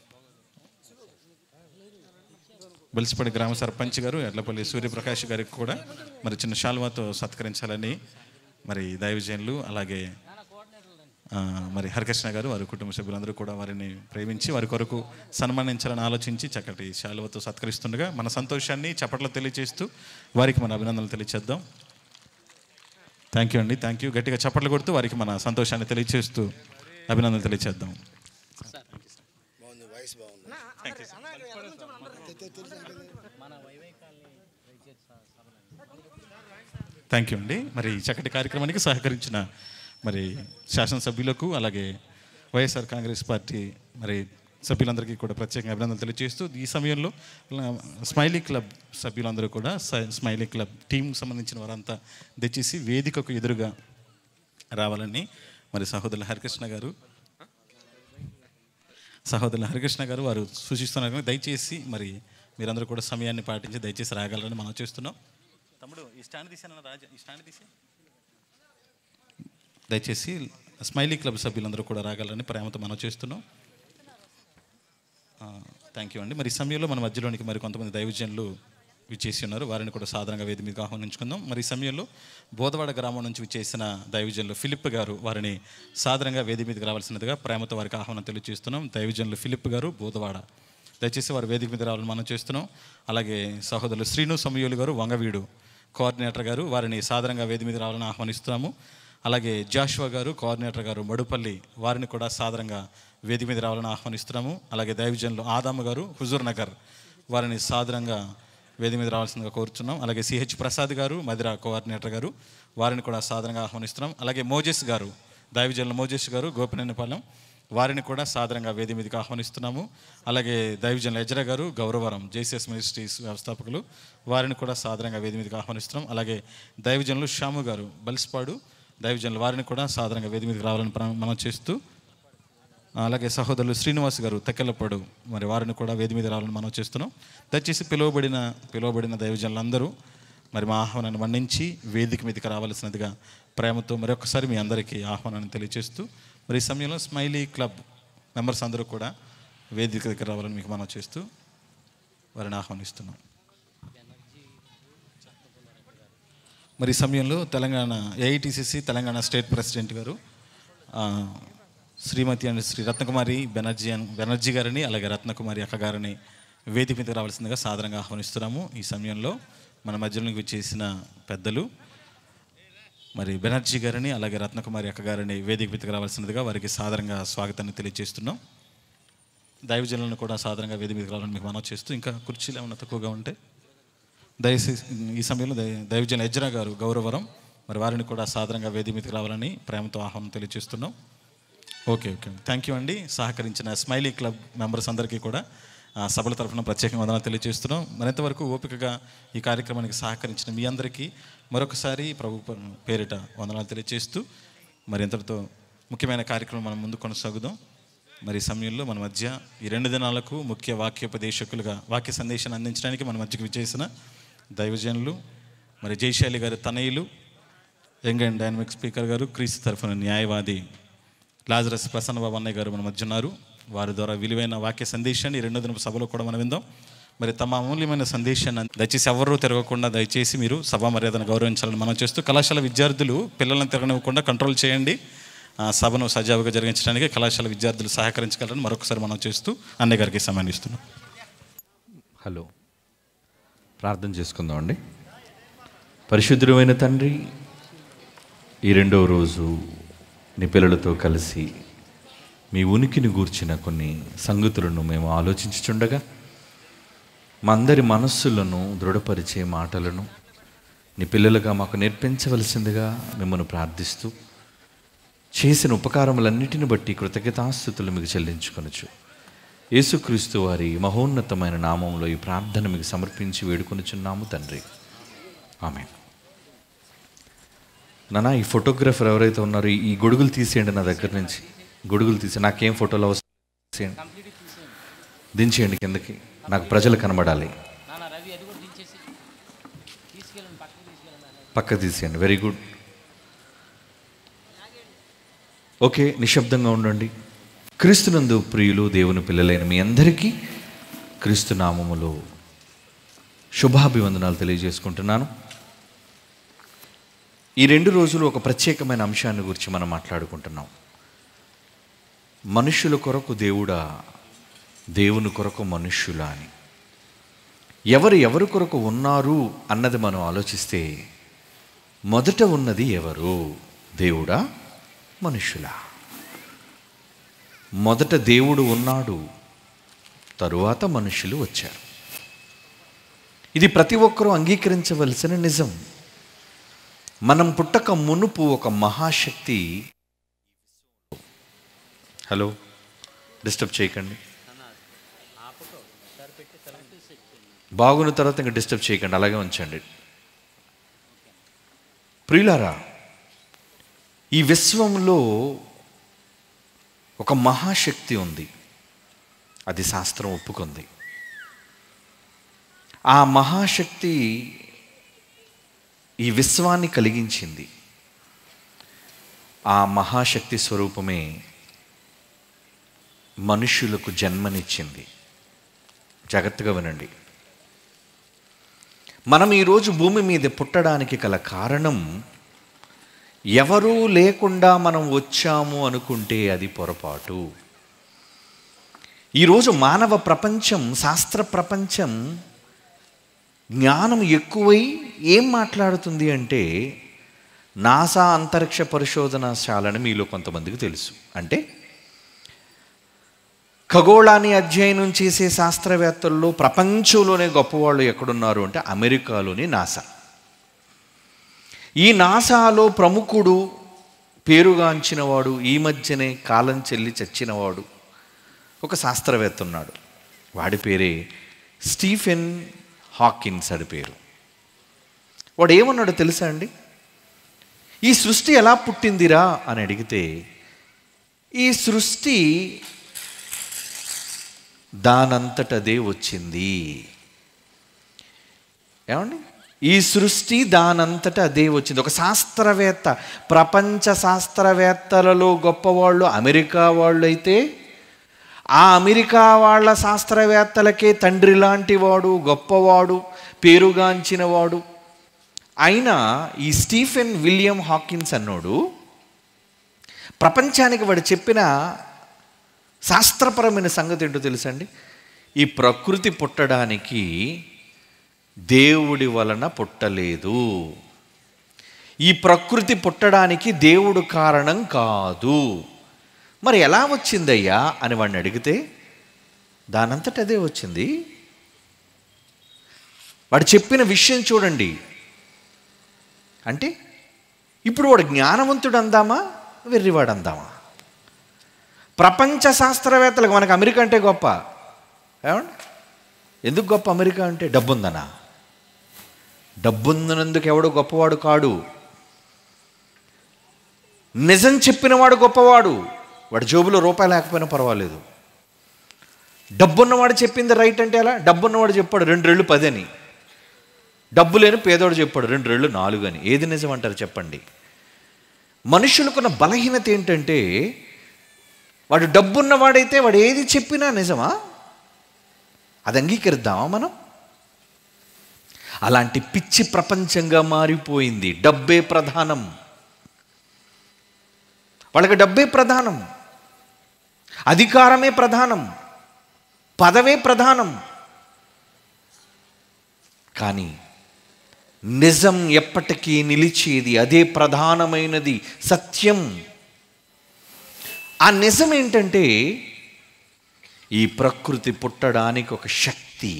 బలిసిపడి గ్రామ సర్పంచ్ గారు ఎడ్లపల్లి సూర్యప్రకాష్ గారికి కూడా మరి చిన్న శాల్వాతో సత్కరించాలని మరి దైవజనులు, అలాగే మరి హరికృష్ణ గారు, వారి కుటుంబ సభ్యులందరూ కూడా వారిని ప్రేమించి వారి కొరకు సన్మానించాలని ఆలోచించి చక్కటి శాలువతో సత్కరిస్తుండగా మన సంతోషాన్ని చప్పట్లో తెలియజేస్తూ వారికి మన అభినందనలు తెలియచేద్దాం. థ్యాంక్ యూ అండి, థ్యాంక్ యూ. గట్టిగా చప్పట్లు కొడుతూ వారికి మన సంతోషాన్ని తెలియజేస్తూ అభినందనలు తెలియచేద్దాం. థ్యాంక్ యూ అండి. మరి చక్కటి కార్యక్రమానికి సహకరించిన మరి శాసనసభ్యులకు, అలాగే వైఎస్ఆర్ కాంగ్రెస్ పార్టీ మరి సభ్యులందరికీ కూడా ప్రత్యేకంగా అభినందనలు తెలియజేస్తూ, ఈ సమయంలో స్మైలీ క్లబ్ సభ్యులందరూ కూడా స్మైలీ క్లబ్ టీంకి సంబంధించిన వారంతా దయచేసి వేదికకు ఎదురుగా రావాలని మరి సహోదరుల హరికృష్ణ గారు సహోదరుల హరికృష్ణ గారు వారు సూచిస్తున్నారు. దయచేసి మరి మీరందరూ కూడా సమయాన్ని పాటించి దయచేసి రాగలరని మనం చేస్తున్నాం. తమ్ముడు ఈ స్టాండ్ తీసాను రాజా, ఈ స్టాండ్ తీసి దయచేసి స్మైలీ క్లబ్ సభ్యులందరూ కూడా రాగలరని ప్రేమతో మనం చేస్తున్నాం. థ్యాంక్ యూ అండి. మరి ఈ సమయంలో మన మధ్యలోనికి మరి కొంతమంది దైవజనులు విచ్చేసి ఉన్నారు, వారిని కూడా సాధారణంగా వేది మీదకి ఆహ్వానించుకుందాం. మరి ఈ సమయంలో బోధవాడ గ్రామం నుంచి విచ్చేసిన దైవజనులు ఫిలిప్ గారు, వారిని సాధారణంగా వేది మీదకి రావాల్సినదిగా ప్రేమతో వారికి ఆహ్వానం తెలియజేస్తున్నాం. దైవజనులు ఫిలిప్ గారు బోధవాడ, దయచేసి వారు వేదిక మీద రావాలని మనం చేస్తున్నాం. అలాగే సహోదరులు శ్రీను సమయోలు గారు వంగవీడు కోఆర్డినేటర్ గారు, వారిని సాధారణంగా వేది మీద రావాలని ఆహ్వానిస్తున్నాము. అలాగే జాషువా గారు కోఆర్డినేటర్ గారు మడుపల్లి, వారిని కూడా సాధారణంగా వేదిక మీద రావాలని ఆహ్వానిస్తున్నాము. అలాగే దైవజనులు ఆదాము గారు హుజూర్ నగర్, వారిని సాధారణంగా వేది మీద రావాల్సిందిగా కోరుచున్నాం. అలాగే సిహెచ్ ప్రసాద్ గారు మదిరా కోఆర్డినేటర్ గారు, వారిని కూడా సాధారణంగా ఆహ్వానిస్తున్నాం. అలాగే మోజెస్ గారు, దైవజనులు మోజెస్ గారు గోపినేనిపాలెం, వారిని కూడా సాధారణంగా వేది మీదకి ఆహ్వానిస్తున్నాము. అలాగే దైవజనులు ఎజ్రా గారు గౌరవరం జేసీఎస్ మినిస్ట్రీస్ వ్యవస్థాపకులు, వారిని కూడా సాధారణంగా వేది మీదకి ఆహ్వానిస్తున్నాం. అలాగే దైవజనులు శ్యాము గారు బల్స్పాడు దైవజనులు, వారిని కూడా సాధారణంగా వేది మీదకి రావాలని మనం చేస్తూ, అలాగే సహోదరులు శ్రీనివాస్ గారు తెక్కెలపాడు, మరి వారిని కూడా వేది మీద రావాలని మనం చేస్తున్నాం. దయచేసి పిలువబడిన పిలువబడిన దైవజనులందరూ మరి మా ఆహ్వానాన్ని మన్నించి వేదిక మీదకి రావాల్సినదిగా ప్రేమతో మరొకసారి మీ అందరికీ ఆహ్వానాన్ని తెలియజేస్తూ, మరి ఈ సమయంలో స్మైలీ క్లబ్ మెంబర్స్ అందరూ కూడా వేదిక దగ్గర రావాలని మీకు మనం చేస్తూ వారిని ఆహ్వానిస్తున్నాం. మరి ఈ సమయంలో Telangana AITCC Telangana state president గారు శ్రీమతి అండ్ శ్రీ రత్నకుమారి బెనర్జీ బెనర్జీ గారిని, అలాగే రత్నకుమారి అక్క గారిని వేదిక మీదకి రావాల్సిందిగా సాధారణంగా ఆహ్వానిస్తున్నాము. ఈ సమయంలో మన మధ్యలోకి చేసిన పెద్దలు మరి బెనర్జీ గారిని, అలాగే రత్నకుమారి అక్క గారిని వేదిక మీదకి రావాల్సినదిగా వారికి సాధారణంగా స్వాగతాన్ని తెలియజేస్తున్నాం. దైవజనులను కూడా సాధారణంగా వేదిక మీదకి రావాలని మీకు మనం చేస్తూ, ఇంకా కుర్చీలు ఏమైనా తక్కువగా ఉంటే దయచేసి ఈ సమయంలో దై దైవజనులు ఎజ్రా గారు గౌరవరం, మరి వారిని కూడా సాధారణంగా వేదిక మీదకి రావాలని ప్రేమతో ఆహ్వానం తెలియజేస్తున్నాం. ఓకే ఓకే థ్యాంక్ యూ అండి. సహకరించిన స్మైలీ క్లబ్ మెంబర్స్ అందరికీ కూడా సభల తరఫున ప్రత్యేకంగా వందనాలు తెలియజేస్తున్నాం. మరింతవరకు ఓపికగా ఈ కార్యక్రమానికి సహకరించిన మీ అందరికీ మరొకసారి ప్రభు పేరిట వందనాలు తెలియజేస్తూ, మరి ఇంతటితో ముఖ్యమైన కార్యక్రమం మనం ముందు కొనసాగుదాం. మరి ఈ సమయంలో మన మధ్య ఈ రెండు దినాలకు ముఖ్య వాక్యోపదేశకులుగా వాక్య సందేశాన్ని అందించడానికి మన మధ్యకు విచ్చేసిన దైవజనులు మరి జయశాలి గారి తనయులు, యంగ్ అండ్ డైనమిక్ స్పీకర్ గారు, క్రీస్తు తరఫున న్యాయవాది లాజరస్ ప్రసన్నబాబు అన్నయ్య గారు మన మధ్య ఉన్నారు. వారి ద్వారా విలువైన వాక్య సందేశాన్ని రెండో దిన సభలో కూడా మనం విందాం. మరి తమ అమూల్యమైన సందేశాన్ని దయచేసి ఎవరూ తిరగకుండా దయచేసి మీరు సభా మర్యాదను గౌరవించాలని మనం చేస్తూ, కళాశాల విద్యార్థులు పిల్లలను తిరగనివ్వకుండా కంట్రోల్ చేయండి. సభను సజావుగా జరిగించడానికి కళాశాల విద్యార్థులు సహకరించగలరని మరొకసారి మనం చేస్తూ అన్నయ్య గారికి సమయం ఇస్తున్నాం. హలో, ప్రార్థన చేసుకుందాం అండి. పరిశుద్ధుడైన తండ్రి, ఈ రెండవ రోజు నీ పిల్లలతో కలిసి మీ ఉనికిని గూర్చిన కొన్ని సంగతులను మేము ఆలోచించుచుండగా మా అందరి మనస్సులను దృఢపరిచే మాటలను నీ పిల్లలుగా మాకు నేర్పించవలసిందిగా మిమ్మల్ని ప్రార్థిస్తూ, చేసిన ఉపకారములన్నిటిని బట్టి కృతజ్ఞతాస్తుతులు మీకు చెల్లించుకొనొచ్చు. యేసుక్రీస్తు వారి మహోన్నతమైన నామంలో ఈ ప్రార్థన మీకు సమర్పించి వేడుకొనుచున్నాము తండ్రి, ఆమేన్. నాన్న, ఈ ఫోటోగ్రాఫర్ ఎవరైతే ఉన్నారో ఈ గొడుగులు తీసేయండి నా దగ్గర నుంచి. గొడుగులు తీసి నాకేం ఫోటోలు అవసరం తీసేయండి, దించేయండి కిందకి, నాకు ప్రజలు కనబడాలి. పక్క తీసేయండి. Very good. ఓకే, నిశ్శబ్దంగా ఉండండి. క్రీస్తునందు ప్రియులు దేవుని పిల్లలైన మీ అందరికీ క్రీస్తు నామములో శుభాభివందనాలు తెలియజేసుకుంటున్నాను. ఈ రెండు రోజులు ఒక ప్రత్యేకమైన అంశాన్ని గురించి మనం మాట్లాడుకుంటున్నాం. మనుష్యుల కొరకు దేవుడా, దేవుని కొరకు మనుష్యులా అని. ఎవరు ఎవరి కొరకు ఉన్నారు అన్నది మనం ఆలోచిస్తే మొదట ఉన్నది ఎవరు? దేవుడా, మనుష్యులా? మొదట దేవుడు ఉన్నాడు, తరువాత మనుషులు వచ్చారు. ఇది ప్రతి ఒక్కరూ అంగీకరించవలసిన నిజం. మనం పుట్టక మునుపు ఒక మహాశక్తి, హలో డిస్టర్బ్ చేయకండి, బాగున్న తర్వాత ఇంకా డిస్టర్బ్ చేయకండి, అలాగే ఉంచండి. ప్రియులారా, ఈ విశ్వంలో ఒక మహాశక్తి ఉంది, అది శాస్త్రం ఒప్పుకుంది. ఆ మహాశక్తి ఈ విశ్వాన్ని కలిగించింది. ఆ మహాశక్తి స్వరూపమే మనుష్యులకు జన్మనిచ్చింది. జాగ్రత్తగా వినండి. మనం ఈరోజు భూమి మీద పుట్టడానికి గల కారణం, ఎవరూ లేకుండా మనం వచ్చాము అనుకుంటే అది పొరపాటు. ఈరోజు మానవ ప్రపంచం, శాస్త్ర ప్రపంచం జ్ఞానం ఎక్కువై ఏం మాట్లాడుతుంది అంటే, నాసా అంతరిక్ష పరిశోధనశాలని మీలో కొంతమందికి తెలుసు. అంటే ఖగోళాన్ని అధ్యయనం చేసే శాస్త్రవేత్తల్లో ప్రపంచంలోనే గొప్పవాళ్ళు ఎక్కడున్నారు అంటే అమెరికాలోని నాసా. ఈ నాసాలో ప్రముఖుడు, పేరుగాంచినవాడు, ఈ మధ్యనే కాలం చెల్లి చచ్చినవాడు ఒక శాస్త్రవేత్త ఉన్నాడు. వాడి పేరే స్టీఫెన్ హాకిన్స్ అని పేరు. వాడు ఏమన్నాడో తెలుసా అండి? ఈ సృష్టి ఎలా పుట్టిందిరా అని అడిగితే, ఈ సృష్టి దానంతటదే వచ్చింది. ఏమండి? ఈ సృష్టి దానంతట అదే వచ్చింది. ఒక శాస్త్రవేత్త, ప్రపంచ శాస్త్రవేత్తలలో గొప్పవాళ్ళు అమెరికా వాళ్ళు అయితే, ఆ అమెరికా వాళ్ళ శాస్త్రవేత్తలకే తండ్రి లాంటి వాడు, గొప్పవాడు, పేరుగాంచినవాడు అయినా ఈ స్టీఫెన్ విలియం హాకిన్స్ అన్నోడు ప్రపంచానికి వాడు చెప్పిన శాస్త్రపరమైన సంగతి ఏంటో తెలుసండి? ఈ ప్రకృతి పుట్టడానికి దేవుడి వలన పుట్టలేదు, ఈ ప్రకృతి పుట్టడానికి దేవుడు కారణం కాదు. మరి ఎలా వచ్చిందయ్యా అని వాడిని అడిగితే, దానంతట అదే వచ్చింది. వాడు చెప్పిన విషయం చూడండి. అంటే ఇప్పుడు వాడు జ్ఞానవంతుడు అందామా, వెర్రివాడు అందామా? ప్రపంచ శాస్త్రవేత్తలకు మనకు అమెరికా అంటే గొప్ప. ఏమండి? ఎందుకు గొప్ప అమెరికా అంటే? డబ్బుందనా? డబ్బుందనందుకు ఎవడు గొప్పవాడు కాడు. నిజం చెప్పినవాడు గొప్పవాడు. వాడి జోబులో రూపాయి లేకపోయినా పర్వాలేదు. డబ్బున్నవాడు చెప్పింది రైట్ అంటే ఎలా? డబ్బున్నవాడు చెప్పాడు రెండు రెళ్ళు పది అని, డబ్బు లేని పేదవాడు చెప్పాడు రెండు రెళ్ళు నాలుగు అని. ఏది నిజం అంటారు చెప్పండి? మనుషులకున్న బలహీనత ఏంటంటే, వాడు డబ్బున్నవాడైతే వాడు ఏది చెప్పినా నిజమా? అది అంగీకరిద్దామా మనం? అలాంటి పిచ్చి ప్రపంచంగా మారిపోయింది. డబ్బే ప్రధానం, వాళ్ళకి డబ్బే ప్రధానం, అధికారమే ప్రధానం, పదవే ప్రధానం. కానీ నిజం ఎప్పటికీ నిలిచేది, అదే ప్రధానమైనది, సత్యం. ఆ నిజం ఏంటంటే, ఈ ప్రకృతి పుట్టడానికి ఒక శక్తి,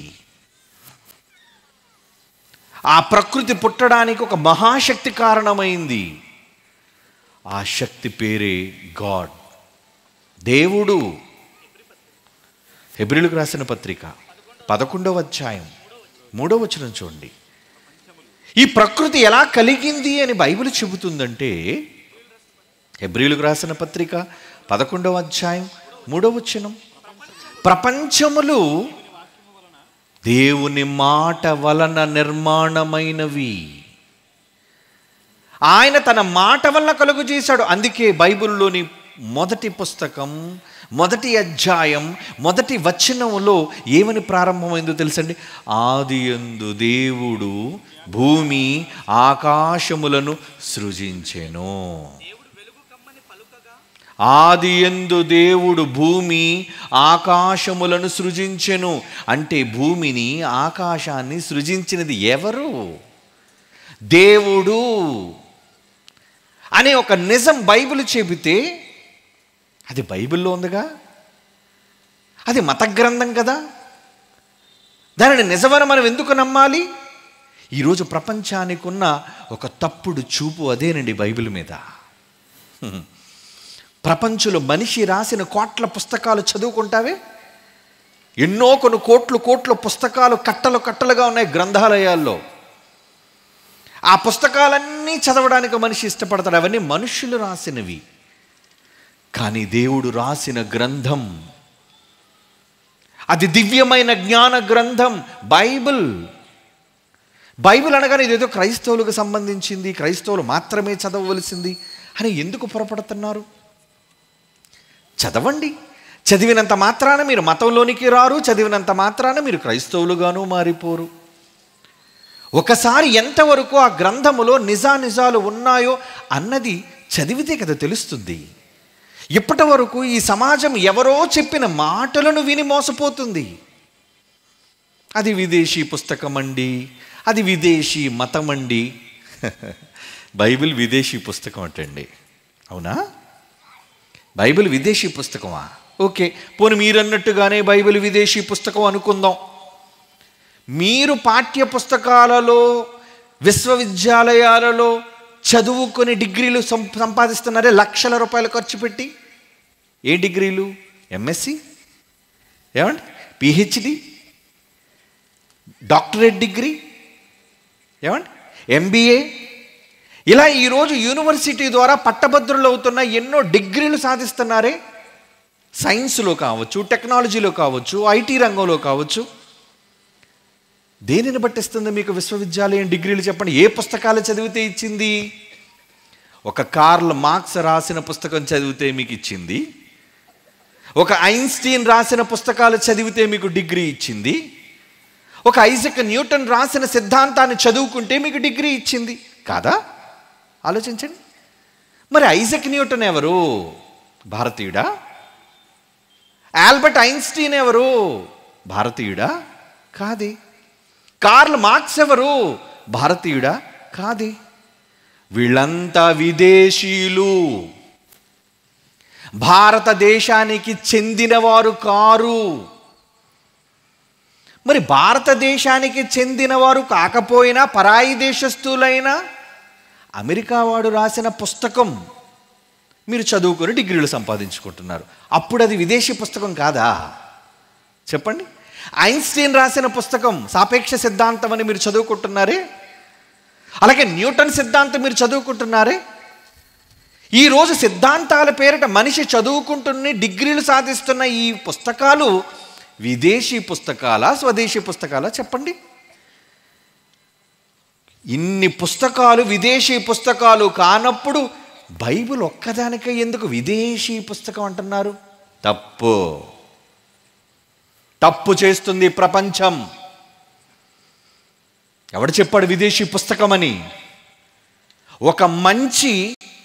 ఆ ప్రకృతి పుట్టడానికి ఒక మహాశక్తి కారణమైంది. ఆ శక్తి పేరే గాడ్, దేవుడు. హెబ్రీయులకు రాసిన పత్రిక పదకొండవ అధ్యాయం మూడవ వచనం చూడండి. ఈ ప్రకృతి ఎలా కలిగింది అని బైబిల్ చెబుతుందంటే, హెబ్రీయులకు రాసిన పత్రిక పదకొండవ అధ్యాయం మూడవ వచనం, ప్రపంచములు దేవుని మాట వలన నిర్మాణమైనవి, ఆయన తన మాట వల్ల కలుగు చేశాడు. అందుకే బైబిల్లోని మొదటి పుస్తకం మొదటి అధ్యాయం మొదటి వచనములో ఏమని ప్రారంభమైందో తెలుసండి? ఆదియందు దేవుడు భూమి ఆకాశములను సృజించెను. ఆదియందు దేవుడు భూమి ఆకాశములను సృజించెను అంటే భూమిని ఆకాశాన్ని సృజించినది ఎవరు? దేవుడు అనే ఒక నిజం బైబిల్ చెబితే, అది బైబిల్లో ఉందిగా, అది మత గ్రంథం కదా, దానిని నిజమని మనం ఎందుకు నమ్మాలి? ఈరోజు ప్రపంచానికి ఉన్న ఒక తప్పుడు చూపు అదేనండి బైబిల్ మీద. ప్రపంచంలో మనిషి రాసిన కోట్ల పుస్తకాలు చదువుకుంటావే, ఎన్నో కొన్ని కోట్లు కోట్ల పుస్తకాలు కట్టలు కట్టలుగా ఉన్నాయి గ్రంథాలయాల్లో. ఆ పుస్తకాలన్నీ చదవడానికి మనిషి ఇష్టపడతాడు. అవన్నీ మనుషులు రాసినవి. కానీ దేవుడు రాసిన గ్రంథం, అది దివ్యమైన జ్ఞాన గ్రంథం బైబిల్. బైబిల్ అనగానే ఇదేదో క్రైస్తవులకు సంబంధించింది, క్రైస్తవులు మాత్రమే చదవవలసింది అని ఎందుకు పొరపడుతున్నారు? చదవండి. చదివినంత మాత్రాన మీరు మతంలోనికి రారు, చదివినంత మాత్రాన మీరు క్రైస్తవులుగాను మారిపోరు. ఒకసారి ఎంతవరకు ఆ గ్రంథములో నిజానిజాలు ఉన్నాయో అన్నది చదివితే కదా తెలుస్తుంది. ఇప్పటి వరకు ఈ సమాజం ఎవరో చెప్పిన మాటలను విని మోసపోతుంది. అది విదేశీ పుస్తకం అండి, అది విదేశీ మతం అండి. బైబిల్ విదేశీ పుస్తకం అంటండి, అవునా? బైబిల్ విదేశీ పుస్తకమా? ఓకే, పోనీ మీరు అన్నట్టుగానే బైబిల్ విదేశీ పుస్తకం అనుకుందాం. మీరు పాఠ్య పుస్తకాలలో, విశ్వవిద్యాలయాలలో చదువుకొని డిగ్రీలు సం సంపాదిస్తున్నారే లక్షల రూపాయలు ఖర్చు పెట్టి. ఏ డిగ్రీలు? ఎంఎస్సి, ఏమండి, పిహెచ్డి, డాక్టరేట్ డిగ్రీ, ఏమండి, ఎంబీఏ, ఇలా ఈరోజు యూనివర్సిటీ ద్వారా పట్టభద్రులు అవుతున్న ఎన్నో డిగ్రీలు సాధిస్తున్నారే. సైన్స్లో కావచ్చు, టెక్నాలజీలో కావచ్చు, ఐటీ రంగంలో కావచ్చు. దేనిని బట్టిస్తుంది మీకు విశ్వవిద్యాలయం డిగ్రీలు చెప్పండి? ఏ పుస్తకాలు చదివితే ఇచ్చింది? ఒక కార్ల్ మార్క్స్ రాసిన పుస్తకం చదివితే మీకు ఇచ్చింది. ఒక ఐన్స్టీన్ రాసిన పుస్తకాలు చదివితే మీకు డిగ్రీ ఇచ్చింది. ఒక ఐజక్ న్యూటన్ రాసిన సిద్ధాంతాన్ని చదువుకుంటే మీకు డిగ్రీ ఇచ్చింది కాదా? ఆలోచించండి. మరి ఐజక్ న్యూటన్ ఎవరు? భారతీయుడా? ఆల్బర్ట్ ఐన్స్టీన్ ఎవరు? భారతీయుడా? కాదే. కార్ల్ మార్క్స్ ఎవరు? భారతీయుడా? కాదే. వీళ్ళంతా విదేశీయులు, భారతదేశానికి చెందినవారు కారు. మరి భారతదేశానికి చెందినవారు కాకపోయినా పరాయి దేశస్థులైనా అమెరికా వాడు రాసిన పుస్తకం మీరు చదువుకొని డిగ్రీలు సంపాదించుకుంటున్నారు. అప్పుడు అది విదేశీ పుస్తకం కాదా? చెప్పండి. ఐన్స్టీన్ రాసిన పుస్తకం సాపేక్ష సిద్ధాంతం అని మీరు చదువుకుంటున్నారే, అలాగే న్యూటన్ సిద్ధాంతం మీరు చదువుకుంటున్నారే. ఈరోజు సిద్ధాంతాల పేరిట మనిషి చదువుకుంటున్న డిగ్రీలు సాధిస్తున్న ఈ పుస్తకాలు విదేశీ పుస్తకాలా స్వదేశీ పుస్తకాలా? చెప్పండి. ఇన్ని పుస్తకాలు విదేశీ పుస్తకాలు కానప్పుడు బైబిల్ ఒక్కదానికే ఎందుకు విదేశీ పుస్తకం అంటున్నారు? తప్పు తప్పు చేస్తుంది ప్రపంచం. ఎవడు చెప్పాడు విదేశీ పుస్తకం అని? ఒక మంచి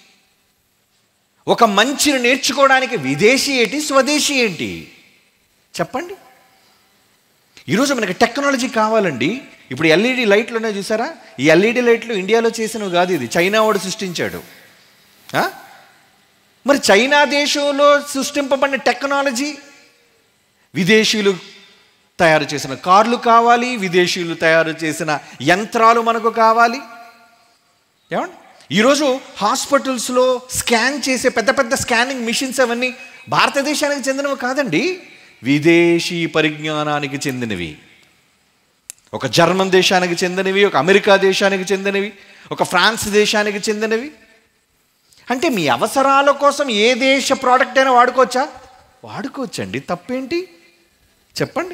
ఒక మంచిని నేర్చుకోవడానికి విదేశీ ఏంటి స్వదేశీ ఏంటి చెప్పండి. ఈరోజు మనకి టెక్నాలజీ కావాలండి. ఇప్పుడు ఎల్ఈడి లైట్లు ఉన్నాయి చూసారా? ఈ ఎల్ఈడి లైట్లు ఇండియాలో చేసినవి కాదు, ఇది చైనా వాడు సృష్టించాడు. మరి చైనా దేశంలో సృష్టింపబడిన టెక్నాలజీ, విదేశీయులు తయారు చేసిన కార్లు కావాలి, విదేశీయులు తయారు చేసిన యంత్రాలు మనకు కావాలి. ఏమండి, ఈరోజు హాస్పిటల్స్లో స్కాన్ చేసే పెద్ద పెద్ద స్కానింగ్ మిషన్స్ అవన్నీ భారతదేశానికి చెందినవి కాదండి, విదేశీ పరిజ్ఞానానికి చెందినవి. ఒక జర్మన్ దేశానికి చెందినవి, ఒక అమెరికా దేశానికి చెందినవి, ఒక ఫ్రాన్స్ దేశానికి చెందినవి. అంటే మీ అవసరాల కోసం ఏ దేశ ప్రోడక్ట్ అయినా వాడుకోవచ్చా? వాడుకోవచ్చండి, తప్పేంటి చెప్పండి.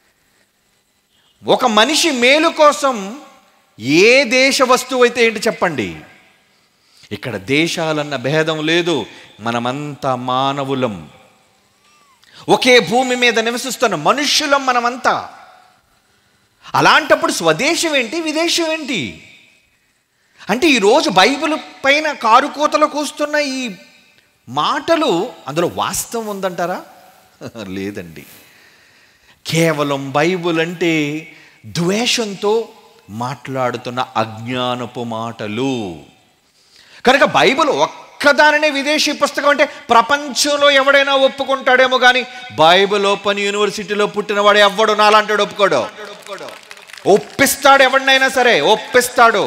ఒక మనిషి మేలు కోసం ఏ దేశ వస్తువు అయితే ఏంటి చెప్పండి. ఇక్కడ దేశాలన్న భేదం లేదు, మనమంతా మానవులం, ఒకే భూమి మీద నివసిస్తున్న మనుష్యులం మనమంతా. అలాంటప్పుడు స్వదేశం ఏంటి విదేశం ఏంటి? అంటే ఈరోజు బైబిల్ పైన కారుకోతలు కూస్తున్న ఈ మాటలు అందులో వాస్తవం ఉందంటారా? లేదండి. కేవలం బైబిల్ అంటే ద్వేషంతో మాట్లాడుతున్న అజ్ఞానపు మాటలు. కనుక బైబిల్ ఒక్కదానినే విదేశీ పుస్తకం అంటే ప్రపంచంలో ఎవడైనా ఒప్పుకుంటాడేమో కానీ బైబిల్ ఓపెన్ యూనివర్సిటీలో పుట్టినవాడు ఎవడు నాలాంటాడు ఒప్పుకోడు. ఒప్పిస్తాడు, ఎవడినైనా సరే ఒప్పిస్తాడు.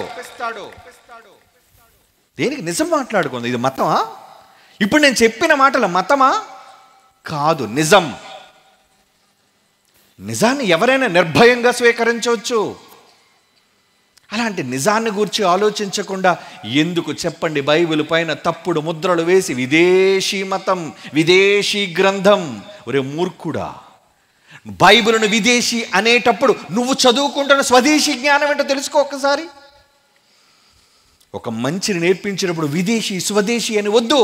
దేనికి? నిజం మాట్లాడుకుంది. ఇది మతమా? ఇప్పుడు నేను చెప్పిన మాటలు మతమా? కాదు, నిజం. నిజాన్ని ఎవరైనా నిర్భయంగా స్వీకరించవచ్చు. అలాంటి నిజాన్ని గురించి ఆలోచించకుండా ఎందుకు చెప్పండి బైబిల్ పైన తప్పుడు ముద్రలు వేసి విదేశీ మతం, విదేశీ గ్రంథం? ఒరే మూర్ఖుడా, బైబిల్ను విదేశీ అనేటప్పుడు నువ్వు చదువుకుంటున్న స్వదేశీ జ్ఞానం ఏంటో తెలుసుకో ఒక్కసారి. ఒక మంచిని నేర్పించినప్పుడు విదేశీ స్వదేశీ అని వద్దు.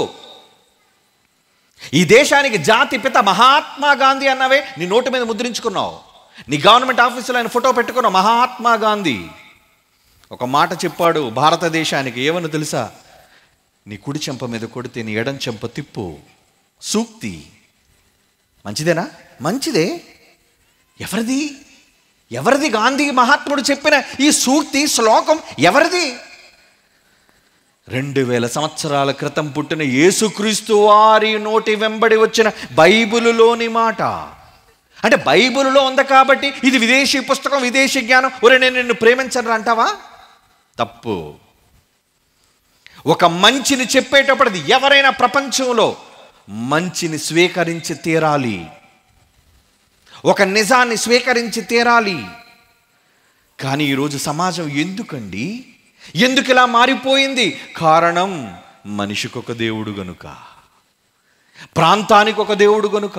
ఈ దేశానికి జాతి పిత మహాత్మా గాంధీ అన్నవే నీ నోటి మీద ముద్రించుకున్నావు, నీ గవర్నమెంట్ ఆఫీసులో ఆయన ఫోటో పెట్టుకున్నావు, మహాత్మా గాంధీ. ఒక మాట చెప్పాడు భారతదేశానికి, ఏమని తెలుసా? నీ కుడి చెంప మీద కొడితే నీ ఎడం చెంప తిప్పు. సూక్తి మంచిదేనా? మంచిదే. ఎవరిది? ఎవరిది? గాంధీ మహాత్ముడు చెప్పిన ఈ సూక్తి శ్లోకం ఎవరిది? రెండు వేల సంవత్సరాల క్రితం పుట్టిన యేసుక్రీస్తు వారి నోటి వెంబడి వచ్చిన బైబిలులోని మాట. అంటే బైబిలులో ఉంది కాబట్టి ఇది విదేశీ పుస్తకం, విదేశీ జ్ఞానం. ఒరే నేను నిన్ను ప్రేమించను అంటావా? తప్పు. ఒక మంచిని చెప్పేటప్పుడు అది ఎవరైనా ప్రపంచంలో మంచిని స్వీకరించి తీరాలి, ఒక నిజాన్ని స్వీకరించి తీరాలి. కానీ ఈరోజు సమాజం ఎందుకండి, ఎందుకు ఇలా మారిపోయింది? కారణం మనిషికి ఒక దేవుడు గనుక, ప్రాంతానికి ఒక దేవుడు గనుక,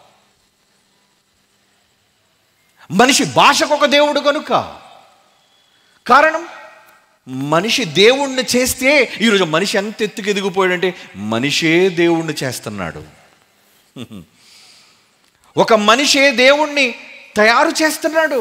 మనిషి భాషకు ఒక దేవుడు గనుక. కారణం మనిషి దేవుణ్ణి చేస్తే ఈరోజు మనిషి ఎంత ఎత్తుకు ఎదిగిపోయాడంటే మనిషే దేవుణ్ణి చేస్తున్నాడు. ఒక మనిషే దేవుణ్ణి తయారు చేస్తున్నాడు.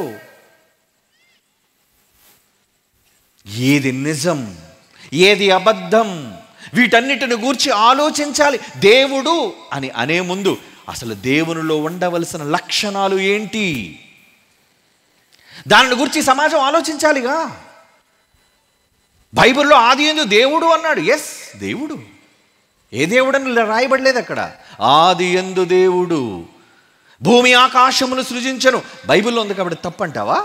ఏది నిజం, ఏది అబద్ధం, వీటన్నిటిని గూర్చి ఆలోచించాలి. దేవుడు అని అనే ముందు అసలు దేవునిలో ఉండవలసిన లక్షణాలు ఏంటి, దానిని గురించి సమాజం ఆలోచించాలిగా. బైబిల్లో ఆది యందు దేవుడు అన్నాడు. ఎస్, దేవుడు. ఏ దేవుడు అని రాయబడలేదు అక్కడ. ఆది యందు దేవుడు భూమి ఆకాశమును సృజించను. బైబిల్లో ఉంది కాబట్టి తప్పంటావా?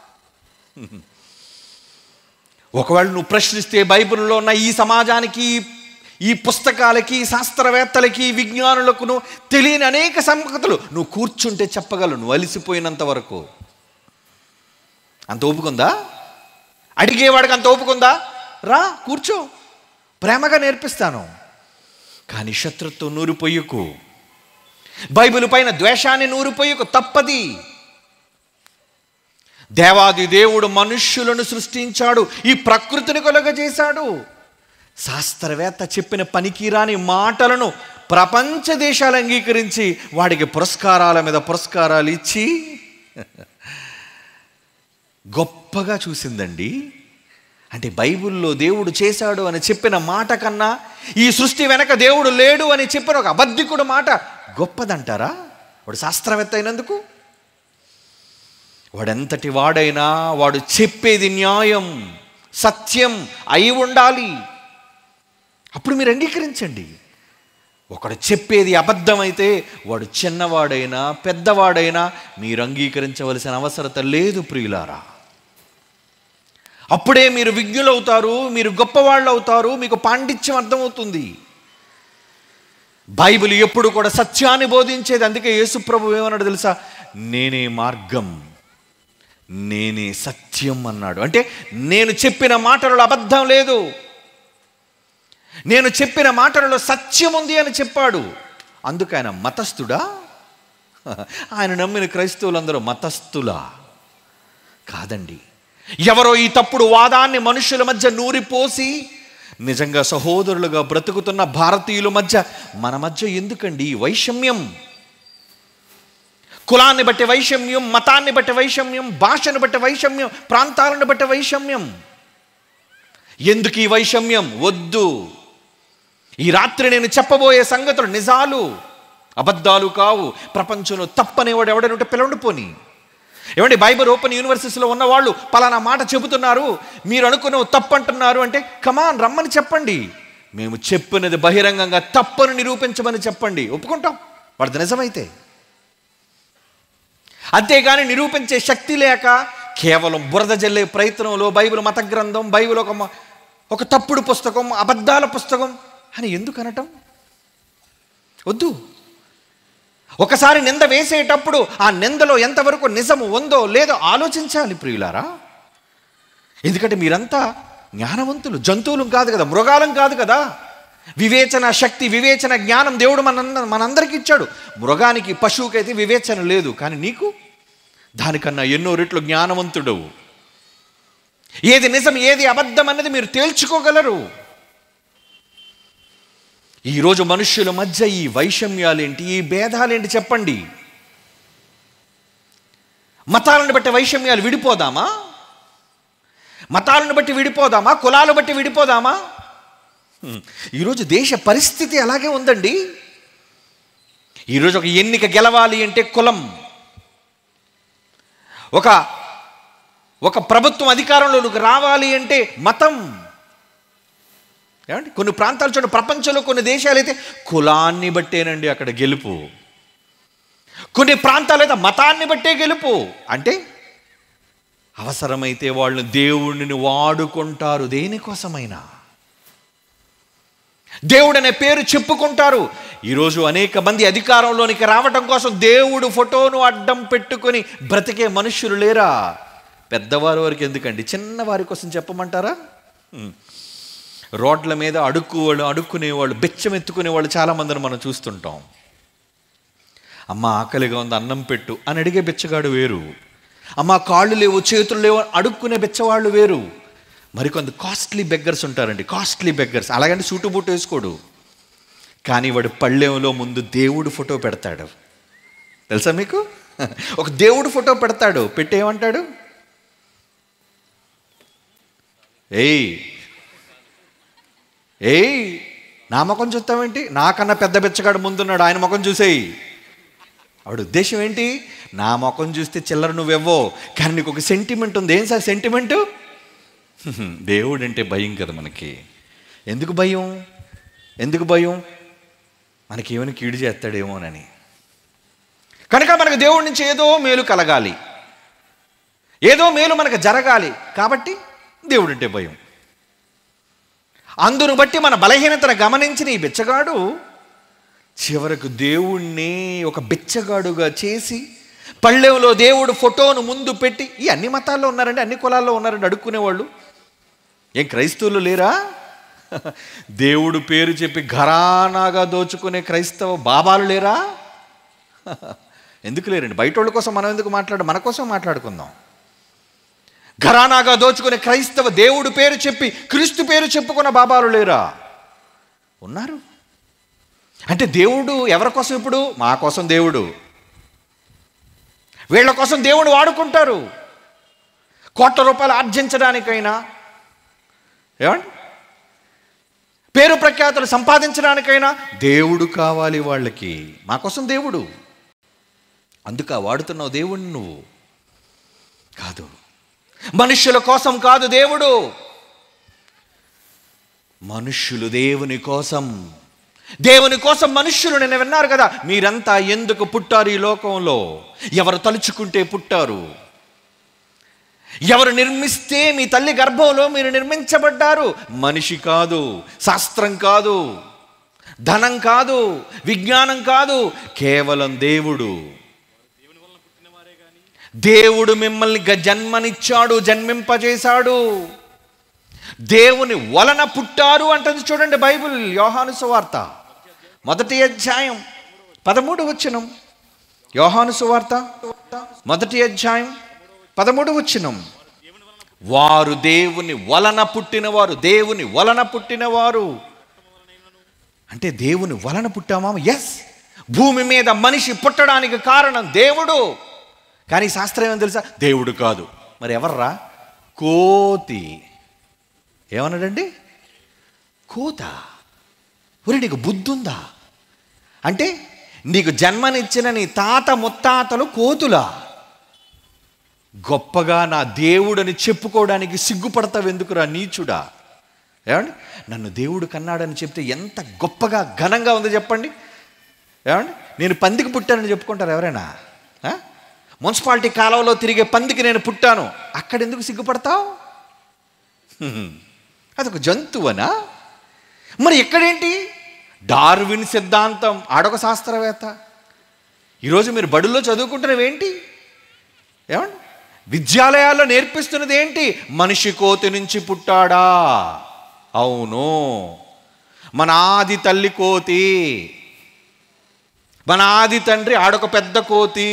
ఒకవేళ నువ్వు ప్రశ్నిస్తే బైబిల్లో ఉన్న ఈ సమాజానికి, ఈ పుస్తకాలకి, శాస్త్రవేత్తలకి, విజ్ఞానులకు తెలియని అనేక సంగతులు నువ్వు కూర్చుంటే చెప్పగలవు, నువ్వు అలిసిపోయినంత వరకు. అంత ఓపుకుందా? అడిగేవాడికి అంత ఓపుకుందా? రా కూర్చో, ప్రేమగా నేర్పిస్తాను. కానీ శత్రుత్వం నూరిపోయకు, బైబిల్ పైన ద్వేషాన్ని నూరిపోయకు, తప్పది. దేవాది దేవుడు మనుష్యులను సృష్టించాడు, ఈ ప్రకృతిని కలుగజేశాడు. శాస్త్రవేత్త చెప్పిన పనికిరాని మాటలను ప్రపంచ దేశాలు అంగీకరించి వాడికి పురస్కారాల మీద పురస్కారాలు ఇచ్చి గొప్పగా చూసిందండి. అంటే బైబిల్లో దేవుడు చేశాడు అని చెప్పిన మాట కన్నా ఈ సృష్టి వెనక దేవుడు లేడు అని చెప్పిన ఒక అబద్ధికుడు మాట గొప్పదంటారా? వాడు శాస్త్రవేత్త అయినందుకు. వాడెంతటి వాడైనా వాడు చెప్పేది న్యాయం, సత్యం అయి ఉండాలి. అప్పుడు మీరు అంగీకరించండి. ఒకడు చెప్పేది అబద్ధమైతే వాడు చిన్నవాడైనా పెద్దవాడైనా మీరు అంగీకరించవలసిన అవసరత లేదు ప్రియులారా. అప్పుడే మీరు విజ్ఞులవుతారు, మీరు గొప్పవాళ్ళు అవుతారు, మీకు పాండిత్యం అర్థమవుతుంది. బైబిల్ ఎప్పుడు కూడా సత్యాన్ని బోధించేది. అందుకే యేసు ప్రభు ఏమన్నాడు తెలుసా? నేనే మార్గం, నేనే సత్యం అన్నాడు. అంటే నేను చెప్పిన మాటలలో అబద్ధం లేదు, నేను చెప్పిన మాటలలో సత్యం ఉంది అని చెప్పాడు. అందుకు ఆయన మతస్థుడా? ఆయన నమ్మిన క్రైస్తవులందరూ మతస్థులా? కాదండి. ఎవరో ఈ తప్పుడు వాదాన్ని మనుషుల మధ్య నూరిపోసి నిజంగా సహోదరులుగా బ్రతుకుతున్న భారతీయుల మధ్య, మన మధ్య ఎందుకండి ఈ వైషమ్యం? కులాన్ని బట్టి వైషమ్యం, మతాన్ని బట్టి వైషమ్యం, భాషను బట్టి వైషమ్యం, ప్రాంతాలను బట్టి వైషమ్యం. ఎందుకు ఈ వైషమ్యం? వద్దు. ఈ రాత్రి నేను చెప్పబోయే సంగతులు నిజాలు, అబద్ధాలు కావు. ప్రపంచంలో తప్పనేవాడు ఎవడనుంటే పిలవండిపోని. ఏమండి, బైబిల్ ఓపెన్ యూనివర్సిటీలో ఉన్నవాళ్ళు పలానా మాట చెబుతున్నారు, మీరు అనుకున్న తప్పంటున్నారు అంటే కమాన్ రమ్మని చెప్పండి. మేము చెప్పినది బహిరంగంగా తప్పని నిరూపించమని చెప్పండి, ఒప్పుకుంటాం వాడిది నిజమైతే. అంతేగాని నిరూపించే శక్తి లేక కేవలం బురద జల్లే ప్రయత్నంలో బైబిల్ మత గ్రంథం, బైబిల్ ఒక ఒక తప్పుడు పుస్తకం, అబద్ధాల పుస్తకం అని ఎందుకు అనటం? వద్దు. ఒకసారి నింద వేసేటప్పుడు ఆ నిందలో ఎంతవరకు నిజము ఉందో లేదో ఆలోచించాలి ప్రియులారా. ఎందుకంటే మీరంతా జ్ఞానవంతులు, జంతువులు కాదు కదా, మృగాలం కాదు కదా. వివేచన శక్తి, వివేచన జ్ఞానం దేవుడు మన మనందరికీ ఇచ్చాడు. మృగానికి, పశువుకైతే వివేచన లేదు, కానీ నీకు దానికన్నా ఎన్నో రెట్లు జ్ఞానవంతుడవు. ఏది నిజం, ఏది అబద్ధం అన్నది మీరు తేల్చుకోగలరు. ఈరోజు మనుష్యుల మధ్య ఈ వైషమ్యాలేంటి, ఈ భేదాలేంటి చెప్పండి. మతాలను బట్టి వైషమ్యాలు విడిపోదామా? మతాలను బట్టి విడిపోదామా? కులాలను బట్టి విడిపోదామా? ఈరోజు దేశ పరిస్థితి అలాగే ఉందండి. ఈరోజు ఒక ఎన్నిక గెలవాలి అంటే కులం, ఒక ఒక ప్రభుత్వం అధికారంలోకి రావాలి అంటే మతం. ఏమండి, కొన్ని ప్రాంతాలు చూడండి, ప్రపంచంలో కొన్ని దేశాలు అయితే కులాన్ని బట్టేనండి అక్కడ గెలుపు. కొన్ని ప్రాంతాలు అయితే మతాన్ని బట్టే గెలుపు. అంటే అవసరమైతే వాళ్ళు దేవుడిని వాడుకుంటారు దేనికోసమైనా. దేవుడు అనే పేరు చెప్పుకుంటారు. ఈరోజు అనేక మంది అధికారంలోనికి రావటం కోసం దేవుడు ఫోటోను అడ్డం పెట్టుకొని బ్రతికే మనుష్యులు లేరా? పెద్దవారి వరకు ఎందుకండి, చిన్నవారి కోసం చెప్పమంటారా? రోడ్ల మీద అడుక్కువాళ్ళు అడుక్కునేవాళ్ళు బెచ్చం ఎత్తుకునేవాళ్ళు చాలామందిని మనం చూస్తుంటాం. అమ్మ ఆకలిగా ఉంది అన్నం పెట్టు అని అడిగే బెచ్చగాడు వేరు, అమ్మ కాళ్ళు లేవు చేతులు లేవు అడుక్కునే బెచ్చవాళ్ళు వేరు. మరికొంత కాస్ట్లీ బెగ్గర్స్ ఉంటారండి, కాస్ట్లీ బెగ్గర్స్. అలాగంటే సూటు బూటు వేసుకోడు, కానీ వాడు పళ్ళెంలో ముందు దేవుడు ఫోటో పెడతాడు. తెలుసా మీకు? ఒక దేవుడు ఫోటో పెడతాడు, పెట్టి ఏమంటాడు? ఏయ్ ఏయ్ నా ముఖం చూస్తావేంటి, నాకన్నా పెద్ద బెచ్చగాడు ముందున్నాడు, ఆయన ముఖం చూసేయి. ఆవిడ ఉద్దేశం ఏంటి? నా ముఖం చూస్తే చిల్లర నువ్వెవ్వో, కానీ నీకు ఒక సెంటిమెంట్ ఉంది. ఏం సార్ సెంటిమెంటు? దేవుడు అంటే భయం కదా మనకి. ఎందుకు భయం? ఎందుకు భయం? మనకి ఏమైనా కీడు చేస్తాడేమోనని. కనుక మనకు దేవుడి నుంచి ఏదో మేలు కలగాలి, ఏదో మేలు మనకు జరగాలి, కాబట్టి దేవుడు అంటే భయం. అందును బట్టి మన బలహీనతను గమనించిన ఈ బిచ్చగాడు చివరకు దేవుణ్ణి ఒక బిచ్చగాడుగా చేసి పళ్ళెంలో దేవుడు ఫోటోను ముందు పెట్టి, ఈ అన్ని మతాల్లో ఉన్నారండి, అన్ని కులాల్లో ఉన్నారండి అడుక్కునేవాళ్ళు. ఏం క్రైస్తవులు లేరా? దేవుడు పేరు చెప్పి ఘరానాగా దోచుకునే క్రైస్తవ బాబాలు లేరా? ఎందుకు లేరండి? బయట వాళ్ళ కోసం మనం ఎందుకు మాట్లాడు, మన కోసం మాట్లాడుకుందాం. ఘరానాగా దోచుకునే క్రైస్తవ దేవుడు పేరు చెప్పి క్రీస్తు పేరు చెప్పుకున్న బాబాలు లేరా? ఉన్నారు. అంటే దేవుడు ఎవరి కోసం? ఇప్పుడు మా కోసం దేవుడు, వీళ్ళ కోసం దేవుడు వాడుకుంటారు. కోట్ల రూపాయలు ఆర్జించడానికైనా, ఏమండి పేరు ప్రఖ్యాతులు సంపాదించడానికైనా దేవుడు కావాలి వాళ్ళకి. మా కోసం దేవుడు. అందుక వాడుతున్నావు దేవుడిని నువ్వు కాదు, మనుష్యుల కోసం కాదు దేవుడు. మనుష్యులు దేవుని కోసం, దేవుని కోసం మనుష్యులు. నేను విన్నారు కదా, మీరంతా ఎందుకు పుట్టారు ఈ లోకంలో? ఎవరు తలుచుకుంటే పుట్టారు, ఎవరు నిర్మిస్తే మీ తల్లి గర్భంలో మీరు నిర్మించబడ్డారు. మనిషి కాదు, శాస్త్రం కాదు, ధనం కాదు, విజ్ఞానం కాదు, కేవలం దేవుడు. దేవుడు మిమ్మల్ని జన్మనిచ్చాడు, జన్మింపజేశాడు. దేవుని వలన పుట్టారు అంటుంది చూడండి బైబిల్. యోహాను సువార్త మొదటి అధ్యాయం పదమూడు వచనం. యోహాను సువార్త మొదటి అధ్యాయం పదమూడు వచనం. వారు దేవుని వలన పుట్టినవారు, దేవుని వలన పుట్టినవారు అంటే దేవుని వలన పుట్టామా? ఎస్. భూమి మీద మనిషి పుట్టడానికి కారణం దేవుడు. కానీ శాస్త్రం ఏమని తెలుసా? దేవుడు కాదు. మరి ఎవర్రా? కోతి. ఏమన్నాడండి? కోత. ఒరే నీకు బుద్ధి ఉందా? అంటే నీకు జన్మనిచ్చిన నీ తాత ముత్తాతలు కోతులా? గొప్పగా నా దేవుడని చెప్పుకోవడానికి సిగ్గుపడతావు ఎందుకురా నీచుడా? ఏమండి నన్ను దేవుడు కన్నాడని చెప్తే ఎంత గొప్పగా ఘనంగా ఉందో చెప్పండి. ఏమండి నేను పందికి పుట్టానని చెప్పుకుంటారు ఎవరైనా? మున్సిపాలిటీ కాలువలో తిరిగే పందికి నేను పుట్టాను, అక్కడ ఎందుకు సిగ్గుపడతావు? అదొక జంతువనా? మరి ఎక్కడేంటి? డార్విన్ సిద్ధాంతం, ఆడొక శాస్త్రవేత్త. ఈరోజు మీరు బడుల్లో చదువుకుంటున్నవేంటి? ఏమండి విద్యాలయాల్లో నేర్పిస్తున్నది ఏంటి? మనిషి కోతి నుంచి పుట్టాడా? అవును. మన ఆది తల్లి కోతి, మన ఆది తండ్రి ఆడొక పెద్ద కోతి.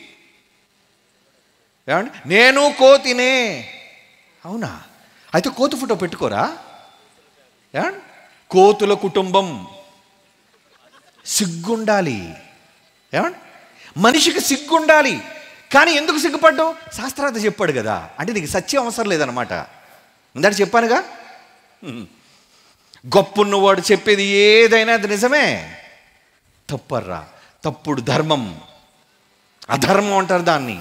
ఏమండి నేను కోతినే. అవునా? అయితే కోతి ఫోటో పెట్టుకోరా? ఏమండి కోతుల కుటుంబం సిగ్గుండాలి. ఏమండి మనిషికి సిగ్గుండాలి. కానీ ఎందుకు సిగ్గుపడ్డావు? శాస్త్రార్థ చెప్పాడు కదా. అంటే నీకు సత్యం అవసరం లేదనమాట. ముందట చెప్పానుగా, గొప్పున్నవాడు చెప్పేది ఏదైనా అది నిజమే. తప్పర్రా, తప్పుడు ధర్మం, అధర్మం అంటారు దాన్ని.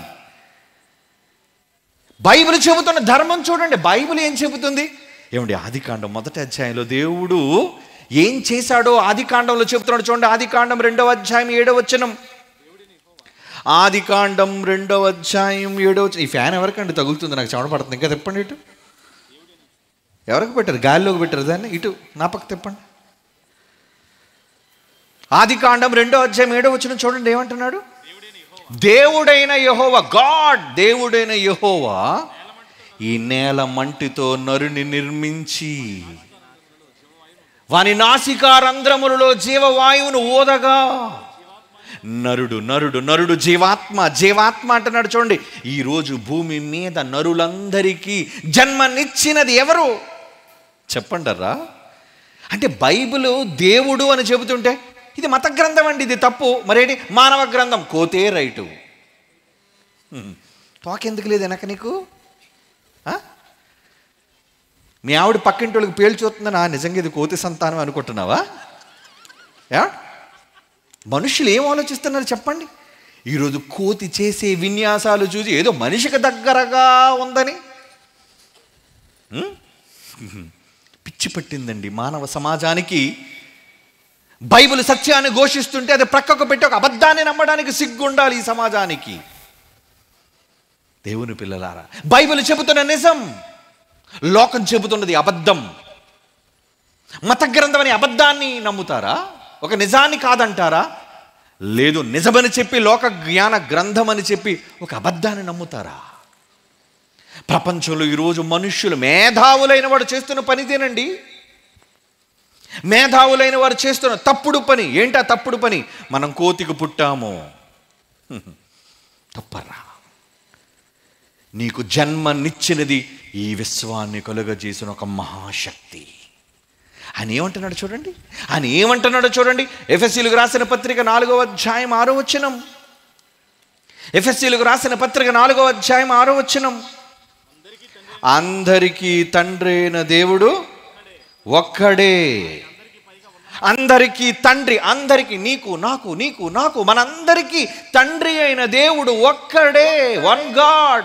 బైబిల్ చెబుతున్న ధర్మం చూడండి. బైబిల్ ఏం చెబుతుంది? ఏమండి ఆదికాండం మొదటి అధ్యాయంలో దేవుడు ఏం చేశాడో ఆది కాండంలో చెబుతున్నాడు చూడండి. ఆది కాండం రెండవ అధ్యాయం ఏడవ వచనం. ఆది కాండం రెండవ అధ్యాయం ఏడవ వచనం. ఈ ఫ్యాన్ ఎవరికండి తగులుతుంది? నాకు చెమట పడుతుంది. ఇంకా తిప్పండి ఇటు. ఎవరికి పెట్టారు? గాలిలోకి పెట్టారు దాన్ని. ఇటు నా పక్క తిప్పండి. ఆది కాండం రెండో అధ్యాయం ఏడో వచనం చూడండి ఏమంటున్నాడు. దేవుడైన యెహోవా, గాడ్ దేవుడైన యెహోవా ఈ నేల మంటితో నరుని నిర్మించి వాని నాసికారంధ్రములలో జీవవాయువును ఊదగా. నరుడు నరుడు నరుడు జీవాత్మ జీవాత్మ అంటున్నాడు. చూడండి, ఈరోజు భూమి మీద నరులందరికీ జన్మనిచ్చినది ఎవరు చెప్పండర్రా? అంటే బైబిల్ దేవుడు అని చెబుతుంటే ఇది మత గ్రంథం అండి, ఇది తప్పు. మరేంటి మానవ గ్రంథం? కోతే రైటు. తోకెందుకు లేదు వెనక నీకు? మీ ఆవిడ పక్కింటి వాళ్ళకి పేల్చొస్తుందనా? నిజంగా ఇది కోతి సంతానం అనుకుంటున్నావా? మనుషులు ఏం ఆలోచిస్తున్నారు చెప్పండి? ఈరోజు కోతి చేసే విన్యాసాలు చూసి ఏదో మనిషికి దగ్గరగా ఉందని పిచ్చి పట్టిందండి మానవ సమాజానికి. బైబిల్ సత్యాన్ని ఘోషిస్తుంటే అది ప్రక్కకు పెట్టి ఒక అబద్ధాన్ని నమ్మడానికి సిగ్గుండాలి ఈ సమాజానికి. దేవుని పిల్లలారా, బైబిల్ చెబుతున్న నిజం, లోకం చెబుతున్నది అబద్ధం. మత గ్రంథం అనే అబద్ధాన్ని నమ్ముతారా? ఒక నిజాన్ని కాదంటారా? లేదు, నిజమని చెప్పి లోక జ్ఞాన గ్రంథం అని చెప్పి ఒక అబద్ధాన్ని నమ్ముతారా? ప్రపంచంలో ఈరోజు మనుష్యులు మేధావులైన వాడు చేస్తున్న పనిదేనండి. మేధావులైన వారు చేస్తున్న తప్పుడు పని ఏంటా? తప్పుడు పని మనం కోతికి పుట్టాము. తప్పరా? నీకు జన్మనిచ్చినది ఈ విశ్వాన్ని కలుగజేసిన ఒక మహాశక్తి. ఆయన ఏమంటున్నాడు చూడండి, ఆయన ఏమంటున్నాడో చూడండి. ఎఫెసీయులకు రాసిన పత్రిక నాలుగవ అధ్యాయం ఆరో వచనం. ఎఫెసీయులకు రాసిన పత్రిక నాలుగవ అధ్యాయం ఆరో వచనం. అందరికీ తండ్రి అయిన దేవుడు ఒక్కడే. అందరికీ తండ్రి, అందరికీ, నీకు నాకు నీకు నాకు మనందరికీ తండ్రి అయిన దేవుడు ఒక్కడే. వన్ గాడ్,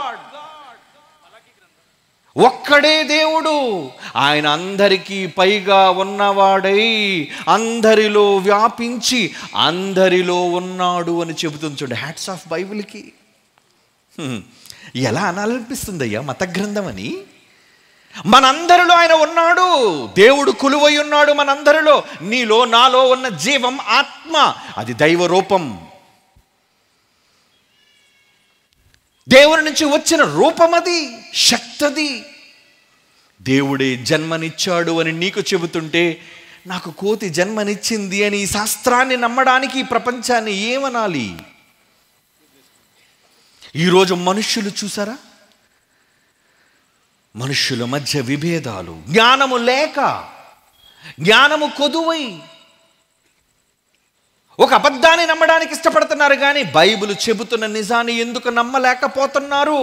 ఒక్కడే దేవుడు. ఆయన అందరికీ పైగా ఉన్నవాడై అందరిలో వ్యాపించి అందరిలో ఉన్నాడు అని చెబుతుంది చూడండి. హ్యాట్స్ ఆఫ్ బైబిల్కి. ఎలా అనాలనిపిస్తుందయ్యా మత గ్రంథం అని? మనందరిలో ఆయన ఉన్నాడు. దేవుడు కొలువై ఉన్నాడు మనందరిలో. నీలో నాలో ఉన్న జీవం ఆత్మ, అది దైవ రూపం. దేవుని నుంచి వచ్చిన రూపం అది, శక్తి. దేవుడే జన్మనిచ్చాడు అని నీకు చెబుతుంటే నాకు కోతి జన్మనిచ్చింది అని ఈ శాస్త్రాన్ని నమ్మడానికి ఈ ప్రపంచాన్ని ఏమనాలి? ఈరోజు మనుష్యులు చూసారా, మనుష్యుల మధ్య విభేదాలు, జ్ఞానము లేక, జ్ఞానము కొదువై ఒక అబద్ధాన్ని నమ్మడానికి ఇష్టపడుతున్నారు. కానీ బైబిల్ చెబుతున్న నిజాన్ని ఎందుకు నమ్మలేకపోతున్నారు?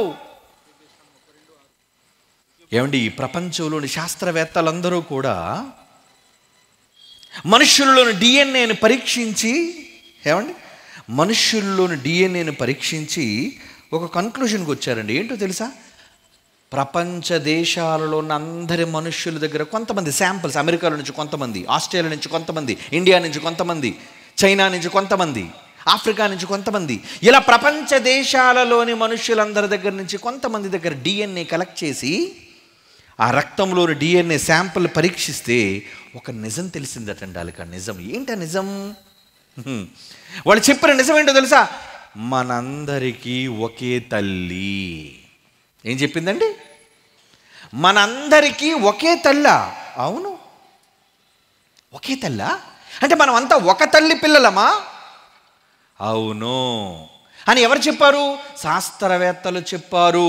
ఏమండి, ఈ ప్రపంచంలోని శాస్త్రవేత్తలందరూ కూడా మనుష్యుల్లోని డిఎన్ఏని పరీక్షించి ఏమండి మనుష్యుల్లోని డిఎన్ఏని పరీక్షించి ఒక కన్క్లూషన్కి వచ్చారండి. ఏంటో తెలుసా? ప్రపంచ దేశాలలో ఉన్న అందరి మనుష్యుల దగ్గర కొంతమంది శాంపిల్స్, అమెరికాలో నుంచి కొంతమంది, ఆస్ట్రేలియా నుంచి కొంతమంది, ఇండియా నుంచి కొంతమంది, చైనా నుంచి కొంతమంది, ఆఫ్రికా నుంచి కొంతమంది, ఇలా ప్రపంచ దేశాలలోని మనుష్యులందరి దగ్గర నుంచి కొంతమంది దగ్గర డిఎన్ఏ కలెక్ట్ చేసి ఆ రక్తంలోని డిఎన్ఏ శాంపిల్ పరీక్షిస్తే ఒక నిజం తెలిసిందటండి వాళ్ళకి. ఆ నిజం ఏంటా నిజం? వాళ్ళు చెప్పిన నిజం ఏంటో తెలుసా? మనందరికీ ఒకే తల్లి. ఏం చెప్పిందండి? మనందరికీ ఒకే తల్ల. అవును, ఒకే తల్ల. అంటే మనం అంతా ఒక తల్లి పిల్లలమా? అవును అని ఎవరు చెప్పారు? శాస్త్రవేత్తలు చెప్పారు,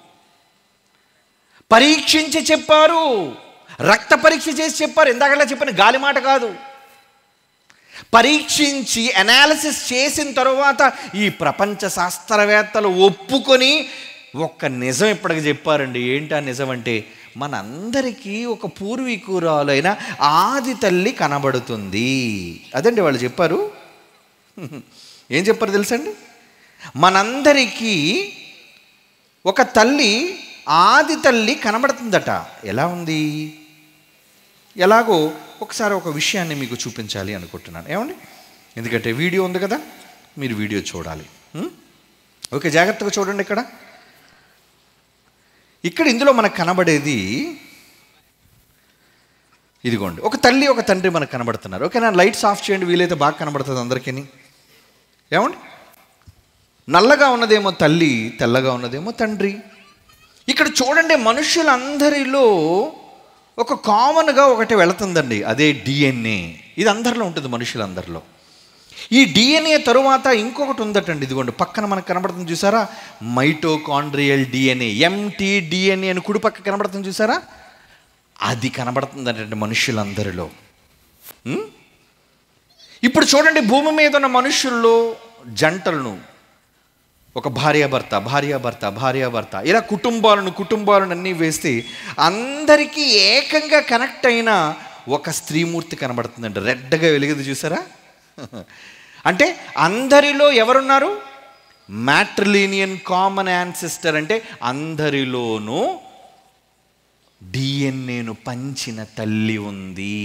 పరీక్షించి చెప్పారు, రక్త పరీక్ష చేసి చెప్పారు. ఇందాకలా చెప్పిన గాలి మాట కాదు. పరీక్షించి అనాలిసిస్ చేసిన తరువాత ఈ ప్రపంచ శాస్త్రవేత్తలు ఒప్పుకొని ఒక్క నిజం ఇప్పటికి చెప్పారండి. ఏంటా నిజం అంటే, మనందరికీ ఒక పూర్వీకురాలైన ఆది తల్లి కనబడుతుంది. అదండి వాళ్ళు చెప్పారు. ఏం చెప్పారు తెలుసండి? మనందరికీ ఒక తల్లి, ఆది తల్లి కనబడుతుందట. ఎలా ఉంది? ఎలాగో ఒకసారి ఒక విషయాన్ని మీకు చూపించాలి అనుకుంటున్నాను. ఏమండి, ఎందుకంటే వీడియో ఉంది కదా, మీరు వీడియో చూడాలి. ఓకే, జాగ్రత్తగా చూడండి. ఇక్కడ ఇక్కడ ఇందులో మనకు కనబడేది ఇదిగోండి, ఒక తల్లి ఒక తండ్రి మనకు కనబడుతున్నారు. ఓకేనా? లైట్స్ ఆఫ్ చేయండి, వీలైతే బాగా కనబడుతుంది అందరికీ. ఏమండి? నల్లగా ఉన్నదేమో తల్లి, తెల్లగా ఉన్నదేమో తండ్రి. ఇక్కడ చూడండి, మనుషులందరిలో ఒక కామన్గా ఒకటి వెళుతుందండి, అదే డిఎన్ఏ. ఇది అందరిలో ఉంటుంది, మనుషులందరిలో. ఈ డిఎన్ఏ తరువాత ఇంకొకటి ఉందటండి, ఇదిగోండి పక్కన మనకు కనబడుతుంది చూసారా, మైటోకాండ్రియల్ డిఎన్ఏ, ఎంటీ డిఎన్ఏ అని కుడి పక్క కనబడుతుంది చూసారా, అది కనబడుతుందంటే మనుషులందరిలో. ఇప్పుడు చూడండి, భూమి మీద ఉన్న మనుషుల్లో జంటలను, ఒక భార్యాభర్త భార్యాభర్త భార్యాభర్త ఇలా కుటుంబాలను కుటుంబాలను అన్నీ వేస్తే అందరికీ ఏకంగా కనెక్ట్ అయిన ఒక స్త్రీమూర్తి కనబడుతుందండి, రెడ్గా వెలిగేది చూసారా. అంటే అందరిలో ఎవరున్నారు? మ్యాట్రిలీనియన్ కామన్ యాన్సిస్టర్, అంటే అందరిలోనూ డిఎన్ఏను పంచిన తల్లి ఉంది.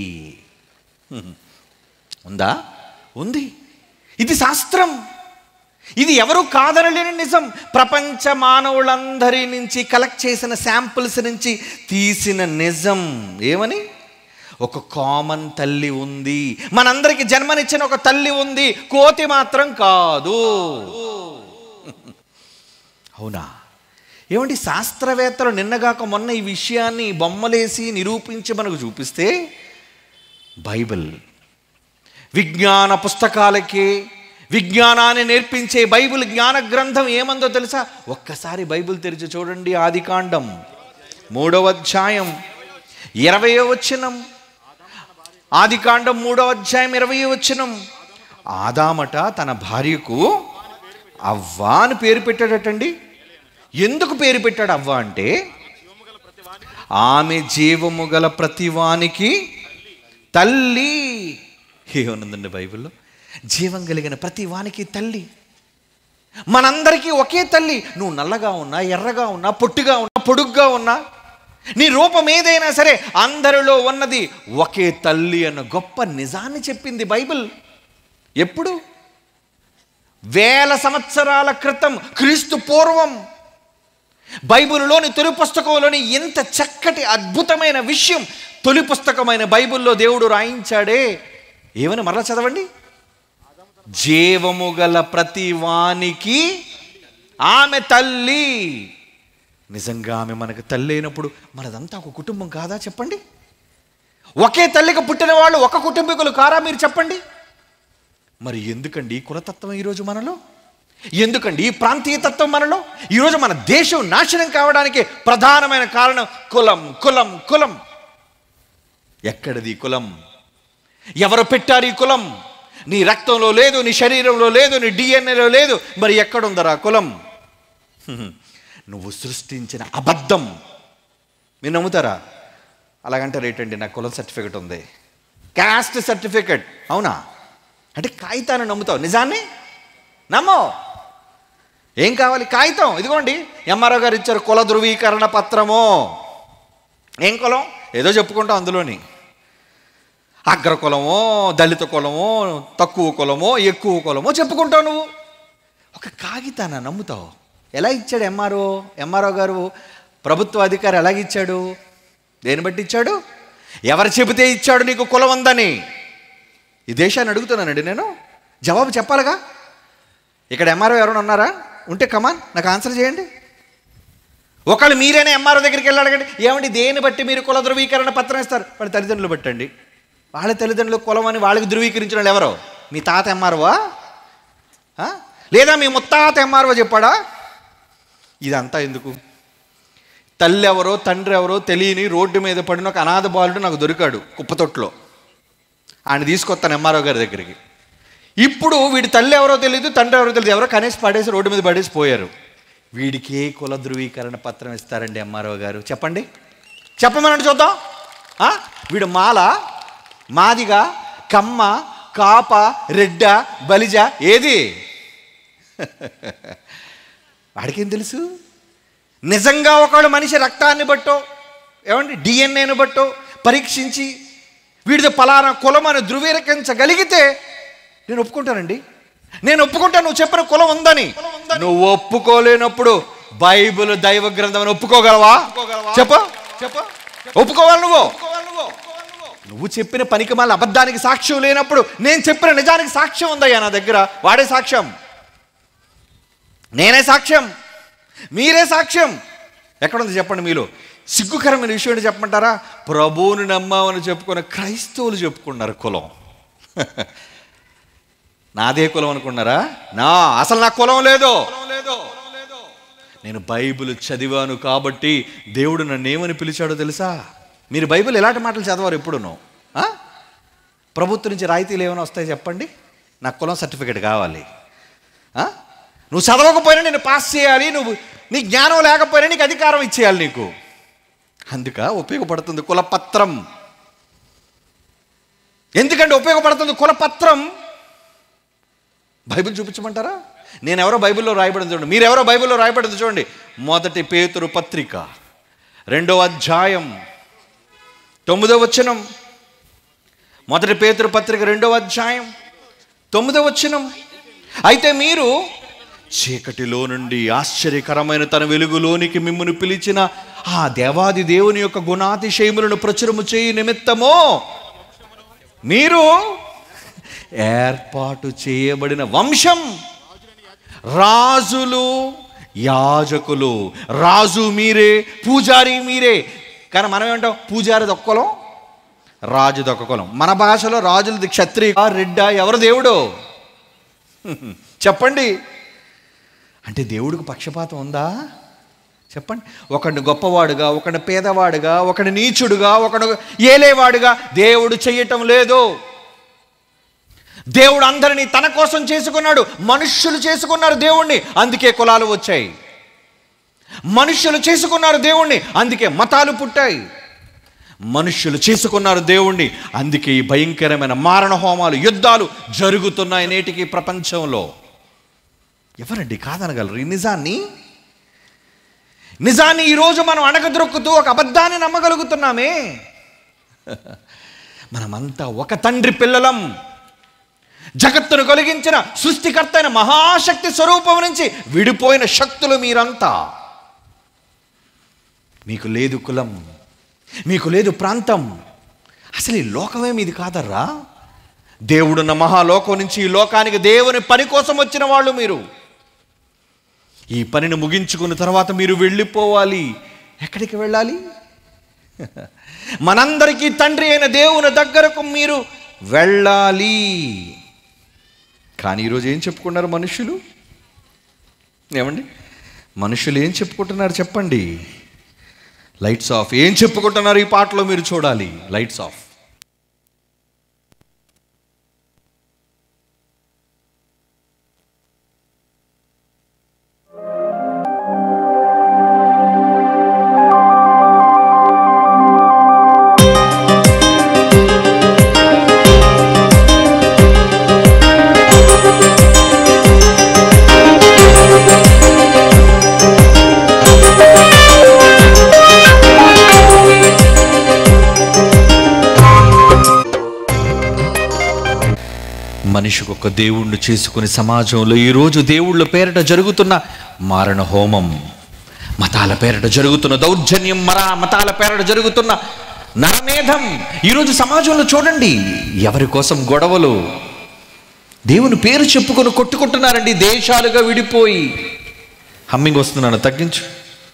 ఉందా? ఉంది. ఇది శాస్త్రం, ఇది ఎవరు కాదనలేని నిజం. ప్రపంచ మానవులందరి నుంచి కలెక్ట్ చేసిన శాంపుల్స్ నుంచి తీసిన నిజం. ఏమని? ఒక కామన్ తల్లి ఉంది, మనందరికి జన్మనిచ్చిన ఒక తల్లి ఉంది, కోతి మాత్రం కాదు. అవునా? ఏమండి, శాస్త్రవేత్తలు నిన్నగాక మొన్న ఈ విషయాన్ని బొమ్మలేసి నిరూపించి మనకు చూపిస్తే, బైబిల్ విజ్ఞాన పుస్తకాలకి విజ్ఞానాన్ని నేర్పించే బైబిల్ జ్ఞాన గ్రంథం ఏమందో తెలుసా? ఒక్కసారి బైబిల్ తెరిచి చూడండి. ఆదికాండం మూడవ అధ్యాయం ఇరవయో వచనం. ఆదికాండం మూడవ అధ్యాయం ఇరవయో వచనం. ఆదామట తన భార్యకు అవ్వ అని పేరు పెట్టాడటండి. ఎందుకు పేరు పెట్టాడు అవ్వ అంటే, ఆమె జీవము గల ప్రతివానికి తల్లి. ఏమనుందండి బైబిల్లో? జీవం కలిగిన ప్రతి వానికి తల్లి. మనందరికీ ఒకే తల్లి. నువ్వు నల్లగా ఉన్నా, ఎర్రగా ఉన్నా, పొట్టిగా ఉన్నా, పొడుగ్గా ఉన్నా, నీ రూపం ఏదైనా సరే అందరిలో ఉన్నది ఒకే తల్లి అన్న గొప్ప నిజాన్ని చెప్పింది బైబిల్. ఎప్పుడు? వేల సంవత్సరాల క్రితం, క్రీస్తు పూర్వం. బైబిల్లోని తొలి పుస్తకంలోని ఎంత చక్కటి అద్భుతమైన విషయం తొలి పుస్తకమైన బైబిల్లో దేవుడు రాయించాడే. ఏమని మరలా చదవండి. జీవము గల ప్రతి వానికి ఆమె తల్లి. నిజంగా ఆమె మనకు తల్లి అయినప్పుడు మనదంతా ఒక కుటుంబం కాదా చెప్పండి? ఒకే తల్లికి పుట్టిన వాళ్ళు ఒక కుటుంబీకులు కారా మీరు చెప్పండి? మరి ఎందుకండి కులతత్వం ఈరోజు మనలో? ఎందుకండి ఈ ప్రాంతీయ తత్వం మనలో? ఈరోజు మన దేశం నాశనం కావడానికి ప్రధానమైన కారణం కులం కులం కులం. ఎక్కడిది కులం? ఎవరు పెట్టారు ఈ కులం? నీ రక్తంలో లేదు, నీ శరీరంలో లేదు, నీ డిఎన్ఏలో లేదు. మరి ఎక్కడుందరా కులం? నువ్వు సృష్టించిన అబద్ధం. మీరు నమ్ముతారా? అలాగంటే రేటండి, నాకు కులం సర్టిఫికెట్ ఉంది, క్యాస్ట్ సర్టిఫికెట్. అవునా? అంటే కాగితాన్ని నమ్ముతావు, నిజాన్ని నమ్మో. ఏం కావాలి? కాగితం. ఇదిగోండి ఎంఆర్ఓ గారు ఇచ్చారు కుల ధృవీకరణ పత్రము. ఏం కులం? ఏదో చెప్పుకుంటాం అందులోని. అగ్ర కులమో, దళిత కులమో, తక్కువ కులమో, ఎక్కువ కులమో చెప్పుకుంటావు నువ్వు. ఒక కాగితాన్ని నమ్ముతావు. ఎలా ఇచ్చాడు ఎంఆర్ఓ? ఎంఆర్ఓ గారు ప్రభుత్వ అధికారి ఎలాగిచ్చాడు? దేని బట్టి ఇచ్చాడు? ఎవరు చెబితే ఇచ్చాడు నీకు కులం ఉందని? ఈ దేశాన్ని అడుగుతున్నానండి నేను, జవాబు చెప్పాలిగా. ఇక్కడ ఎంఆర్ఓ ఎవరైనా ఉన్నారా? ఉంటే కమాన్ నాకు ఆన్సర్ చేయండి. ఒకళ్ళు మీరైనా ఎంఆర్ఓ దగ్గరికి వెళ్ళి అడగండి, ఏమండి దేని బట్టి మీరు కుల ధృవీకరణ పత్రం ఇస్తారు? వాళ్ళ తల్లిదండ్రులు బట్టండి. వాళ్ళ తల్లిదండ్రులు కులం అని వాళ్ళకి ధృవీకరించిన వాళ్ళు ఎవరో? మీ తాత ఎంఆర్ఓవా? లేదా మీ ముత్తాత ఎంఆర్ఓ చెప్పాడా? ఇదంతా ఎందుకు? తల్లి ఎవరో తండ్రి ఎవరో తెలియని రోడ్డు మీద పడిన ఒక అనాథ బాలుడు నాకు దొరికాడు కుప్పతొట్లో. ఆయన తీసుకొస్తాను ఎంఆర్ఓ గారి దగ్గరికి. ఇప్పుడు వీడి తల్లి ఎవరో తెలియదు, తండ్రి ఎవరో తెలియదు, ఎవరో కనేసి పడేసి రోడ్డు మీద పడేసి పోయారు. వీడికి ఏ కుల ధృవీకరణ పత్రం ఇస్తారండి ఎంఆర్ఓ గారు? చెప్పండి, చెప్పమనండి చూద్దాం. వీడు మాల, మాదిగా, కమ్మ, కాప, రెడ్డ, బలిజ ఏది? వాడికేం తెలుసు? నిజంగా ఒకళ్ళు మనిషి రక్తాన్ని బట్టో, ఏమండి డిఎన్ఏను బట్టో పరీక్షించి వీడిది పలానా కులం అని ధృవీకరించగలిగితే నేను ఒప్పుకుంటానండి. నేను ఒప్పుకుంటాను నువ్వు చెప్పిన కులం ఉందని. నువ్వు ఒప్పుకోలేనప్పుడు బైబిల్ దైవ గ్రంథం అని ఒప్పుకోగలవా? చెప్ప చెప్ప ఒప్పుకోవాలి నువ్వు. నువ్వు చెప్పిన పనికి మళ్ళీ అబద్ధానికి సాక్ష్యం లేనప్పుడు నేను చెప్పిన నిజానికి సాక్ష్యం ఉందయ్యా నా దగ్గర. వాడే సాక్ష్యం, నేనే సాక్ష్యం, మీరే సాక్ష్యం. ఎక్కడుంది చెప్పండి మీలో? సిగ్గుకరమైన విషయం ఏంటి చెప్పమంటారా? ప్రభువుని నమ్మామని చెప్పుకున్న క్రైస్తవులు చెప్పుకున్నారు కులం. నాదే కులం అనుకున్నారా? నా అసలు నా కులం లేదు. నేను బైబిల్ చదివాను కాబట్టి దేవుడు నన్ను ఏమని పిలిచాడో తెలుసా? మీరు బైబిల్ ఎలాంటి మాటలు చదవారు ఎప్పుడునో? ప్రభుత్వం నుంచి రాయితీలు ఏమైనా వస్తాయి చెప్పండి? నాకు కులం సర్టిఫికేట్ కావాలి. నువ్వు చదవకపోయినా నేను పాస్ చేయాలి, నువ్వు నీ జ్ఞానం లేకపోయినా నీకు అధికారం ఇచ్చేయాలి నీకు. అందుక ఉపయోగపడుతుంది కులపత్రం. ఎందుకంటే ఉపయోగపడుతుంది కులపత్రం. బైబిల్ చూపించమంటారా? నేను ఎవరో బైబిల్లో రాయబడింది చూడండి, మీరెవరో బైబిల్లో రాయబడింది చూడండి. మొదటి పేతురు పత్రిక రెండో అధ్యాయం తొమ్మిదో వచనం. మొదటి పేతురు పత్రిక రెండో అధ్యాయం తొమ్మిదో వచనం. అయితే మీరు చీకటిలో నుండి ఆశ్చర్యకరమైన తన వెలుగులోనికి మిమ్మును పిలిచిన ఆ దేవాది దేవుని యొక్క గుణాతిశయములను ప్రచురము చేయి నిమిత్తమో మీరు ఏర్పాటు చేయబడిన వంశం, రాజులు, యాజకులు. రాజు మీరే, పూజారి మీరే. కానీ మనం ఏమంటాం? పూజారిది ఒక్క కులం, రాజుది ఒక్క కులం. మన భాషలో రాజులది క్షత్రియ, రెడ్డ, ఎవరు దేవుడు చెప్పండి? అంటే దేవుడికి పక్షపాతం ఉందా చెప్పండి? ఒకడిని గొప్పవాడుగా, ఒకడిని పేదవాడుగా, ఒకడిని నీచుడుగా, ఒకడు ఏలేవాడుగా దేవుడు చెయ్యటం లేదు. దేవుడు అందరినీ తన కోసం చేసుకున్నాడు. మనుష్యులు చేసుకున్నారు దేవుణ్ణి, అందుకే కులాలు వచ్చాయి. మనుష్యులు చేసుకున్నారు దేవుణ్ణి, అందుకే మతాలు పుట్టాయి. మనుష్యులు చేసుకున్నారు దేవుణ్ణి, అందుకే ఈ భయంకరమైన మారణ హోమాలు, యుద్ధాలు జరుగుతున్నాయి నేటికి ప్రపంచంలో. ఎవరండి కాదనగలరు ఈ నిజాన్ని? నిజాన్ని ఈరోజు మనం అణగద్రొక్కుతూ ఒక అబద్ధాన్ని నమ్మగలుగుతున్నామే. మనమంతా ఒక తండ్రి పిల్లలం. జగత్తును కలిగించిన సృష్టికర్త అయిన మహాశక్తి స్వరూపం నుంచి విడిపోయిన శక్తులు మీరంతా. మీకు లేదు కులం, మీకు లేదు ప్రాంతం, అసలు ఈ లోకమే మీది కాదర్రా. దేవుడున్న మహాలోకం నుంచి ఈ లోకానికి దేవుని పని కోసం వచ్చిన వాళ్ళు మీరు. ఈ పనిని ముగించుకున్న తర్వాత మీరు వెళ్ళిపోవాలి. ఎక్కడికి వెళ్ళాలి? మనందరికీ తండ్రి అయిన దేవుని దగ్గరకు మీరు వెళ్ళాలి. కానీ ఈరోజు ఏం చెప్పుకున్నారు మనుషులు? ఏమండి మనుషులు ఏం చెప్పుకుంటున్నారు చెప్పండి? Lights off. ఏం చెప్పుకుంటున్నారు ఈ పాటలో మీరు చూడాలి. Lights off. మనిషికి ఒక దేవుణ్ణి చేసుకుని సమాజంలో ఈరోజు దేవుళ్ళ పేరిట జరుగుతున్న మారణ హోమం, మతాల పేరిట జరుగుతున్న దౌర్జన్యం, మరా మతాల పేరిట జరుగుతున్న నరమేధం ఈరోజు సమాజంలో చూడండి. ఎవరి కోసం గొడవలు? దేవుని పేరు చెప్పుకొని కొట్టుకుంటున్నారండి దేశాలుగా విడిపోయి. హమ్మింగ్ వస్తున్నాను, తగ్గించు.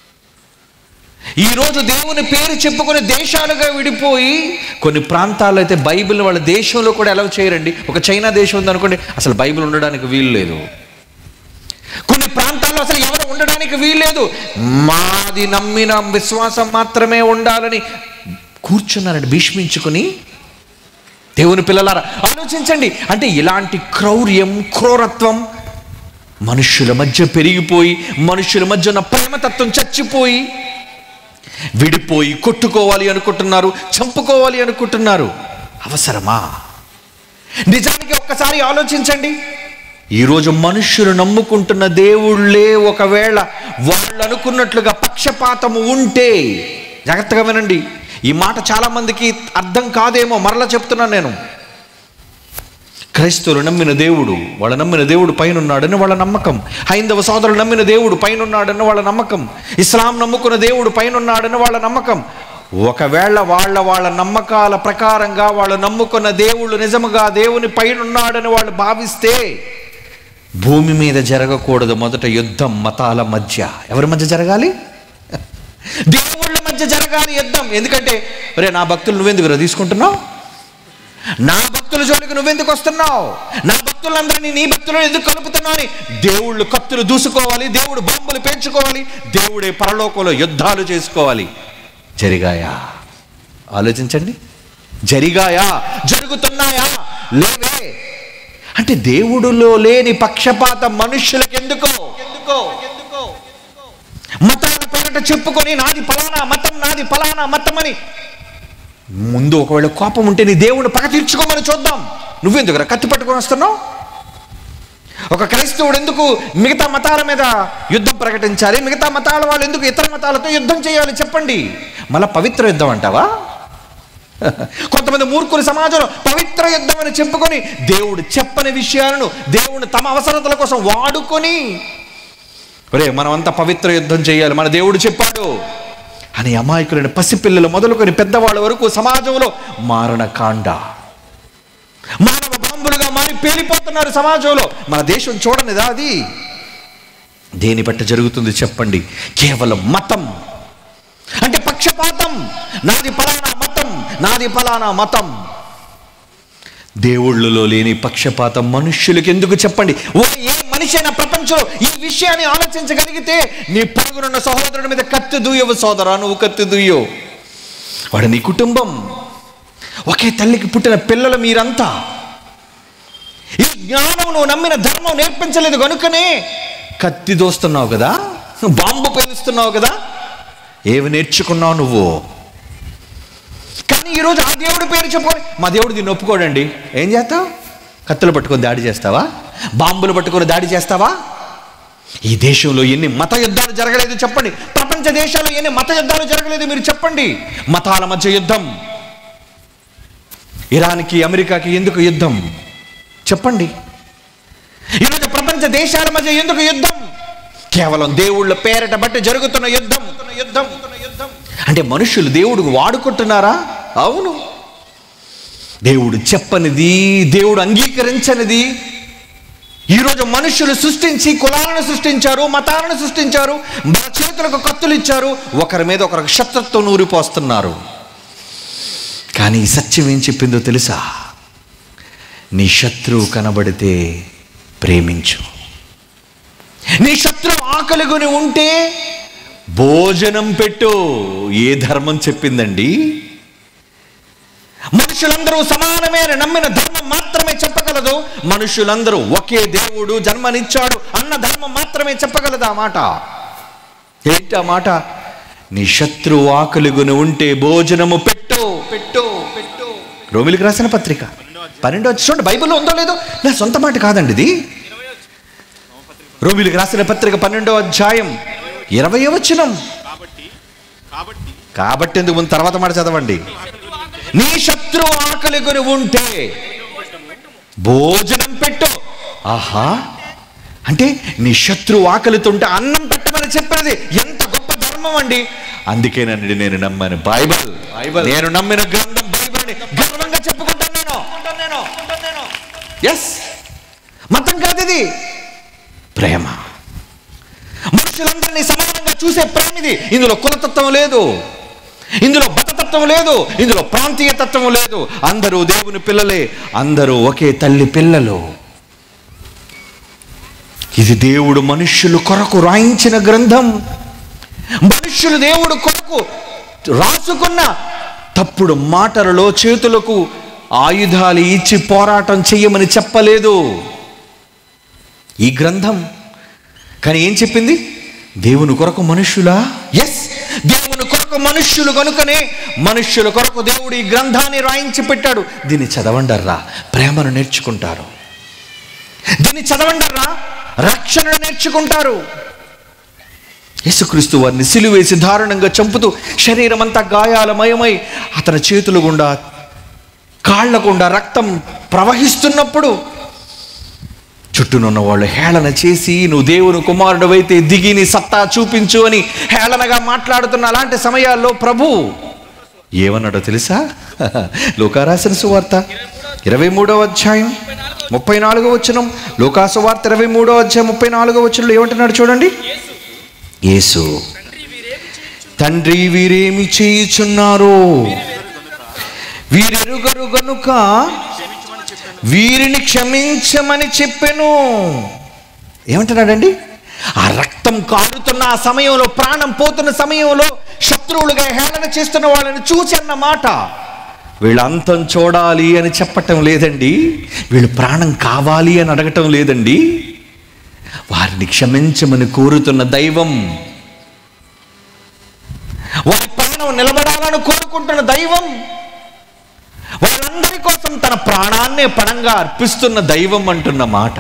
ఈరోజు దేవుని పేరు చెప్పుకొని దేశాలుగా విడిపోయి, కొన్ని ప్రాంతాల్లో అయితే బైబిల్ వాళ్ళ దేశంలో కూడా ఎలా చేయరండి. ఒక చైనా దేశం ఉందనుకోండి, అసలు బైబిల్ ఉండడానికి వీలు లేదు. కొన్ని ప్రాంతాల్లో అసలు ఎవరు ఉండడానికి వీల్లేదు. మాది నమ్మిన విశ్వాసం మాత్రమే ఉండాలని కూర్చున్నారండి భీష్మించుకుని. దేవుని పిల్లలారా ఆలోచించండి. అంటే ఇలాంటి క్రౌర్యం, క్రూరత్వం మనుష్యుల మధ్య పెరిగిపోయి, మనుష్యుల మధ్య ఉన్న ప్రేమతత్వం చచ్చిపోయి, విడిపోయి కొట్టుకోవాలి అనుకుంటున్నారు, చంపుకోవాలి అనుకుంటున్నారు. అవసరమా? నిజానికి ఒక్కసారి ఆలోచించండి. ఈరోజు మనుష్యులు నమ్ముకుంటున్న దేవుళ్ళే ఒకవేళ వాళ్ళు అనుకున్నట్లుగా పక్షపాతము ఉంటే, జాగ్రత్తగా వినండి, ఈ మాట చాలామందికి అర్థం కాదేమో, మరలా చెప్తున్నాను నేను. క్రైస్తవులు నమ్మిన దేవుడు, వాళ్ళ నమ్మిన దేవుడు పైన ఉన్నాడని వాళ్ళ నమ్మకం. హైందవ సోదరులు నమ్మిన దేవుడు పైన ఉన్నాడని వాళ్ళ నమ్మకం. ఇస్లాం నమ్ముకున్న దేవుడు పైన ఉన్నాడని వాళ్ళ నమ్మకం. ఒకవేళ వాళ్ళ వాళ్ళ నమ్మకాల ప్రకారంగా వాళ్ళు నమ్ముకున్న దేవుళ్ళు నిజముగా దేవుని పైన ఉన్నాడని వాళ్ళు భావిస్తే భూమి మీద జరగకూడదు మొదట యుద్ధం మతాల మధ్య. ఎవరి మధ్య జరగాలి? దేవుళ్ళ మధ్య జరగాలి యుద్ధం. ఎందుకంటే రే నా భక్తులు నువ్వెందుకు తీసుకుంటున్నావు, నా భక్తుల జోలికి నువ్వెందుకు వస్తున్నావు, నా భక్తులందరినీ నీ భక్తులను ఎందుకు కలుపుతున్నావు అని దేవుళ్ళు కత్తులు దూసుకోవాలి, దేవుడు బాంబులు పేర్చుకోవాలి, దేవుడే పరలోకంలో యుద్ధాలు చేసుకోవాలి. జరిగాయా? ఆలోచించండి. జరిగాయా? జరుగుతున్నాయా? లేవే. అంటే దేవుడులో లేని పక్షపాతం మనుష్యులకు ఎందుకో ఎందుకో మతాల పేరట చెప్పుకొని నాది ఫలానా మతం నాది ఫలానా మతం అని ముందు ఒకవేళ కోపం ఉంటే నీ దేవుడిని పగ తీర్చుకోమని చూద్దాం. నువ్వెందుకు కత్తి పట్టుకొని వస్తున్నావు? ఒక క్రైస్తవుడు ఎందుకు మిగతా మతాల మీద యుద్ధం ప్రకటించాలి, మిగతా మతాల వాళ్ళు ఎందుకు ఇతర మతాలతో యుద్ధం చేయాలి చెప్పండి. మళ్ళా పవిత్ర యుద్ధం అంటావా? కొంతమంది మూర్ఖుల సమాజంలో పవిత్ర యుద్ధం అని చెప్పుకొని దేవుడు చెప్పని విషయాలను దేవుడిని తమ అవసరతల కోసం వాడుకొని ఒరే మనమంతా పవిత్ర యుద్ధం చేయాలి, మన దేవుడు చెప్పాడు అని అమాయకులైన పసిపిల్లలు మొదలుకొని పెద్దవాళ్ళ వరకు సమాజంలో మారణకాండ, మానవ బాంబులుగా మారి పేలిపోతున్నారు సమాజంలో. మన దేశం చూడనిదా అది? దేని బట్టి జరుగుతుంది చెప్పండి? కేవలం మతం అంటే పక్షపాతం. నాది ఫలానా మతం, నాది ఫలానా మతం. దేవుళ్ళలో లేని పక్షపాతం మనుష్యులకు ఎందుకు చెప్పండి? ఓ ఏ మనిషి అయినా ప్రపంచంలో ఈ విషయాన్ని ఆలోచించగలిగితే నీ పరుగునున్న సహోదరుడి మీద కత్తి దూయవు సోదరా, నువ్వు కత్తి దూయవు. వాడు నీ కుటుంబం, ఒకే తల్లికి పుట్టిన పిల్లలు మీరంతా. ఈ జ్ఞానం నువ్వు నమ్మిన ధర్మం నేర్పించలేదు కనుకనే కత్తి దోస్తున్నావు కదా, బాంబు పేలుస్తున్నావు కదా. ఏవి నేర్చుకున్నావు నువ్వు? కానీ ఈరోజు ఆ దేవుడి పేరు చెప్పుకొని మా దేవుడు దీన్ని ఒప్పుకోడండి. ఏం చేస్తావు? కత్తులు పట్టుకొని దాడి చేస్తావా? బాంబులు పట్టుకొని దాడి చేస్తావా? ఈ దేశంలో ఎన్ని మత యుద్ధాలు జరగలేదు చెప్పండి? ప్రపంచ దేశాల్లో ఎన్ని మత యుద్ధాలు జరగలేదు మీరు చెప్పండి? మతాల మధ్య యుద్ధం. ఇరాన్కి అమెరికాకి ఎందుకు యుద్ధం చెప్పండి? ఈరోజు ప్రపంచ దేశాల మధ్య ఎందుకు యుద్ధం? కేవలం దేవుళ్ళ పేరట బట్టి జరుగుతున్న యుద్ధం. యుద్ధం అంటే మనుషులు దేవుడికి వాడుకుంటున్నారా? అవును. దేవుడు చెప్పనిది, దేవుడు అంగీకరించనిది ఈరోజు మనుషులు సృష్టించి కులాలను సృష్టించారు, మతాలను సృష్టించారు, మన చేతులకు కత్తులు ఇచ్చారు, ఒకరి మీద ఒకరికి శత్రుత్వం నూరిపోస్తున్నారు. కానీ ఈ సత్యం ఏం చెప్పిందో తెలుసా? నీ శత్రువు కనబడితే ప్రేమించు. నీ శత్రువు ఆకలిగొని ఉంటే భోజనం పెట్టు. ఏ ధర్మం చెప్పిందండి? మనుషులందరూ సమానమే అని నమ్మిన ధర్మం మాత్రమే చెప్పగలదు. మనుషులందరూ ఒకే దేవుడు జన్మనిచ్చాడు అన్న ధర్మం మాత్రమే చెప్పగలదు. ఆ మాట ఏంటి? ఆ మాట నీ శత్రువు ఆకలిగొని ఉంటే భోజనము పెట్టు పెట్టు పెట్టు. రోమిలికి రాసిన పత్రిక పన్నెండో చూడండి. బైబిల్లో ఉందో లేదో, నా సొంత మాట కాదండి ఇది. రోమిలికి రాసిన పత్రిక పన్నెండో అధ్యాయం ఇరవై వచనం. కాబట్టి ఎందుకు ముందు తర్వాత మాట చదవండి. నీ శత్రువు ఆకలిగొని ఉంటే భోజనం పెట్టు. ఆహా, అంటే నీ శత్రువు ఆకలితుంటే అన్నం పెట్టమని చెప్పేది ఎంత గొప్ప ధర్మం అండి. అందుకేనండి నేను నమ్మాను బైబిల్. నేను నమ్మిన గ్రంథం బైబిల్ని గర్వంగా చెప్పుకుంటాను నేను. ఎస్, మతం కాదు ఇది, ప్రేమ. మనుషులందరినీ సమానంగా చూసే ప్రేమ ఇది. ఇందులో కులతత్వం లేదు, ఇందులో మతతత్వం లేదు, ఇందులో ప్రాంతీయ తత్వం లేదు. అందరూ దేవుని పిల్లలే, అందరూ ఒకే తల్లి పిల్లలు. ఇది దేవుడు మనుష్యుల కొరకు రాయించిన గ్రంథం. మనుష్యులు దేవుడు కొరకు రాసుకున్న తప్పుడు మాటలలో చేతులకు ఆయుధాలు ఇచ్చి పోరాటం చెయ్యమని చెప్పలేదు ఈ గ్రంథం. కానీ ఏం చెప్పింది? దేవుని కొరకు మనుష్యులా? ఎస్, దేవుని కొరకు మనుష్యులు కనుకనే మనుష్యుల కొరకు దేవుడు ఈ గ్రంథాన్ని రాయించి పెట్టాడు. దీన్ని చదవండర్రా, ప్రేమను నేర్చుకుంటారు. దీన్ని చదవండర్రా, రక్షణను నేర్చుకుంటారు. యేసుక్రీస్తు వారిని సిలువేసి దారుణంగా చంపుతూ శరీరం అంతా గాయాలమయమై అతని చేతుల గుండా కాళ్ల గుండా రక్తం ప్రవహిస్తున్నప్పుడు చుట్టూనున్న వాళ్ళు హేళన చేసి, నువ్వు దేవుని కుమారుడు అయితే దిగి నీ సత్తా చూపించు అని హేళనగా మాట్లాడుతున్న అలాంటి సమయాల్లో ప్రభు ఏమన్నాడో తెలుసా? లూకా రాసిన సువార్త ఇరవై మూడవ అధ్యాయం ముప్పై నాలుగో వచనం. లూకా సువార్త ఇరవై మూడో అధ్యాయం ముప్పై నాలుగో వచనంలో ఏమంటున్నాడు చూడండి. యేసు, తండ్రి వీరేమి చేయుచున్నారో వీరెరుగరు గనుక వీరిని క్షమించమని చెప్పెను. ఏమంటున్నాడండి? ఆ రక్తం కారుతున్న ఆ సమయంలో, ప్రాణం పోతున్న సమయంలో శత్రువులుగా హేళన చేస్తున్న వాళ్ళని చూసి అన్న మాట, వీళ్ళ అంతం చూడాలి అని చెప్పటం లేదండి, వీళ్ళు ప్రాణం కావాలి అని అడగటం లేదండి, వారిని క్షమించమని కోరుతున్న దైవం, వారి ప్రాణం నిలబడాలని కోరుకుంటున్న దైవం, వాళ్ళందరి కోసం తన ప్రాణాన్నే పణంగా అర్పిస్తున్న దైవం అంటున్న మాట.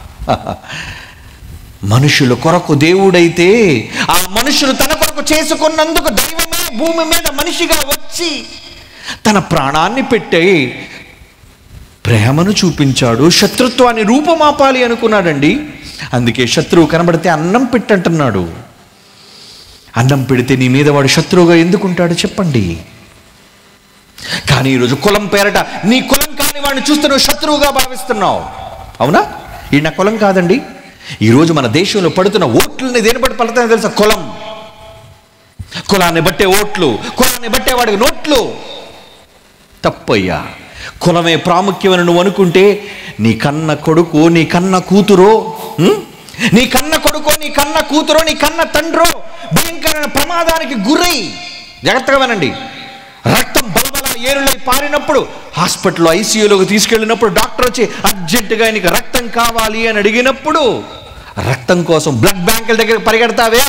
మనుషుల కొరకు దేవుడైతే ఆ మనుషులు తన కొరకు చేసుకున్నందుకు దైవమే భూమి మీద మనిషిగా వచ్చి తన ప్రాణాన్ని పెట్టే ప్రేమను చూపించాడు. శత్రుత్వాన్ని రూపమాపాలి అనుకున్నాడండి. అందుకే శత్రువు కనబడితే అన్నం పెట్టంటున్నాడు. అన్నం పెడితే నీ మీద వాడు శత్రువుగా ఎందుకుంటాడు చెప్పండి? కానీ ఈరోజు కులం పేరట నీ కులం కాని వాడిని చూస్తే నువ్వు శత్రువుగా భావిస్తున్నావు. అవునా? ఈ నా కులం కాదండి. ఈరోజు మన దేశంలో పడుతున్న ఓట్లని దేని బట్టి పడుతున్నాయో తెలుసా? కులం. కులాన్ని బట్టే ఓట్లు, కులాన్ని బట్టే వాడికి నోట్లు. తప్పయ్యా. కులమే ప్రాముఖ్యమని నువ్వు అనుకుంటే నీ కన్న కొడుకు, నీ కన్న కూతురో, నీ కన్న కొడుకో, నీ కన్న కూతురో, నీ కన్న తండ్రో భయంకరమైన ప్రమాదానికి గురై, జాగ్రత్తగా వినండి, రక్తం బలబల ఏరులై పారినప్పుడు హాస్పిటల్లో ఐసీయూలోకి తీసుకెళ్ళినప్పుడు డాక్టర్ వచ్చి అర్జెంటుగా నీకు రక్తం కావాలి అని అడిగినప్పుడు రక్తం కోసం బ్లడ్ బ్యాంకుల దగ్గర పరిగెడతావే.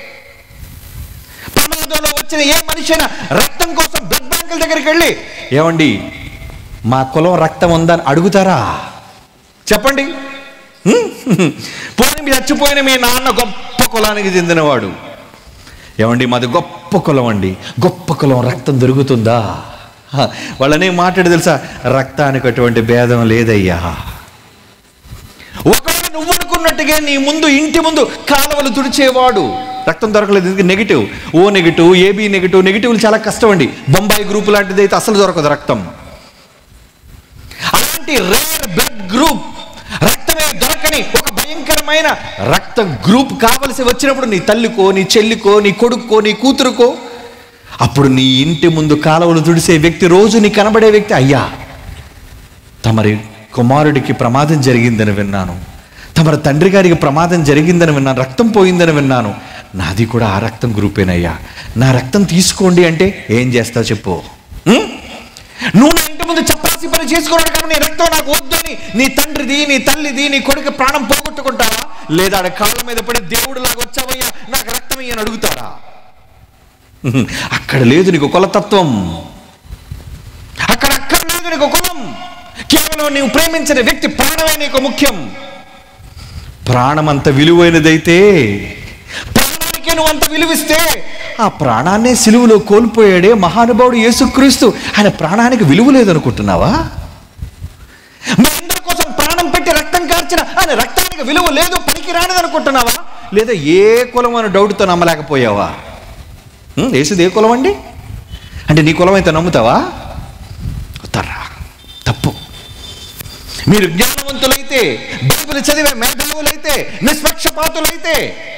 ప్రమాదంలో వచ్చిన ఏ మనిషి అయినా రక్తం కోసం బ్లడ్ బ్యాంకుల దగ్గరికి వెళ్ళి ఏమండి మా కులం రక్తం ఉందని అడుగుతారా? చెప్పండి. పోనీ మీ చచ్చిపోయిన మీ నాన్న గొప్ప కులానికి చెందినవాడు, ఏమండి మాది గొప్ప కులం అండి, గొప్ప కులం రక్తం దొరుకుతుందా? వాళ్ళనే మాట్లాడి తెలుసా? రక్తానికి అటువంటి భేదం లేదయ్యా. ఒకవేళ నువ్వు అనుకున్నట్టుగా నీ ముందు, ఇంటి ముందు కాలువలు తుడిచేవాడు రక్తం దొరకలేదు, ఎందుకు? Negative, O negative, AB negative. నెగిటివ్లు చాలా కష్టం అండి. బొంబాయి గ్రూప్ లాంటిది అయితే అసలు దొరకదు రక్తం. అలాంటి రేర్ బ్లడ్ గ్రూప్, రక్తమే దొరకని ఒక భయంకరమైన రక్త గ్రూప్ కావలసి వచ్చినప్పుడు నీ తల్లికో, నీ చెల్లికో, నీ కొడుక్కో, నీ కూతురుకో, అప్పుడు నీ ఇంటి ముందు కాలువలు తుడిసే వ్యక్తి, రోజు నీ కనబడే వ్యక్తి, అయ్యా తమరి కుమారుడికి ప్రమాదం జరిగిందని విన్నాను, తమరి తండ్రి గారికి ప్రమాదం జరిగిందని విన్నాను, రక్తం పోయిందని విన్నాను, నాది కూడా ఆ రక్తం గ్రూపేనయ్యా, నా రక్తం తీసుకోండి అంటే ఏం చేస్తావు చెప్పు? నువ్వు నా ఇంటి ముందు చప్పాసి పని చేసుకున్నాడు కానీ నీ రక్తం నాకు వద్దని నీ తండ్రిది, నీ తల్లిది, నీ కొడుకు ప్రాణం పోగొట్టుకుంటారా? లేదా ఆడ కాళ్ళ మీద పడి దేవుడు లాగా వచ్చావయ్యా నాకు రక్తం ఇయ్యని అడుగుతారా? అక్కడ లేదు నీకు కులతత్వం, అక్కడ అక్కడ లేదు నీకు కులం. కేవలం నీవు ప్రేమించిన వ్యక్తి ప్రాణమే నీకు ముఖ్యం. ప్రాణం అంత విలువైనదైతే, ప్రాణానికే నువ్వు అంత విలువిస్తే, ఆ ప్రాణాన్నే సిలువలో కోల్పోయాడే మహానుభావుడు యేసుక్రీస్తు, ఆయన ప్రాణానికి విలువ లేదనుకుంటున్నావా? మీ అందరి కోసం ప్రాణం పెట్టి రక్తం కార్చిన ఆయన రక్తానికి విలువ లేదు, పనికి రానిదనుకుంటున్నావా? లేదా ఏ కులం అని డౌట్తో నమ్మలేకపోయావా? యేసుది ఏ కులం అండి అంటే నీ కులం అయితే నమ్ముతావా? ఉత్తర్రా, తప్పు. మీరు జ్ఞానవంతులైతే, బైబిల్ చదివే మేధావులైతే, నిష్పక్షపాతులైతే,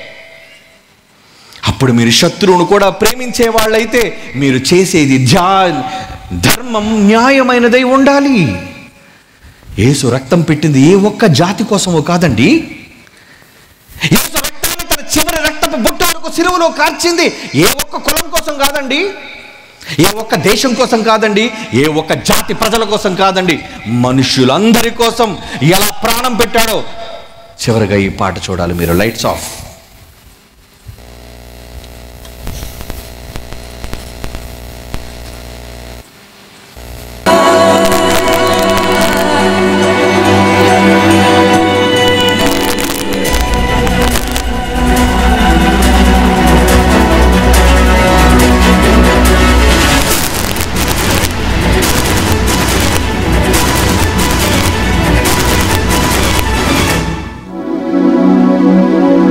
అప్పుడు మీరు శత్రువును కూడా ప్రేమించే వాళ్ళైతే మీరు చేసేది ధ్యా ధర్మం న్యాయమైనదై ఉండాలి. యేసు రక్తం పెట్టింది ఏ ఒక్క జాతి కోసమో కాదండి. యేసు రక్తాన్ని తన చివరి రక్తపు బొట్టు వరకు సిలువలో కార్చింది ఏ ఒక్క కులం కోసం కాదండి, ఏ ఒక్క దేశం కోసం కాదండి, ఏ ఒక్క జాతి ప్రజల కోసం కాదండి, మనుషులందరి కోసం ఎలా ప్రాణం పెట్టాడో చివరిగా ఈ పాట చూడాలి మీరు. Lights off.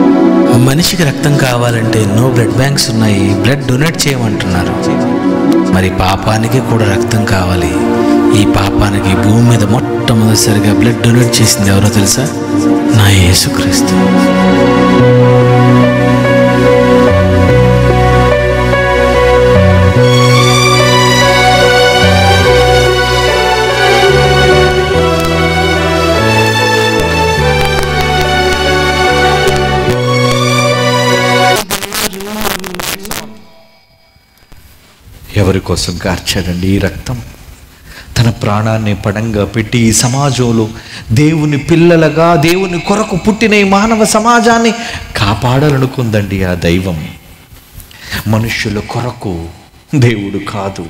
మనిషికి రక్తం కావాలంటే ఎన్నో బ్లడ్ బ్యాంక్స్ ఉన్నాయి, బ్లడ్ డొనేట్ చేయమంటున్నారు. మరి పాపానికి కూడా రక్తం కావాలి. ఈ పాపానికి భూమి మీద మొట్టమొదటిసారిగా బ్లడ్ డొనేట్ చేసింది ఎవరో తెలుసా? నా యేసుక్రీస్తు. ఎవరి కోసం కార్చాడండి ఈ రక్తం? తన ప్రాణాన్ని పడంగా పెట్టి ఈ సమాజంలో దేవుని పిల్లలుగా దేవుని కొరకు పుట్టిన ఈ మానవ సమాజాన్ని కాపాడాలనుకుందండి ఆ దైవం. మనుష్యుల కొరకు దేవుడు కాదు,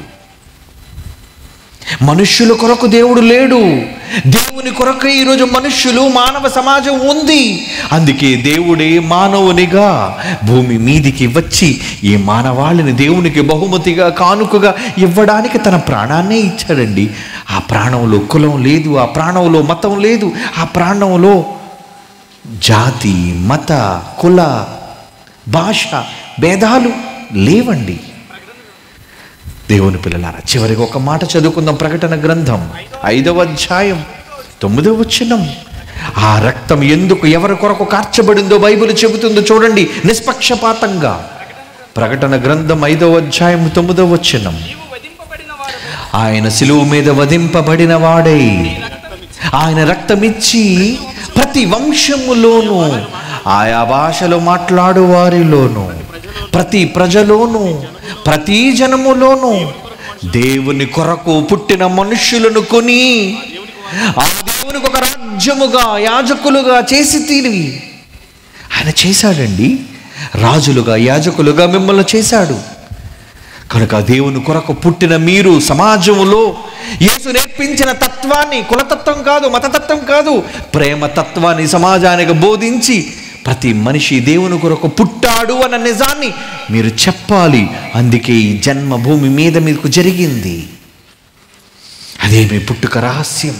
మనుష్యుల కొరకు దేవుడు లేడు. దేవుని కొరకు ఈరోజు మనుష్యులు మానవ సమాజం ఉంది. అందుకే దేవుడే మానవునిగా భూమి మీదికి వచ్చి ఈ మానవాళిని దేవునికి బహుమతిగా కానుకగా ఇవ్వడానికి తన ప్రాణాన్నే ఇచ్చాడండి. ఆ ప్రాణంలో కులం లేదు, ఆ ప్రాణంలో మతం లేదు, ఆ ప్రాణంలో జాతి మత కుల భాష భేదాలు లేవండి. దేవుని పిల్లలారా, చివరికి ఒక మాట చదువుకుందాం. ప్రకటన గ్రంథం ఐదవ అధ్యాయం తొమ్మిదవ వచనం. ఆ రక్తం ఎందుకు ఎవరి కొరకు కార్చబడిందో బైబిల్ చెబుతుందో చూడండి నిష్పక్షపాతంగా. ప్రకటన గ్రంథం ఐదవ అధ్యాయం తొమ్మిదవ వచనం. ఆయన శిలువ మీద వధింపబడిన వాడై ఆయన రక్తమిచ్చి ప్రతి వంశములోను ఆయా భాషలో మాట్లాడు వారిలోను ప్రతి ప్రజలోను ప్రతి జనములోను దేవుని కొరకు పుట్టిన మనుష్యులను కొని ఆ దేవునికి ఒక రాజ్యముగా యాజకులుగా చేసి తీరి ఆయన చేశాడండి. రాజులుగా యాజకులుగా మిమ్మల్ని చేశాడు. కనుక దేవుని కొరకు పుట్టిన మీరు సమాజంలో యేసు నేర్పించిన తత్వాన్ని, కులతత్వం కాదు, మతతత్వం కాదు, ప్రేమ తత్వాన్ని సమాజానికి బోధించి ప్రతి మనిషి దేవుని కొరకు పుట్టాడు అన్న నిజాన్ని మీరు చెప్పాలి. అందుకే ఈ జన్మ భూమి మీద మీకు జరిగింది. అదే మీ పుట్టుక రహస్యం.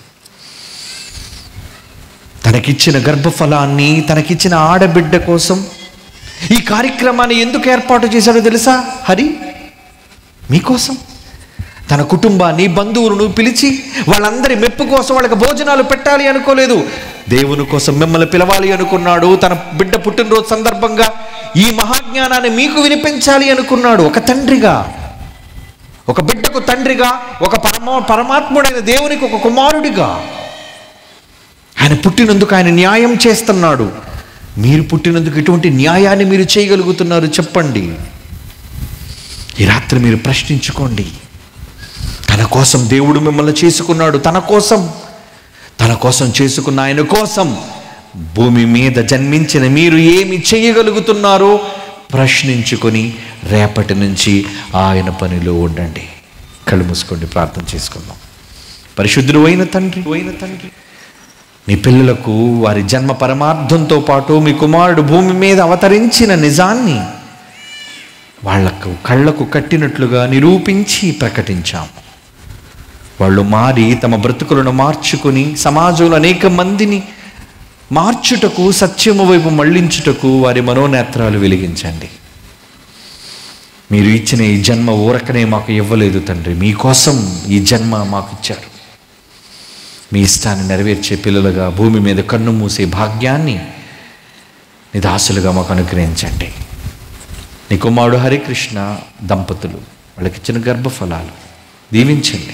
తనకిచ్చిన గర్భఫలాన్ని, తనకిచ్చిన ఆడబిడ్డ కోసం ఈ కార్యక్రమాన్ని ఎందుకు ఏర్పాటు చేశాడో తెలుసా? హరి మీకోసం. తన కుటుంబాన్ని, బంధువులను పిలిచి వాళ్ళందరి మెప్పు కోసం వాళ్ళకి భోజనాలు పెట్టాలి అనుకోలేదు. దేవుని కోసం మిమ్మల్ని పిలవాలి అనుకున్నాడు. తన బిడ్డ పుట్టినరోజు సందర్భంగా ఈ మహాజ్ఞానాన్ని మీకు వినిపించాలి అనుకున్నాడు. ఒక తండ్రిగా, ఒక బిడ్డకు తండ్రిగా, ఒక పరమా పరమాత్ముడైన దేవునికి ఒక కుమారుడిగా ఆయన పుట్టినందుకు ఆయన న్యాయం చేస్తున్నాడు. మీరు పుట్టినందుకు ఎటువంటి న్యాయాన్ని మీరు చేయగలుగుతున్నారు చెప్పండి. ఈ రాత్రి మీరు ప్రశ్నించుకోండి. తన కోసం దేవుడు మిమ్మల్ని చేసుకున్నాడు. తన కోసం తన కోసం చేసుకున్న ఆయన కోసం భూమి మీద జన్మించిన మీరు ఏమి చేయగలుగుతున్నారో ప్రశ్నించుకొని రేపటి నుంచి ఆయన పనిలో ఉండండి. కళ్ళు మూసుకోండి, ప్రార్థన చేసుకుందాం. పరిశుద్ధుడు అయిన తండ్రి అయిన తండ్రి నీ పిల్లలకు వారి జన్మ పరమార్థంతో పాటు మీ కుమారుడు భూమి మీద అవతరించిన నిజాన్ని వాళ్లకు కళ్ళకు కట్టినట్లుగా నిరూపించి ప్రకటించాం. వాళ్ళు మారి తమ బ్రతుకులను మార్చుకుని సమాజంలో అనేక మందిని మార్చుటకు, సత్యము వైపు మళ్లించుటకు వారి మనోనేత్రాలు వెలిగించండి. మీరు ఇచ్చిన ఈ జన్మ ఊరకనే మాకు ఇవ్వలేదు తండ్రి, మీకోసం ఈ జన్మ మాకు ఇచ్చారు. మీ ఇష్టాన్ని నెరవేర్చే పిల్లలుగా భూమి మీద కన్ను మూసే భాగ్యాన్ని నిదాసులుగా మాకు అనుగ్రహించండి. నీ కుమారుడు హరికృష్ణ దంపతులు వాళ్ళకిచ్చిన గర్భఫలాలు దీవించండి.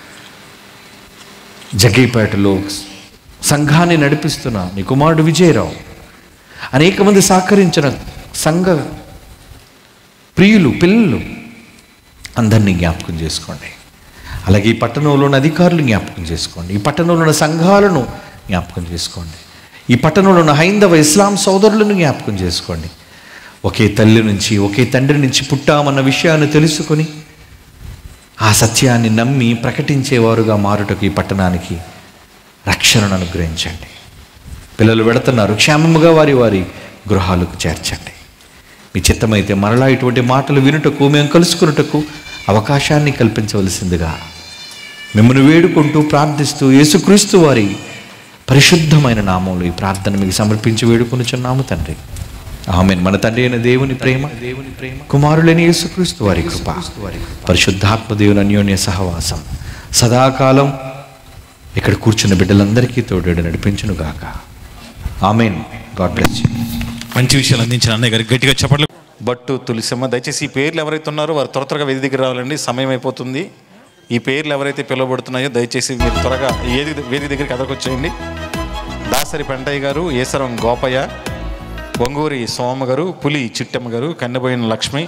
జగ్గైపేటలో సంఘాన్ని నడిపిస్తున్న నీ కుమారుడు విజయరావు, అనేక మంది సహకరించిన సంఘ ప్రియులు, పిల్లలు అందరినీ జ్ఞాపకం చేసుకోండి. అలాగే ఈ పట్టణంలో ఉన్న అధికారులు జ్ఞాపకం చేసుకోండి. ఈ పట్టణంలో ఉన్న సంఘాలను జ్ఞాపకం చేసుకోండి. ఈ పట్టణంలో ఉన్న హైందవ ఇస్లాం సోదరులను జ్ఞాపకం చేసుకోండి. ఒకే తల్లి నుంచి, ఒకే తండ్రి నుంచి పుట్టామన్న విషయాన్ని తెలుసుకొని ఆ సత్యాన్ని నమ్మి ప్రకటించేవారుగా మారుటకు ఈ పట్టణానికి రక్షణను అనుగ్రహించండి. పిల్లలు వెళుతున్నారు, క్షేమముగా వారి వారి గృహాలకు చేర్చండి. మీ చిత్తమైతే మరలా ఇటువంటి మాటలు వినుటకు, మేము కలుసుకున్నటకు అవకాశాన్ని కల్పించవలసిందిగా మిమ్మల్ని వేడుకుంటూ ప్రార్థిస్తూ యేసుక్రీస్తు వారి పరిశుద్ధమైన నామంలో ఈ ప్రార్థన మీకు సమర్పించి వేడుకొనుచున్నాము తండ్రి. ఆమేన్. మన తండ్రి అయిన దేవుని ప్రేమ, కుమారులైన యేసుక్రీస్తు వారి కృప, పరిశుద్ధాత్మ దేవుని అన్యోన్య సహవాసం సదాకాలం ఇక్కడ కూర్చున్న బిడ్డలందరికీ తోడు నడిపించును గాక. ఆమేన్. God bless you. మంచి విషయాలు అందించిన అన్నయ్య గారికి గట్టిగా చెప్పట్లు. బట్టు తులసమ్మ, దయచేసి ఈ పేర్లు ఎవరైతే ఉన్నారో వారు త్వర త్వరగా వేది దగ్గర రావాలండి, సమయం అయిపోతుంది. ఈ పేర్లు ఎవరైతే పిలువబడుతున్నాయో దయచేసి మీరు త్వరగా ఏది వేది దగ్గరికి ఎదరికొచ్చేయండి. దాసరి పెంటయ్య గారు, ఏసరం గోపయ్య, వంగూరి సోమ గారు, పులి చిట్టమ్మ గారు, కన్నెబోయిన లక్ష్మి,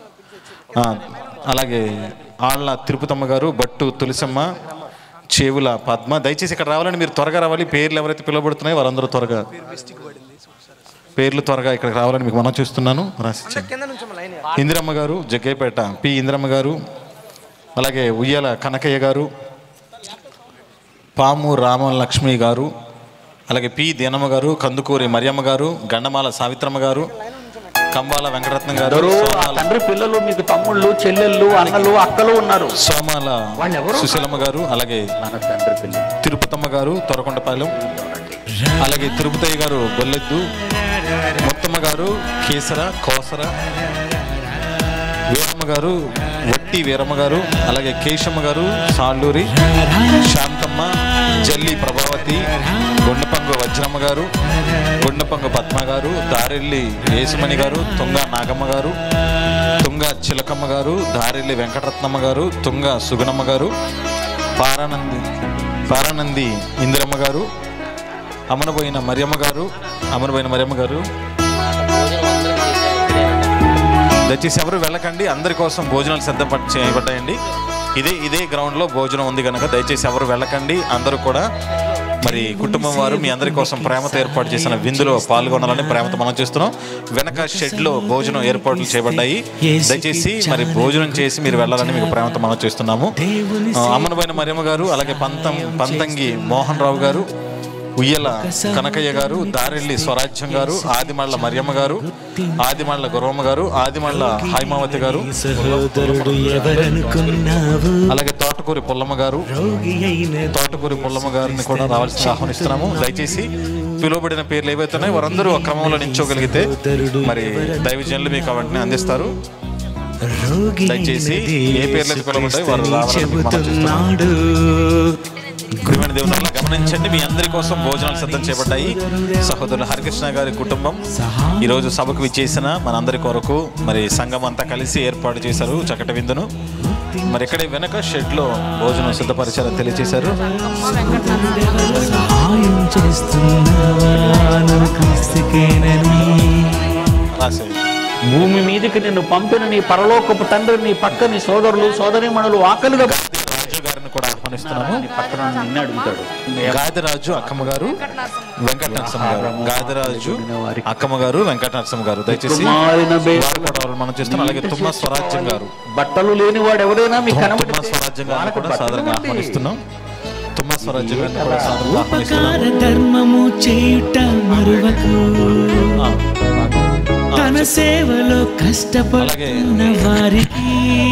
అలాగే ఆళ్ళ తిరుపతమ్మ గారు, బట్టు తులసమ్మ, చేవుల పద్మ. దయచేసి ఇక్కడ రావాలని మీరు త్వరగా రావాలి. పేర్లు ఎవరైతే పిలువబడుతున్నాయో వారందరూ త్వరగా పేర్లు త్వరగా ఇక్కడికి రావాలని మీకు మనం చూస్తున్నాను. రాసి ఇందిరమ్మ గారు, జగ్గేపేట పి ఇందిరమ్మ గారు, అలాగే ఉయ్యాల కనకయ్య గారు, పాము రామలక్ష్మి గారు, అలాగే పి దీనమ్మ గారు, కందుకూరి మరియమ్మ గారు, గండమాల సావిత్రమ్మ గారు, కంబాల వెంకటరత్నం గారు, తండ్రి పిల్లలు మీకు తమ్ముళ్ళు చెల్లెళ్ళు అన్నలు అక్కలు ఉన్నారు. సోమాల సుశీలమ్మ గారు, అలాగే తిరుపతమ్మ గారు తొరకొండపాలెం, అలాగే తిరుపతయ్య గారు బొల్లెద్దు, మొత్తమ్మ గారు కేసర కోసర, వీరమ్మ గారు వట్టి వీరమ్మ గారు, అలాగే కేశమ్మ గారు సాళ్ళూరి, శాంతమ్మ, జల్లి ప్రభావతి, గుండెపంగు వజ్రమ్మ గారు, గుండెపంగు పద్మ గారు, దారెల్లి యేసుమణి గారు, తుంగ నాగమ్మ గారు, తుంగ చిలకమ్మ గారు, దారెల్లి వెంకటరత్నమ్మ గారు, తుంగ సుగుణమ్మ గారు, పారానంది పారానంది ఇందిరమ్మ గారు, అమనబోయిన మరియమ్మ గారు, అమనబోయిన మరియమ్మ గారు. దయచేసి ఎవరు వెళ్ళకండి, అందరి కోసం భోజనాలు సిద్ధం చేయబడ్డాయండి. ఇదే ఇదే గ్రౌండ్లో భోజనం ఉంది కనుక దయచేసి ఎవరు వెళ్ళకండి. అందరూ కూడా మరి కుటుంబం వారు మీ అందరి కోసం ప్రేమతో ఏర్పాటు చేసిన విందులో పాల్గొనాలని ప్రేమతో మనం చేస్తున్నాం. వెనక షెడ్లో భోజనం ఏర్పాట్లు చేయబడ్డాయి. దయచేసి మరి భోజనం చేసి మీరు వెళ్ళాలని మీకు ప్రేమతో మనం చేస్తున్నాము. అమ్మనబోయిన మరియమ్మ గారు, అలాగే పంతం పంతంగి మోహన్ రావు గారు, ఉయ్యల కనకయ్య గారు, దారెల్లి స్వరాజ్యం గారు, ఆదిమళ్ళ మరియమ్మ గారు, ఆదిమళ్ళ గురవమ్మ గారు, ఆదిమళ్ళ హైమావతి గారు, అలాగే తోటకూరి పుల్లమ్మ గారు, తోటకూరి పుల్లమ్మ గారిని కూడా రావాల్సి ఆహ్వానిస్తున్నాము. దయచేసి పిలువబడిన పేర్లు ఏవైతే ఉన్నాయో వారందరూ ఆ క్రమంలో నిల్చోగలిగితే మరి దైవజనులు మీకు అవన్నీ అందిస్తారు. దయచేసి ఏ పేర్లు అయితే పిలువబడ్డాయో వారు రావాలని ప్రియమైన దేవుని వల్ల గమనించండి. మీ అందరి కోసం భోజనాలు సిద్ధం చేయబడ్డాయి. సహోదరులు హరికృష్ణ గారి కుటుంబం ఈరోజు సభకు విచ్చేసిన మనందరి కొరకు మరి సంఘం అంతా కలిసి ఏర్పాటు చేశారు చక్కటి విందును. మరి ఇక్కడే వెనక షెడ్ లో భోజనం సిద్ధపరిచారని తెలియజేశారు. భూమి మీదకి నిన్ను పంపిన నీ పరలోకపు తండ్రి, నీ పక్క నీ సోదరులు సోదరిమణులు ఆకలిగా గారిని కూడా ఆహ్వానిస్తున్నాము. అడుగుతాడు గాదిరాజు అక్కమ్మ గారు, వెంకట నరసింహ గారు, గాదిరాజు అక్కమ్మ గారు, వెంకట నరసింహ గారు దయచేసి మనం చేస్తున్నాం. అలాగే తుమ్మ స్వరాజ్యం గారు, బట్టలు లేని వాడు ఎవరైనా మీకు తుమ్మ స్వరాజ్యం గారిని కూడా సాధారణంగా ఆహ్వానిస్తున్నాం. తుమ్మ స్వరాజ్యం గారిని కూడా సాధారణంగా ఆహ్వానిస్తున్నాం. ధర్మము చేయుట మరువకు, తన సేవలో కష్టపడుతున్న వారికి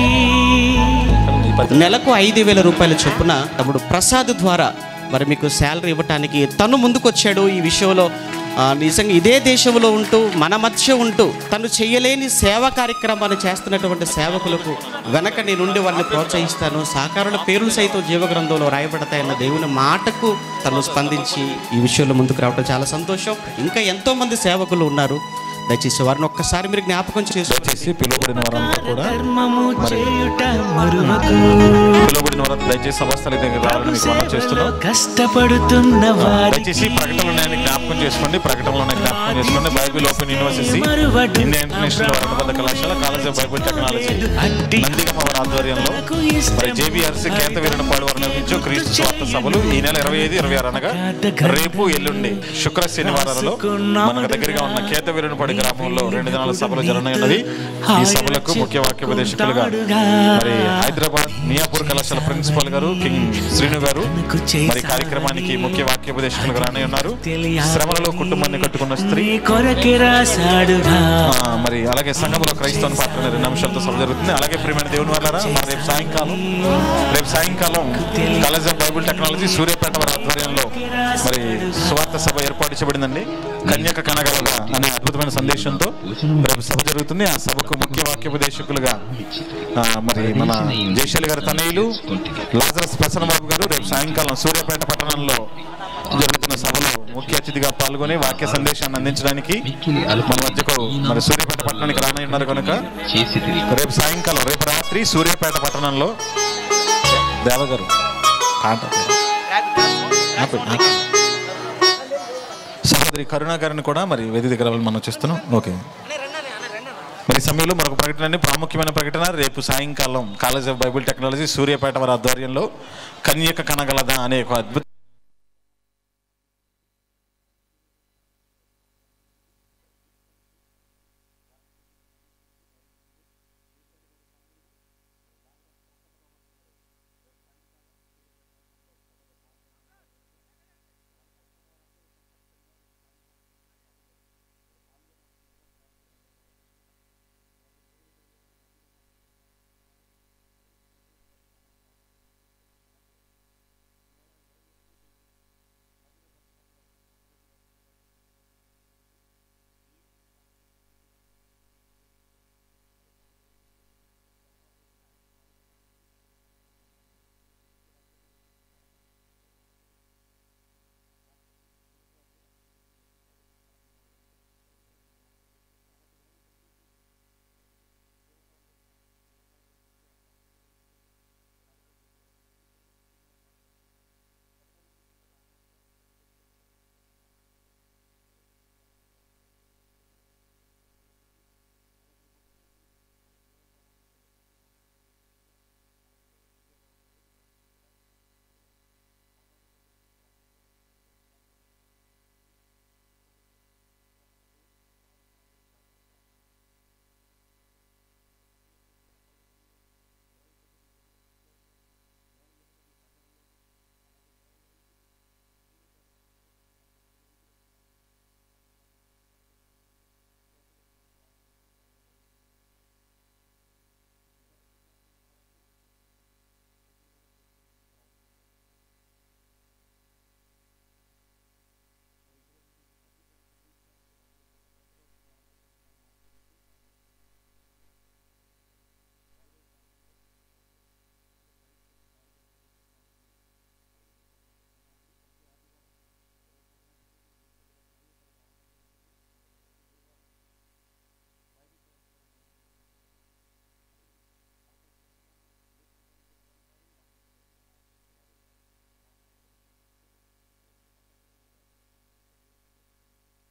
నెలకు ఐదు వేల రూపాయల చొప్పున తమ్ముడు ప్రసాద్ ద్వారా మరి మీకు శాలరీ ఇవ్వటానికి తను ముందుకొచ్చాడు. ఈ విషయంలో నిజంగా ఇదే దేశంలో ఉంటూ మన మధ్య ఉంటూ తను చేయలేని సేవా కార్యక్రమాన్ని చేస్తున్నటువంటి సేవకులకు వెనక నేనుండి వాళ్ళని ప్రోత్సహిస్తాను, సహకారుల పేర్లు సైతం జీవగ్రంథంలో రాయబడతాయన్న దేవుని మాటకు తను స్పందించి ఈ విషయంలో ముందుకు రావడం చాలా సంతోషం. ఇంకా ఎంతోమంది సేవకులు ఉన్నారు. దయచేసి వారిని ఒక్కసారి మీరు జ్ఞాపకం చేసి పిలువబడిన వారంతా కూడా పిలువబడిన వారంతా దయచేసి సభస్థల దగ్గర రావాలని మీకు మనం చేస్తున్నాం. కష్టపడుతున్న దయచేసి ప్రకటనలు జ్ఞాపకం చేసుకోండి, ప్రకటనలో జ్ఞాపకం చేసుకోండి. Bible open university, Indian international అనుబంధ కళాశాల, college of Bible technology Nandigama వారి ఆధ్వర్యంలో మరి జేబీఆర్సీ కేంత వీరనపాడు వారు నిర్మించు క్రీస్తు స్వార్థ సభలు ఈ నెల ఇరవై ఐదు ఇరవై ఆరు అనగా రేపు ఎల్లుండి శుక్ర శనివారాలలో మనకు దగ్గరగా ఉన్న కేత వీరనపాడు గ్రామంలో రెండు దినాల సభలు జరగనున్నవి. ఈ సభలకు ముఖ్య వాక్యోపదేశకులుగా మరి హైదరాబాద్ మియాపూర్ కళాశాల ప్రిన్సిపల్ గారు కింగ్ శ్రీను గారు మరి కార్యక్రమానికి ముఖ్య వాక్యోపదేశకులుగా రాని ఉన్నారు. శ్రమలలో కుటుంబాన్ని కట్టుకున్న స్త్రీ మరి అలాగే సంఘంలో క్రైస్తవ పాత్ర రెండు అంశాలతో సభ జరుగుతుంది. అలాగే ప్రియమైన దేవుని వాళ్ళారా రేపు సాయంకాలం రేపు సాయంకాలం college of Bible technology Suryapet వారి ఆధ్వర్యంలో మరి స్వార్థ సభ ఏర్పాటు చేయబడిందండి. కన్యక కనగలగా అనే అద్భుతమైన సందేశంతో రేపు సభ జరుగుతుంది. ఆ సభకు ముఖ్య వాక్యోపదేశకులుగా మరి మన జయశాలి గారి తనయులు లాజరస్ ప్రసన్నబాబు గారు రేపు సాయంకాలం సూర్యాపేట పట్టణంలో జరుగుతున్న సభలో ముఖ్య అతిథిగా పాల్గొని వాక్య సందేశాన్ని అందించడానికి మన మధ్యకు మరి సూర్యాపేట పట్టణానికి రానున్నారు కనుక రేపు సాయంకాలం రేపు రాత్రి సూర్యాపేట పట్టణంలో దేవగారు సహోదరి కరుణా గారిని కూడా మరి వేదిక దగ్గర మనం చేస్తున్నాం. ఓకే, మరి సమయంలో మరొక ప్రకటన అండి, ప్రాముఖ్యమైన ప్రకటన. రేపు సాయంకాలం college of Bible technology Suryapet వారి ఆధ్వర్యంలో కన్యక కనగలదా అనే ఒక అద్భుత